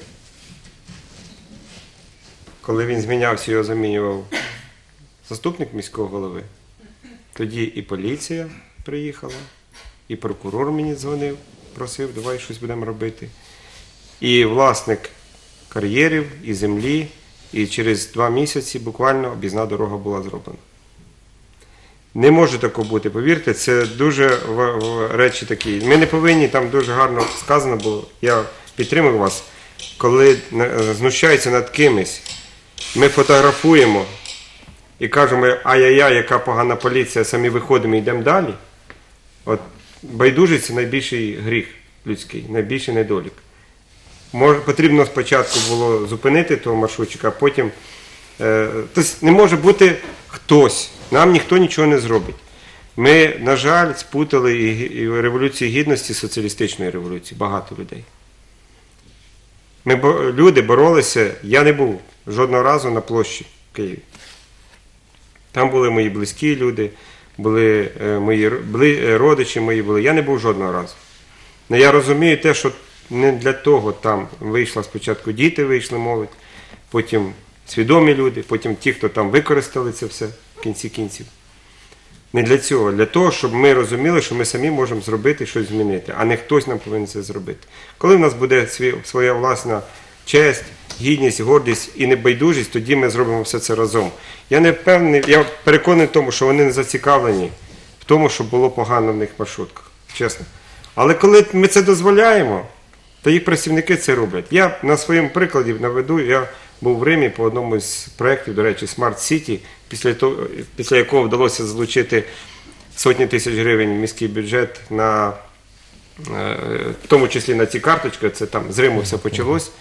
Коли він змінявся, його замінював заступник міського голови, тоді і поліція приїхала, і прокурор мені дзвонив, просив, давай щось будемо робити. І власник кар'єрів, і землі, і через два місяці буквально об'їзна дорога була зроблена. Не може такого бути, повірте, це дуже в, в речі такі. Ми не повинні, там дуже гарно сказано було, я підтримую вас, коли знущаються над кимось, ми фотографуємо і кажемо, ай-яй-яй, яка погана поліція, самі виходимо і йдемо далі. От байдужість – це найбільший гріх людський, найбільший недолік. Може, потрібно спочатку було зупинити того маршрутчика, а потім... Е, тобто не може бути хтось, нам ніхто нічого не зробить. Ми, на жаль, спутали і, і Революцію Гідності з соціалістичною революцією, багато людей. Ми, люди боролися, я не був жодного разу на площі в Києві. Там були мої близькі люди, були мої були родичі мої були. Я не був жодного разу. Но я розумію те, що не для того там вийшла спочатку діти, вийшли молодь, потім свідомі люди, потім ті, хто там використали це все в кінці кінців. Не для цього, а для того, щоб ми розуміли, що ми самі можемо зробити щось змінити, а не хтось нам повинен це зробити. Коли в нас буде свій, своя власна честь, гідність, гордість і небайдужість, тоді ми зробимо все це разом. Я не впевнений, я переконаний в тому, що вони не зацікавлені в тому, щоб було погано в них маршрутках, чесно. Але коли ми це дозволяємо, то їх працівники це роблять. Я на своєму прикладі наведу, я був в Римі по одному з проєктів, до речі, Smart City, після, того, після якого вдалося залучити сотні тисяч гривень в міський бюджет, на, в тому числі на ці карточки, це там з Риму все почалось.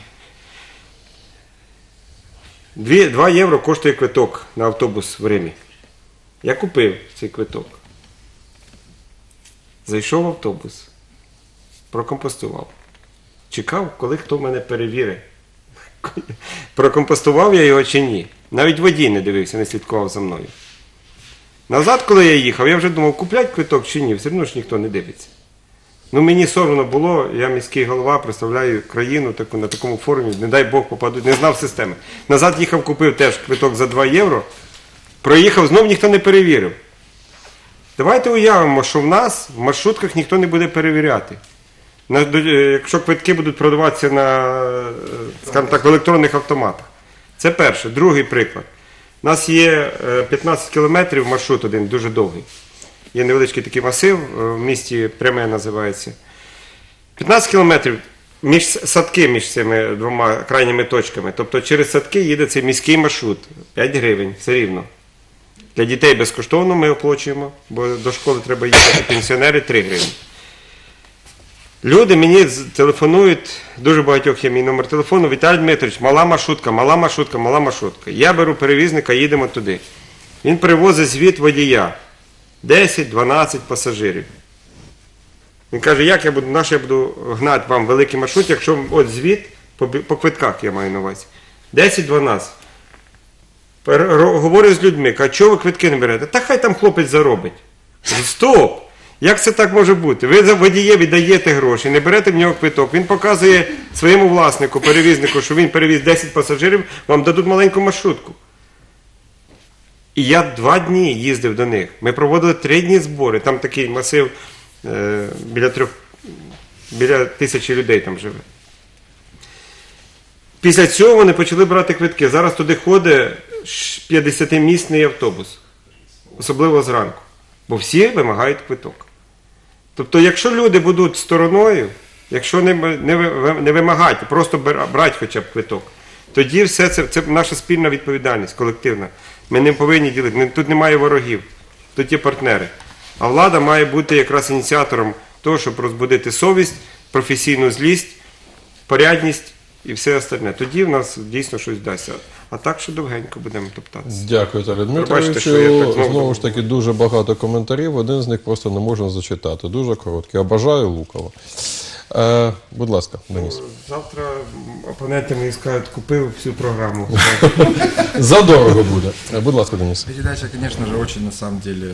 два євро коштує квиток на автобус в Римі. Я купив цей квиток. Зайшов в автобус, прокомпостував. Чекав, коли хто мене перевірить. Прокомпостував я його чи ні. Навіть водій не дивився, не слідкував за мною. Назад, коли я їхав, я вже думав, куплять квиток чи ні, все одно ж ніхто не дивиться. Ну мені соромно було, я міський голова, представляю країну таку, на такому форумі, не дай Бог попаду, не знав системи. Назад їхав, купив теж квиток за два євро, проїхав, знов ніхто не перевірив. Давайте уявимо, що в нас в маршрутках ніхто не буде перевіряти. На, якщо квитки будуть продаватися на, скажімо так, в електронних автоматах. Це перше. Другий приклад. У нас є п'ятнадцять кілометрів маршрут один, дуже довгий. Є невеличкий такий масив, в місті Пряме називається. п'ятнадцять кілометрів між садки між цими двома крайніми точками. Тобто через садки їде цей міський маршрут. п'ять гривень, все рівно. Для дітей безкоштовно ми оплачуємо, бо до школи треба їхати, пенсіонери три гривні. Люди мені телефонують, дуже багатьох є мій номер телефону, Віталій Дмитрович, мала маршрутка, мала маршрутка, мала маршрутка. Я беру перевізника, їдемо туди. Він привозить звіт водія. десять-дванадцять пасажирів. Він каже, як я буду, наш я буду гнати вам великий маршрут, якщо от звіт, по, по квитках я маю на увазі. десять-дванадцять. Говорю з людьми, кажу, чого ви квитки не берете? Та хай там хлопець заробить. Стоп! Як це так може бути? Ви за водієві даєте гроші, не берете в нього квиток, він показує своєму власнику, перевізнику, що він перевіз десять пасажирів, вам дадуть маленьку маршрутку. І я два дні їздив до них. Ми проводили три дні збори, там такий масив, е, біля, трьох, біля тисячі людей там живе. Після цього вони почали брати квитки. Зараз туди ходить п'ятдесятимісний автобус, особливо зранку, бо всі вимагають квиток. Тобто, якщо люди будуть стороною, якщо не, не, не вимагають, просто брати хоча б квиток, тоді все це, це наша спільна відповідальність, колективна. Ми не повинні ділити, тут немає ворогів, тут є партнери. А влада має бути якраз ініціатором того, щоб розбудити совість, професійну злість, порядність і все остальне. Тоді в нас дійсно щось вдасться. А так, що довгенько будемо топтатися. Дякую, Віталій Дмитровичу. Знову ж таки, дуже багато коментарів. Один з них просто не можна зачитати. Дуже короткий. Обажаю лукаво. Е, будь ласка, Денис. Завтра опоненти мені скажуть, купив всю програму. Задорого буде. Будь ласка, Денис. Передача, конечно же, очень, на самом деле,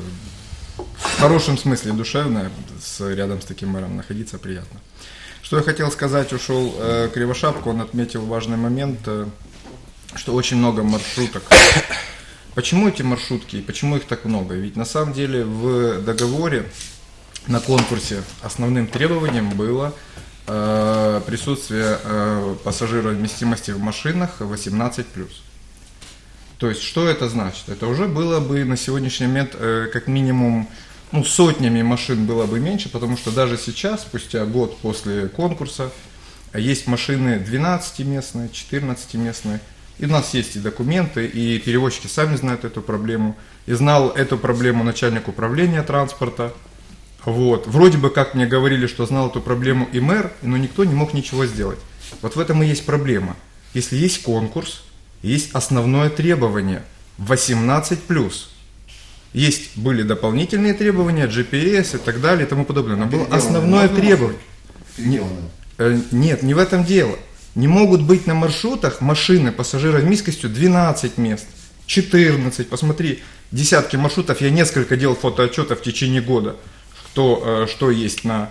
в хорошем смысле душевная. С, рядом с таким мэром находиться приятно. Что я хотел сказать, ушел э, Кривошапка, он отметил важный момент, э, что очень много маршруток. Почему эти маршрутки и почему их так много? Ведь на самом деле в договоре, на конкурсе основным требованием было э, присутствие э, пассажировместимости в машинах восемнадцать плюс. То есть, что это значит? Это уже было бы на сегодняшний момент э, как минимум, ну, сотнями машин было бы меньше, потому что даже сейчас, спустя год после конкурса, есть машины двенадцатиместные, четырнадцатиместные. И у нас есть и документы, и перевозчики сами знают эту проблему. И знал эту проблему начальник управления транспорта. Вот. Вроде бы, как мне говорили, что знал эту проблему и мэр, но никто не мог ничего сделать. Вот в этом и есть проблема. Если есть конкурс, есть основное требование восемнадцать плюс. Есть, были дополнительные требования, джи пи эс и так далее и тому подобное. Но было основное требование. Не, э, нет, не в этом дело. Не могут быть на маршрутах машины пассажировместимостью двенадцать мест, четырнадцать. Посмотри, десятки маршрутов, я несколько делал фотоотчетов в течение года, кто, что есть на,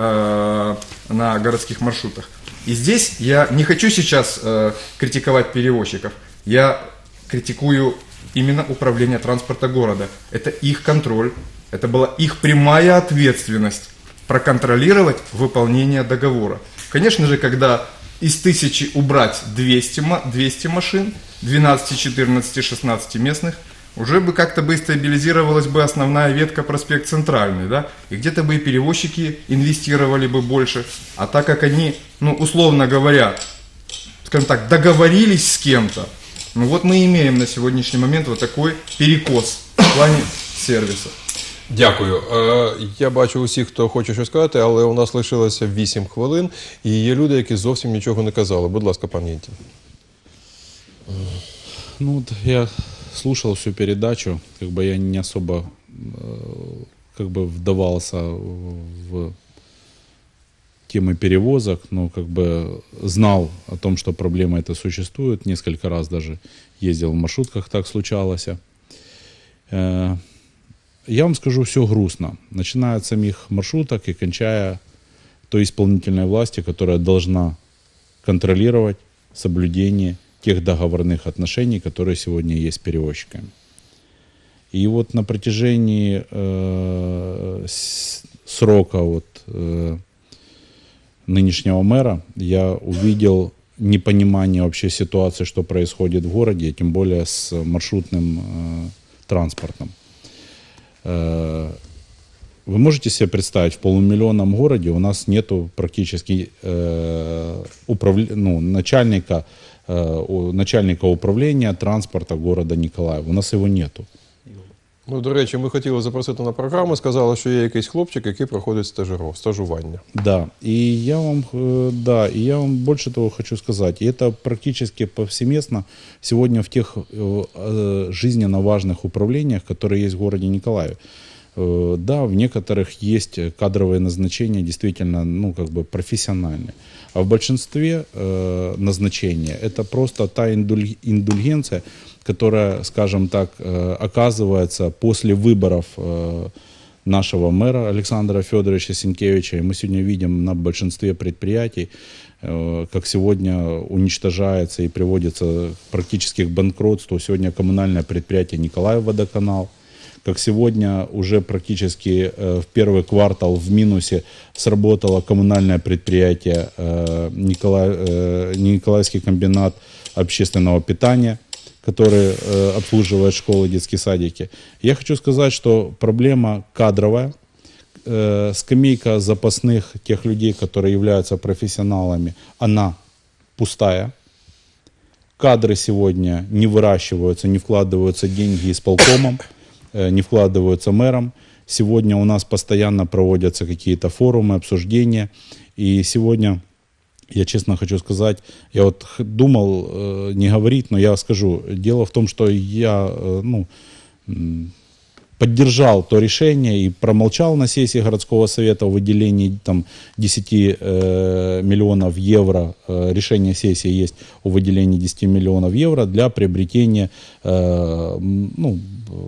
на городских маршрутах. И здесь я не хочу сейчас критиковать перевозчиков, я критикую именно управление транспорта города. Это их контроль, это была их прямая ответственность проконтролировать выполнение договора. Конечно же, когда из тысячи убрать двести, двести машин, двенадцать, четырнадцать, шестнадцать местных, уже бы как-то бы стабилизировалась бы основная ветка проспект Центральный, да, и где-то бы и перевозчики инвестировали бы больше. А так как они, ну, условно говоря, скажем так, договорились с кем-то, ну вот мы имеем на сегодняшний момент вот такой перекос в плане сервиса. Дякую. Е, Я бачу усіх, хто хоче щось сказати, але у нас лишилося вісім хвилин, і є люди, які зовсім нічого не казали. Будь ласка, пан Єнтін. Ну, вот я слушал всю передачу, как бы я не особо э, как бы вдавался в темы перевозок, но как бы знал о том, что проблема эта существует. Несколько раз даже ездил в маршрутках, так случалось. Э, я вам скажу, все грустно. Начиная от самих маршруток и кончая той исполнительной власти, которая должна контролировать соблюдение тех договорных отношений, которые сегодня есть с перевозчиками. И вот на протяжении э, срока вот, э, нынешнего мэра я увидел непонимание вообще ситуации, что происходит в городе, тем более с маршрутным э, транспортом. Э, вы можете себе представить, в полумиллионном городе у нас нету практически э, управля... ну, начальника начальника управління транспорту города Ніколаєва. У нас його нету. Ну, до речі, ми хотіли запросити на програму, сказали, що є якийсь хлопчик, який проходить стажування. Да, и я вам, да, и я вам больше того хочу сказать, и это практически повсеместно сегодня в тех жизненно важных управлениях, которые есть в городе Николаеве. Да, в некоторых есть кадровые назначения действительно, ну, как бы профессиональные. А в большинстве э, назначения это просто та индуль, индульгенция, которая, скажем так, э, оказывается после выборов э, нашего мэра Александра Федоровича Сенкевича. И мы сегодня видим на большинстве предприятий, э, как сегодня уничтожается и приводится практически к банкротству сегодня коммунальное предприятие Николаев-Водоканал. Как сегодня уже практически э, в первый квартал в минусе сработало коммунальное предприятие э, Николай, э, Николаевский комбинат общественного питания, который э, обслуживает школы, детские садики. Я хочу сказать, что проблема кадровая, э, скамейка запасных тех людей, которые являются профессионалами, она пустая. Кадры сегодня не выращиваются, не вкладываются деньги исполкомом, не вкладываются мэром. Сегодня у нас постоянно проводятся какие-то форумы, обсуждения. И сегодня, я честно хочу сказать, я вот думал э, не говорить, но я скажу. Дело в том, что я э, ну, поддержал то решение и промолчал на сессии городского совета о выделении там, десять э, миллионов евро. Э, решение сессии есть о выделении десять миллионов евро для приобретения э, ну,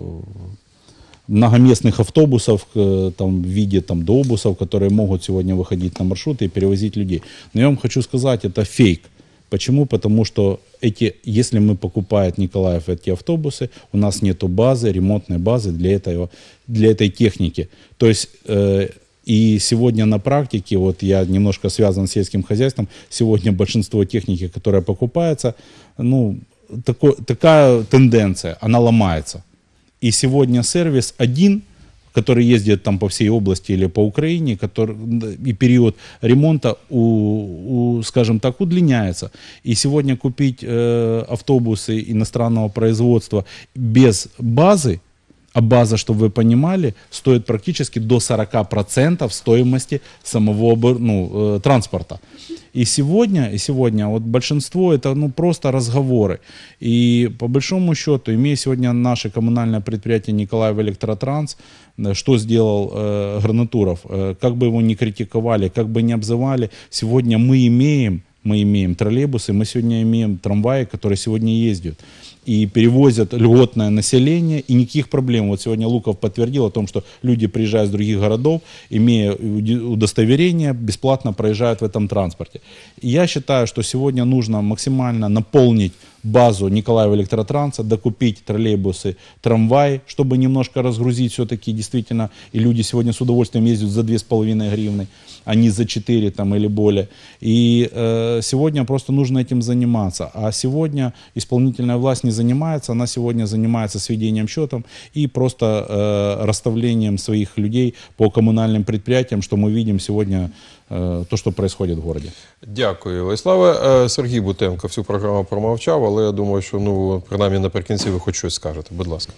многоместных автобусов там, в виде там, дообусов, которые могут сегодня выходить на маршруты и перевозить людей. Но я вам хочу сказать, это фейк. Почему? Потому что эти, если мы покупаем Николаев эти автобусы, у нас нет базы, ремонтной базы для, этого, для этой техники. То есть э, и сегодня на практике, вот я немножко связан с сельским хозяйством, сегодня большинство техники, которая покупается, ну, такой, такая тенденция, она ломается. И сегодня сервис один, который ездит там по всей области или по Украине, который, и период ремонта, у, у, скажем так, удлиняется. И сегодня купить э, автобусы иностранного производства без базы, а база, чтобы вы понимали, стоит практически до сорок процентов стоимости самого ну, э, транспорта. И сегодня, и сегодня вот большинство это ну, просто разговоры. И по большому счету, имея сегодня наше коммунальное предприятие Николаев Электротранс, что сделал э, Гранатуров, э, как бы его ни критиковали, как бы ни обзывали, сегодня мы имеем, мы имеем троллейбусы, мы сегодня имеем трамваи, которые сегодня ездят и перевозят льготное население, и никаких проблем. Вот сегодня Луков подтвердил о том, что люди, приезжая из других городов, имея удостоверение, бесплатно проезжают в этом транспорте. И я считаю, что сегодня нужно максимально наполнить базу Николаева Электротранса, докупить троллейбусы, трамваи, чтобы немножко разгрузить все-таки действительно. И люди сегодня с удовольствием ездят за две с половиной гривны, а не за четыре там, или более. И э, сегодня просто нужно этим заниматься. А сегодня исполнительная власть не занимается, она сегодня занимается сведением счетов и просто э, расставлением своих людей по коммунальным предприятиям, что мы видим сегодня, э, то, что происходит в городе. Дякую, Владиславе. Сергій Бутенко всю програму промовчав, але я думаю, що ну, принаймні наприкінці ви хоч щось скажете. Будь ласка.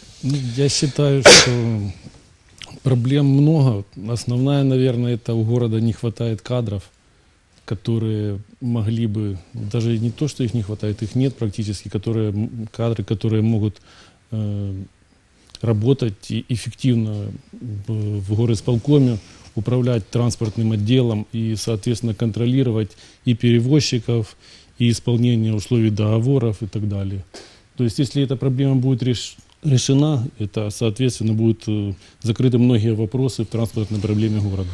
Я считаю, что проблем много. Основная, наверное, это у города не хватает кадров, которые могли бы, даже не то, что их не хватает, их нет практически, которые, кадры, которые могут э, работать и эффективно в, в горисполкоме, управлять транспортным отделом и, соответственно, контролировать и перевозчиков, и исполнение условий договоров и так далее. То есть, если эта проблема будет реш... решена, это, соответственно, будут э, закрыты многие вопросы в транспортной проблеме города.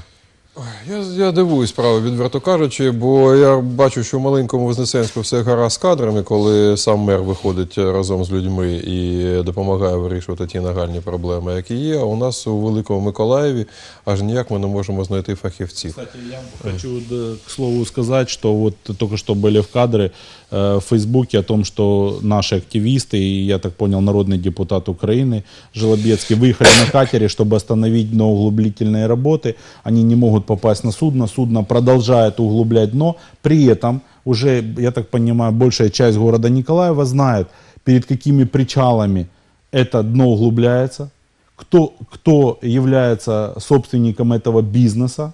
Я, я дивуюсь, справа, відверто кажучи, бо я бачу, що в маленькому Вознесенську все гаразд з кадрами, коли сам мер виходить разом з людьми і допомагає вирішувати ті нагальні проблеми, які є. А у нас у Великому Миколаєві аж ніяк ми не можемо знайти фахівців. Кстати, я хочу, да, к слову, сказать, что вот только что были в кадре э, в Фейсбуке о том, что наши активисты, и, я так понял, народный депутат Украины Желобецкий, выехали на катере, чтобы остановить дноуглублительные работы. Они не могут попасть на судно, судно продолжает углублять дно, при этом уже, я так понимаю, большая часть города Николаева знает, перед какими причалами это дно углубляется, кто, кто является собственником этого бизнеса,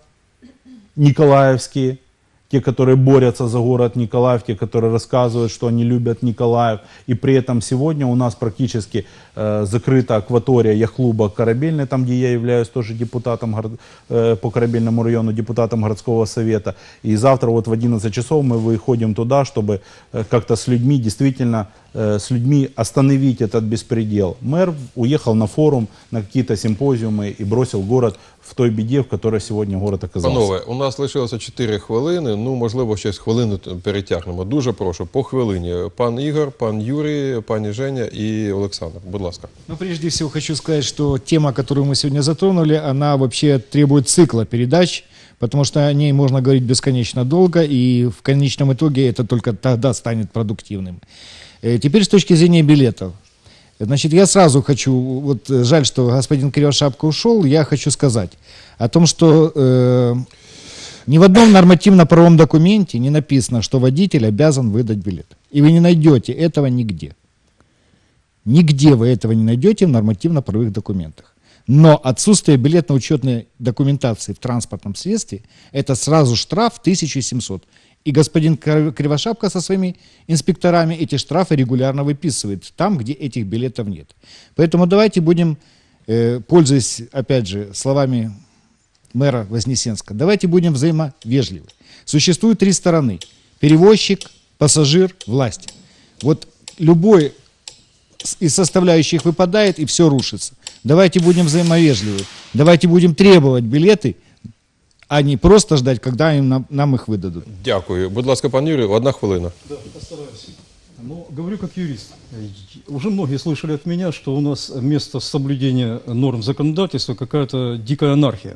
николаевские, те, которые борются за город Николаев, те, которые рассказывают, что они любят Николаев. И при этом сегодня у нас практически э, закрыта акватория яхт-клуба «Корабельный», там, где я являюсь тоже депутатом э, по Корабельному району, депутатом городского совета. И завтра вот в одиннадцать часов мы выходим туда, чтобы э, как-то с людьми, действительно, э, с людьми остановить этот беспредел. Мэр уехал на форум, на какие-то симпозиумы и бросил город в той біді, в якій сьогодні город оказався. Панове, у нас лишилося чотири хвилини, ну, можливо, ще хвилину перетягнемо. Дуже прошу, по хвилині. Пан Ігор, пан Юрій, пані Женя і Олександр. Будь ласка. Ну, прежде всего, хочу сказать, что тема, которую мы сегодня затронули, она вообще требует цикла передач, потому что о ней можно говорить бесконечно долго, и в конечном итоге это только тогда станет продуктивным. Теперь с точки зрения билетов. Значит, я сразу хочу, вот жаль, что господин Кривошапка ушел, я хочу сказать о том, что э, ни в одном нормативно-правовом документе не написано, что водитель обязан выдать билет. И вы не найдете этого нигде. Нигде вы этого не найдете в нормативно-правовых документах. Но отсутствие билетно-учетной документации в транспортном средстве – это сразу штраф тысяча семьсот. И господин Кривошапка со своими инспекторами эти штрафы регулярно выписывает там, где этих билетов нет. Поэтому давайте будем, э, пользуясь, опять же, словами мэра Вознесенска, давайте будем взаимовежливы. Существует три стороны. Перевозчик, пассажир, власть. Вот любой из составляющих выпадает, и все рушится. Давайте будем взаимовежливы. Давайте будем требовать билеты, а не просто ждать, когда им, нам, нам их выдадут. Дякую. Будь ласка, пан Юрій, одна хвилина. Да, постараюсь. Ну, говорю как юрист. Уже многие слышали от меня, что у нас вместо соблюдения норм законодательства какая-то дикая анархия.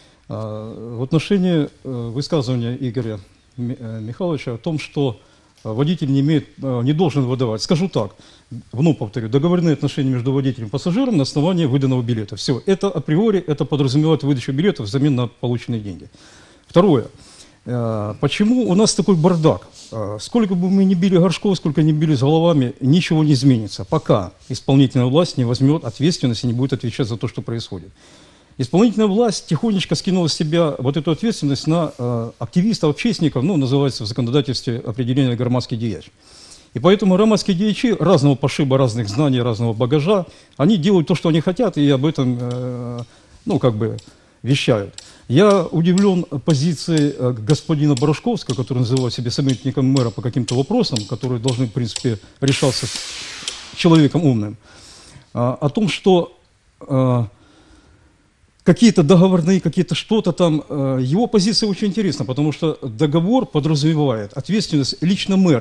В отношении высказывания Игоря Михайловича о том, что водитель не, имеет, не должен выдавать. Скажу так, вновь повторю, договорные отношения между водителем и пассажиром на основании выданного билета. Все, это априори, это подразумевает выдачу билетов взамен на полученные деньги. Второе. Почему у нас такой бардак? Сколько бы мы ни били горшков, сколько ни били с головами, ничего не изменится, пока исполнительная власть не возьмет ответственность и не будет отвечать за то, что происходит. Исполнительная власть тихонечко скинула с себя вот эту ответственность на э, активистов, общественников, ну, называется в законодательстве определение громадский деяч. И поэтому громадские деячи разного пошиба, разных знаний, разного багажа, они делают то, что они хотят, и об этом, э, ну, как бы, вещают. Я удивлен позицией э, господина Барашковского, который называет себя советником мэра по каким-то вопросам, которые должны, в принципе, решаться человеком умным, э, о том, что... Э, какие-то договорные, какие-то что-то там. Его позиция очень интересна, потому что договор подразумевает ответственность лично мэра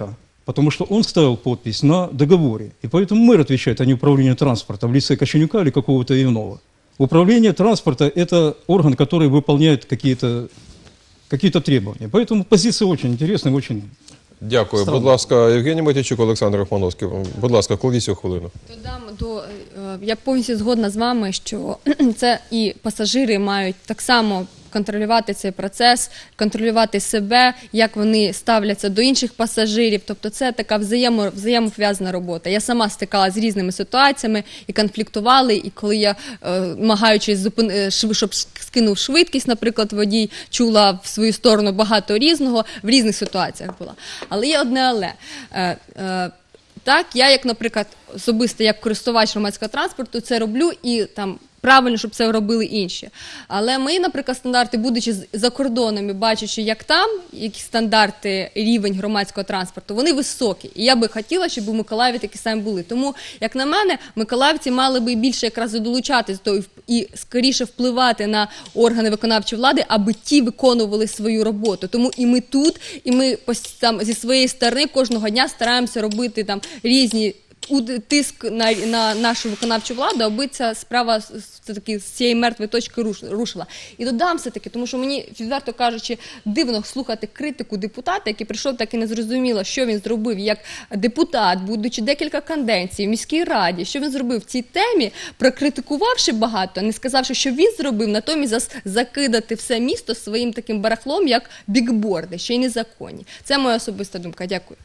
Потому что он ставил подпись на договоре. И поэтому мэр отвечает, а не управление транспорта в лице Кощенюка или какого-то иного. Управление транспорта – это орган, который выполняет какие-то какие-то требования. Поэтому позиция очень интересная, очень... Дякую. Странно. Будь ласка, Євгеній Матійчук, Олександр Рахмановський. Будь ласка, кладіть у хвилину. Додам до е, я повністю згодна з вами, що це і пасажири мають так само контролювати цей процес, контролювати себе, як вони ставляться до інших пасажирів. Тобто це така взаємо, взаємов'язана робота. Я сама стикалася з різними ситуаціями і конфліктували, і коли я, е, намагаючись, зупин... щоб скинув швидкість, наприклад, водій, чула в свою сторону багато різного, в різних ситуаціях була. Але є одне але. Е, е, Так, я, як, наприклад, особисто як користувач громадського транспорту, це роблю і там правильно, щоб це робили інші. Але ми, наприклад, стандарти, будучи за кордоном і бачачи, як там, які стандарти, рівень громадського транспорту, вони високі. І я би хотіла, щоб у Миколаєві такі самі були. Тому, як на мене, миколаївці мали би більше якраз долучатись до і скоріше впливати на органи виконавчої влади, аби ті виконували свою роботу. Тому і ми тут, і ми там зі своєї сторони кожного дня стараємося робити там різні тиск на, на нашу виконавчу владу, аби ця справа все-таки з цієї мертвої точки рушила. І додам все-таки, тому що мені, відверто кажучи, дивно слухати критику депутата, який прийшов, так і не зрозуміло, що він зробив як депутат, будучи декілька каденцій в міській раді, що він зробив в цій темі, прокритикувавши багато, не сказавши, що він зробив, натомість закидати все місто своїм таким барахлом, як бікборди, ще й незаконні. Це моя особиста думка. Дякую.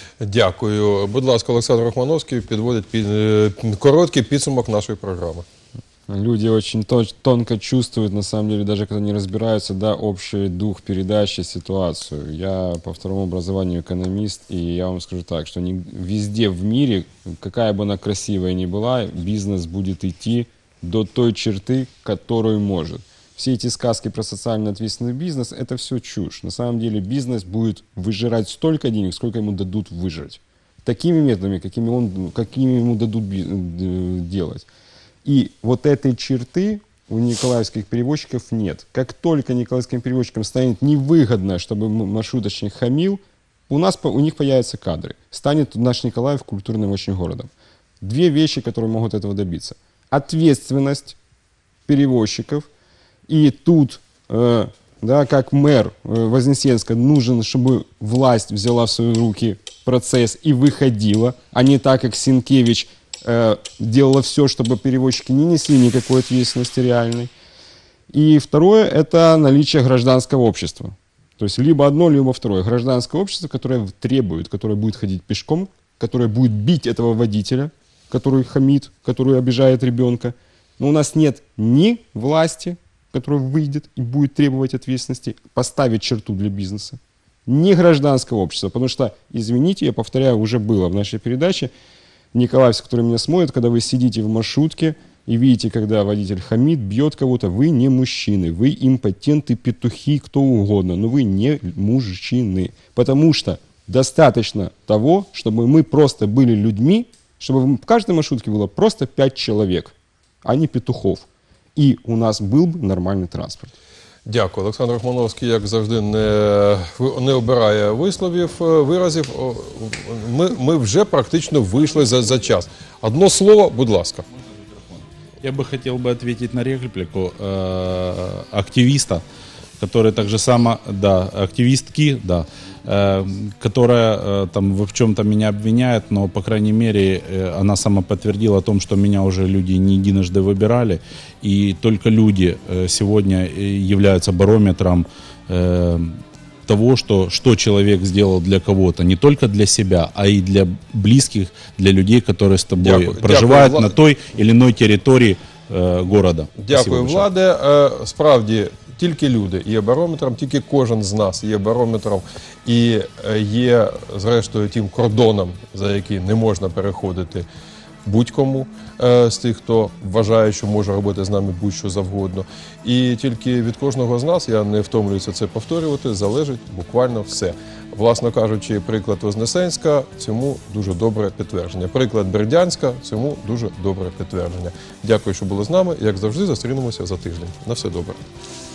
Дякую. Будь ласка, Олександр Рахмановський підводить під, короткий підсумок нашої програми. Люди очень тонко чувствуют, на самом деле, даже когда не разбираются, да, общий дух передачи, ситуацию. Я по второму образованию экономист, и я вам скажу так, что не, везде в мире, какая бы она красивая ни была, бизнес будет идти до той черты, которую может. Все эти сказки про социально ответственный бизнес – это все чушь. На самом деле бизнес будет выжирать столько денег, сколько ему дадут выжрать. Такими методами, какими, он, какими ему дадут делать. И вот этой черты у николаевских перевозчиков нет. Как только николаевским перевозчикам станет невыгодно, чтобы маршруточник хамил, у, нас, у них появятся кадры. Станет наш Николаев культурным очень городом. Две вещи, которые могут этого добиться. Ответственность перевозчиков. И тут, э, да, как мэр э, Вознесенска, нужен, чтобы власть взяла в свои руки процесс и выходила, а не так, как Сенкевич э, делала все, чтобы перевозчики не несли никакой ответственности реальной. И второе – это наличие гражданского общества. То есть либо одно, либо второе. Гражданское общество, которое требует, которое будет ходить пешком, которое будет бить этого водителя, который хамит, который обижает ребенка. Но у нас нет ни власти, который выйдет и будет требовать ответственности, поставить черту для бизнеса, ни гражданского общества. Потому что, извините, я повторяю, уже было в нашей передаче, николаевцы, которые меня смотрят, когда вы сидите в маршрутке и видите, когда водитель хамит, бьет кого-то, вы не мужчины, вы импотенты, петухи, кто угодно, но вы не мужчины. Потому что достаточно того, чтобы мы просто были людьми, чтобы в каждой маршрутке было просто пять человек, а не петухов. І у нас був би нормальний транспорт. Дякую. Олександр Рахмановський, як завжди, не, не обирає висловів, виразів. Ми, ми вже практично вийшли за, за час. Одно слово, будь ласка. Я бы хотел бы ответить на реплику э, активиста, который так же само, да, активистки, да, э, которая э, там в чем-то меня обвиняет, но, по крайней мере, э, она сама подтвердила о том, что меня уже люди не единожды выбирали, и только люди э, сегодня являются барометром э, того, что, что человек сделал для кого-то, не только для себя, а и для близких, для людей, которые с тобой Дякую. проживают Дякую, на той или иной территории э, города. Дякую, Владе. Справді, тільки люди є барометром, тільки кожен з нас є барометром і є, зрештою, тим кордоном, за який не можна переходити будь-кому з тих, хто вважає, що може робити з нами будь-що завгодно. І тільки від кожного з нас, я не втомлююся це повторювати, залежить буквально все. Власно кажучи, приклад Вознесенська цьому дуже добре підтвердження. Приклад Бердянська цьому дуже добре підтвердження. Дякую, що були з нами. Як завжди, зустрінемося за тиждень. На все добре.